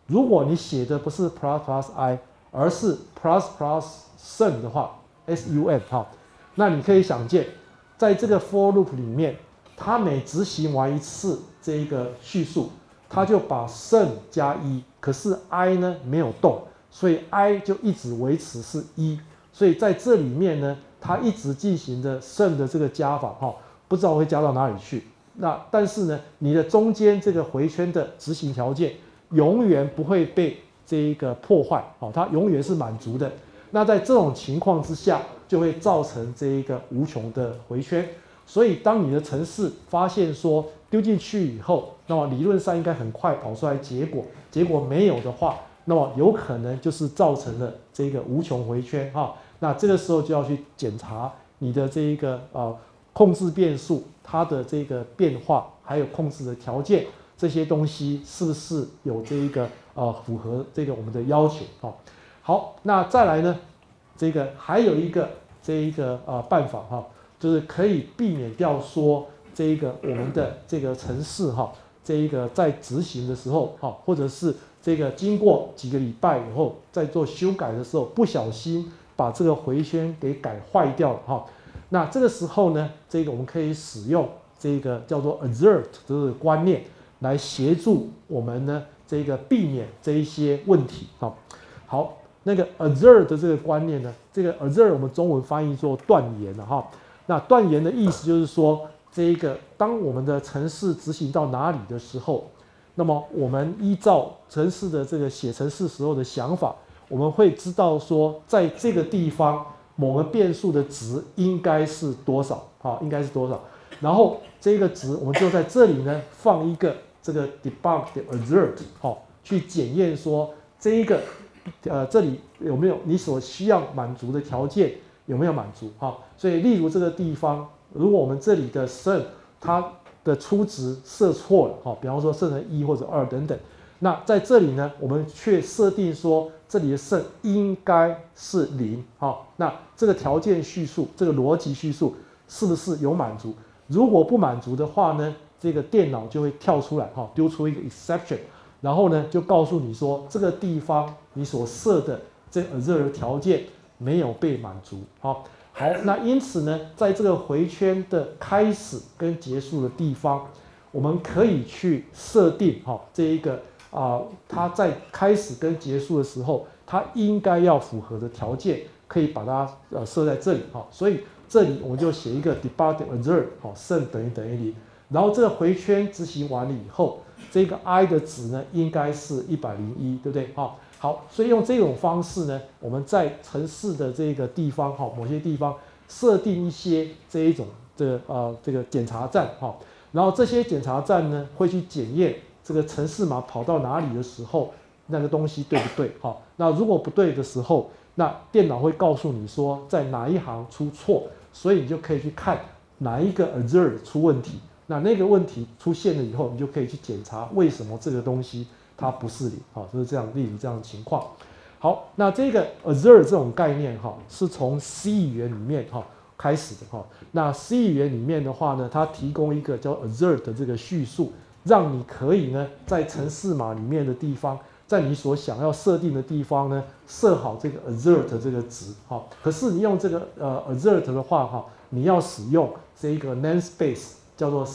如果你写的不是 plus plus i， 而是 plus plus sum 的话 ，sum 哈，那你可以想见，在这个 for loop 里面，它每执行完一次这一个叙述，它就把 sum 加1，可是 i 呢没有动，所以 i 就一直维持是1，所以在这里面呢，它一直进行的 sum 的这个加法哈，不知道会加到哪里去。那但是呢，你的中间这个回圈的执行条件永远不会被这一个破坏，它永远是满足的。那在这种情况之下，就会造成这一个无穷的回圈。所以当你的程式发现说丢进去以后，那么理论上应该很快跑出来结果，结果没有的话，那么有可能就是造成了这个无穷回圈哈。那这个时候就要去检查你的这一个控制变数它的这个变化，还有控制的条件，这些东西是不是有这一个符合这个我们的要求哈。好，那再来呢，这个还有一个这一个办法哈，就是可以避免掉说这一个我们的这个程式哈，这一个在执行的时候哈，或者是这个经过几个礼拜以后在做修改的时候，不小心把这个回圈给改坏掉了哈。那这个时候呢，这个我们可以使用这个叫做 assert 这个观念来协助我们呢，这个避免这一些问题哈。好，那个 assert 的这个观念呢，这个 assert 我们中文翻译做断言了哈。那断言的意思就是说，这一个当我们的程式执行到哪里的时候，那么我们依照程式的这个写程式时候的想法，我们会知道说，在这个地方某个变数的值应该是多少啊？应该是多少？然后这个值我们就在这里呢放一个这个 debug 的 assert 去检验说这一个这里有没有你所需要满足的条件有没有满足哈？所以例如这个地方，如果我们这里的 sum 它的初值设错了哈，比方说设成1或者2等等，那在这里呢，我们却设定说这里的 sum 应该是0哈，那这个条件叙述这个逻辑叙述是不是有满足？如果不满足的话呢，这个电脑就会跳出来哈，丢出一个 exception， 然后呢就告诉你说这个地方你所设的这个 assert 条件没有被满足。好，那因此呢，在这个回圈的开始跟结束的地方，我们可以去设定这一个它在开始跟结束的时候，它应该要符合的条件，可以把它设在这里哈。所以这里我们就写一个 debug assert sum 等于0，然后这个回圈执行完了以后，这个 i 的值呢应该是101，对不对？好，所以用这种方式呢，我们在程式的这个地方某些地方设定一些这一种这个检查站然后这些检查站呢会去检验这个程式码跑到哪里的时候，那个东西对不对？那如果不对的时候，那电脑会告诉你说在哪一行出错，所以你就可以去看哪一个 assert 出问题。那个问题出现了以后，你就可以去检查为什么这个东西它不是0，就是这样，例如这样的情况。好，那这个 assert 这种概念是从 C 语言里面开始的那 C 语言里面的话呢，它提供一个叫 assert 的这个叙述，让你可以呢在程式码里面的地方，在你所想要设定的地方呢设好这个 assert 这个值可是你用这个assert 的话你要使用这个 namespace 叫做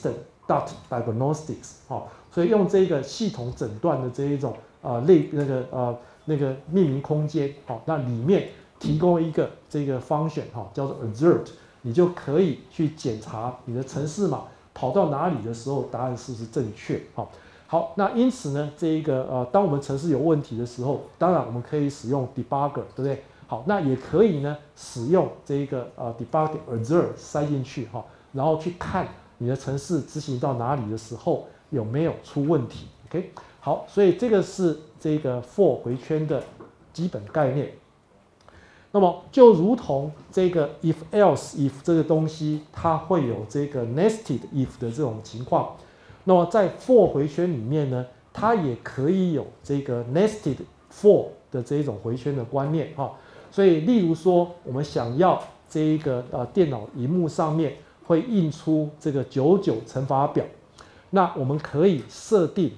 system.diagnostics 所以用这个系统诊断的这一种那个命名空间那里面提供一个这个 function 叫做 assert， 你就可以去检查你的程式码跑到哪里的时候，答案是不是正确好，那因此呢，这一个当我们程式有问题的时候，当然我们可以使用 debugger， 对不对？好，那也可以呢使用这个debug assert 塞进去然后去看你的程式执行到哪里的时候有没有出问题。OK， 好，所以这个是这个 for 回圈的基本概念。那么就如同这个 if else if 这个东西，它会有这个 nested if 的这种情况。那么在 for 回圈里面呢，它也可以有这个 nested for 的这一种回圈的观念所以例如说，我们想要这一个电脑荧幕上面会印出这个99乘法表，那我们可以设定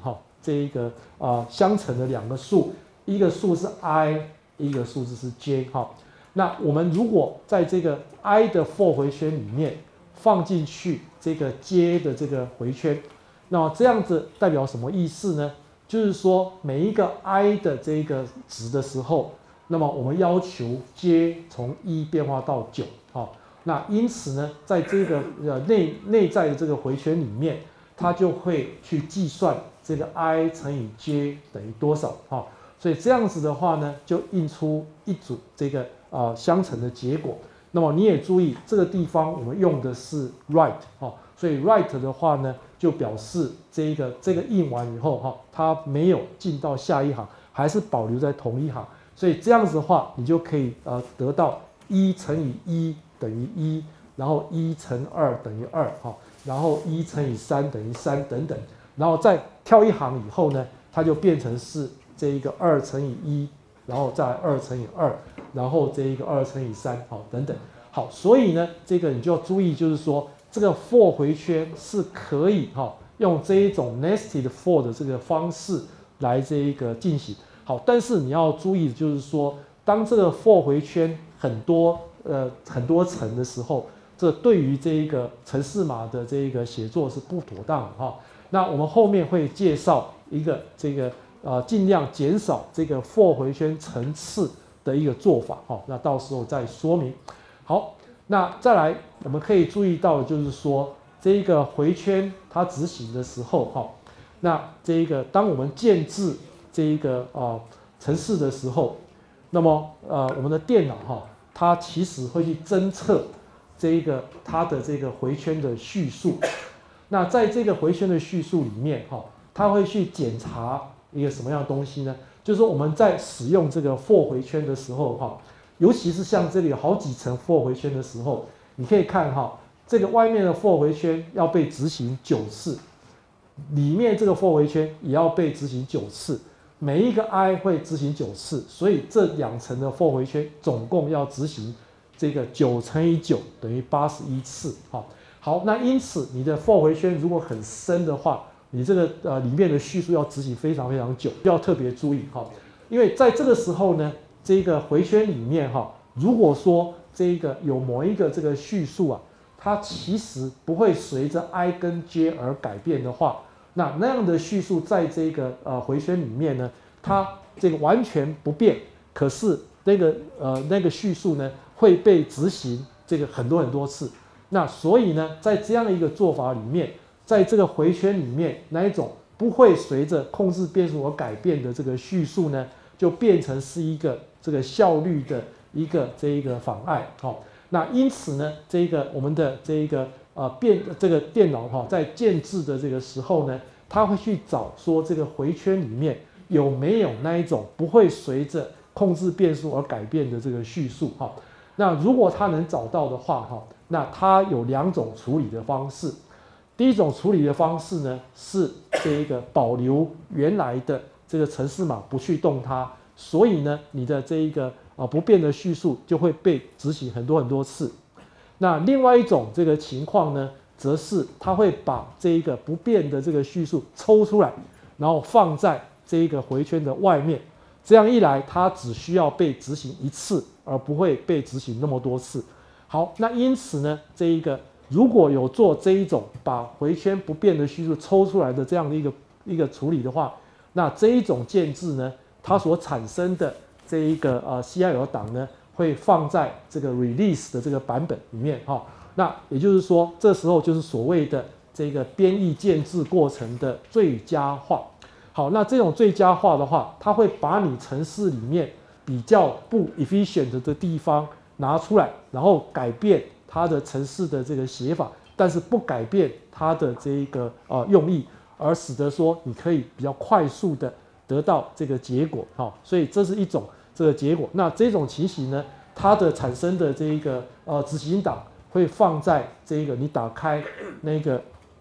这一个相乘的两个数，一个数是 i， 一个数字是 j 哈。那我们如果在这个 i 的 for 回圈里面放进去这个 j 的这个回圈，那么这样子代表什么意思呢？就是说每一个 i 的这个值的时候，那么我们要求 j 从1变化到9，好，那因此呢，在这个内在的这个回圈里面，它就会去计算这个 i 乘以 j 等于多少，好，所以这样子的话呢，就印出一组这个相乘的结果。那么你也注意这个地方我们用的是 right， 好，所以 right 的话呢，就表示这个印完以后哈，它没有进到下一行，还是保留在同一行。所以这样子的话，你就可以得到1乘以1等于1，然后1乘2等于2，哈，然后1乘以3等于3等等，然后再跳一行以后呢，它就变成是这一个2乘以1，然后再2乘以2，然后这一个2乘以3，好，等等。好，所以呢，这个你就要注意，就是说这个 for 回圈是可以用这一种 nested for 的这个方式来这一个进行。好，但是你要注意，就是说，当这个 for 回圈很多层的时候，这对于这一个程式码的这一个写作是不妥当的哈。那我们后面会介绍一个这个尽量减少这个 for 回圈层次的一个做法哈。那到时候再说明。好，那再来我们可以注意到，就是说这一个回圈它执行的时候哈，那这一个当我们建置这一个程式的时候，那么我们的电脑它其实会去侦测这一个它的这个回圈的序数。那在这个回圈的序数里面它会去检查一个什么样的东西呢？就是说我们在使用这个 for 回圈的时候尤其是像这里有好几层 for 回圈的时候，你可以看这个外面的 for 回圈要被执行9次，里面这个 for 回圈也要被执行9次，每一个 i 会执行9次，所以这2层的 for 回圈总共要执行这个9乘以9等于81次。好，那因此你的 for 回圈如果很深的话，你这个里面的叙述要执行非常非常久，要特别注意因为在这个时候呢，这个回圈里面如果说这个有某一个这个叙述它其实不会随着 i 跟 j 而改变的话，那样的叙述在这个回圈里面呢，它这个完全不变，可是那个叙述呢会被执行这个很多次。那所以呢，在这样的一个做法里面，在这个回圈里面，那一种不会随着控制变数而改变的这个叙述呢，就变成是一个这个效率的一个妨碍。那因此呢，我们的这个电脑在建置的这个时候呢，它会去找说这个回圈里面有没有那一种不会随着控制变数而改变的这个叙述那如果它能找到的话那它有2种处理的方式。第一种处理的方式呢，是这个保留原来的这个程式码不去动它，所以呢，你的这一个不变的叙述就会被执行很多次。那另外一种这个情况呢，则是它会把这一个不变的这个叙述抽出来，然后放在这一个回圈的外面。这样一来，它只需要被执行1次，而不会被执行那么多次。好，那因此呢，如果有做这一种把回圈不变的叙述抽出来的这样的一个处理的话，那这一种建置呢，它所产生的这一个CIL 档呢，会放在这个 release 的这个版本里面那也就是说，这时候就是所谓的这个编译建置过程的最佳化。好，那这种最佳化的话，它会把你程式里面比较不 efficient 的地方拿出来，然后改变它的程式的这个写法，但是不改变它的这一个用意，而使得说你可以比较快速的得到这个结果所以这是一种这个结果。那这种情形呢，它的产生的这一个执行档会放在这一个你打开那个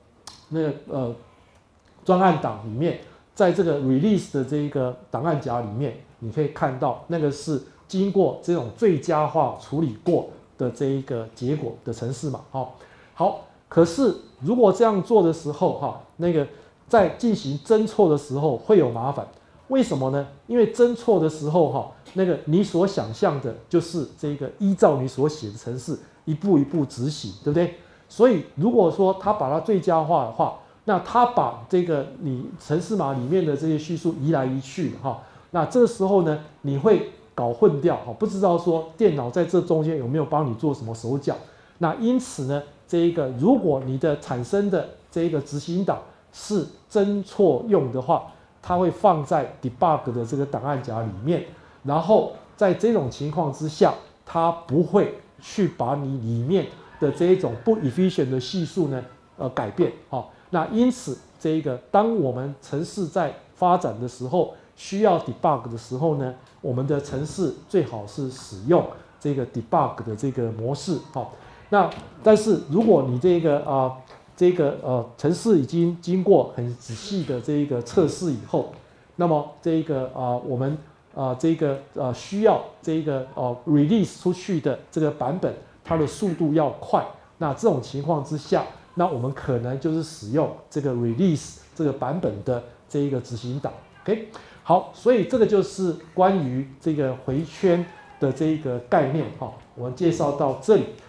专案档里面，在这个 release 的这一个档案夹里面，你可以看到那个是经过这种最佳化处理过的这一个结果的程式码好，可是如果这样做的时候在进行侦错的时候会有麻烦。为什么呢？因为侦错的时候那个你所想象的就是这个依照你所写的程式一步一步执行，对不对？所以如果说他把它最佳化的话，那他把这个你程式码里面的这些叙述移来移去那这个时候呢，你会搞混掉不知道说电脑在这中间有没有帮你做什么手脚。那因此呢，这一个如果你的产生的这一个执行档是侦错用的话，它会放在 debug 的这个档案夹里面，然后在这种情况之下，它不会去把你里面的这一种不 efficient 的系数呢改变那因此这一个当我们程式在发展的时候需要 debug 的时候呢，我们的程式最好是使用这个 debug 的这个模式那但是如果你这个程式已经经过很仔细的这个测试以后，那么这个我们需要这个release 出去的这个版本，它的速度要快。那这种情况之下，那我们可能就是使用这个 release 这个版本的这一个执行档。OK， 好，所以这个就是关于这个回圈的这一个概念我们介绍到这里。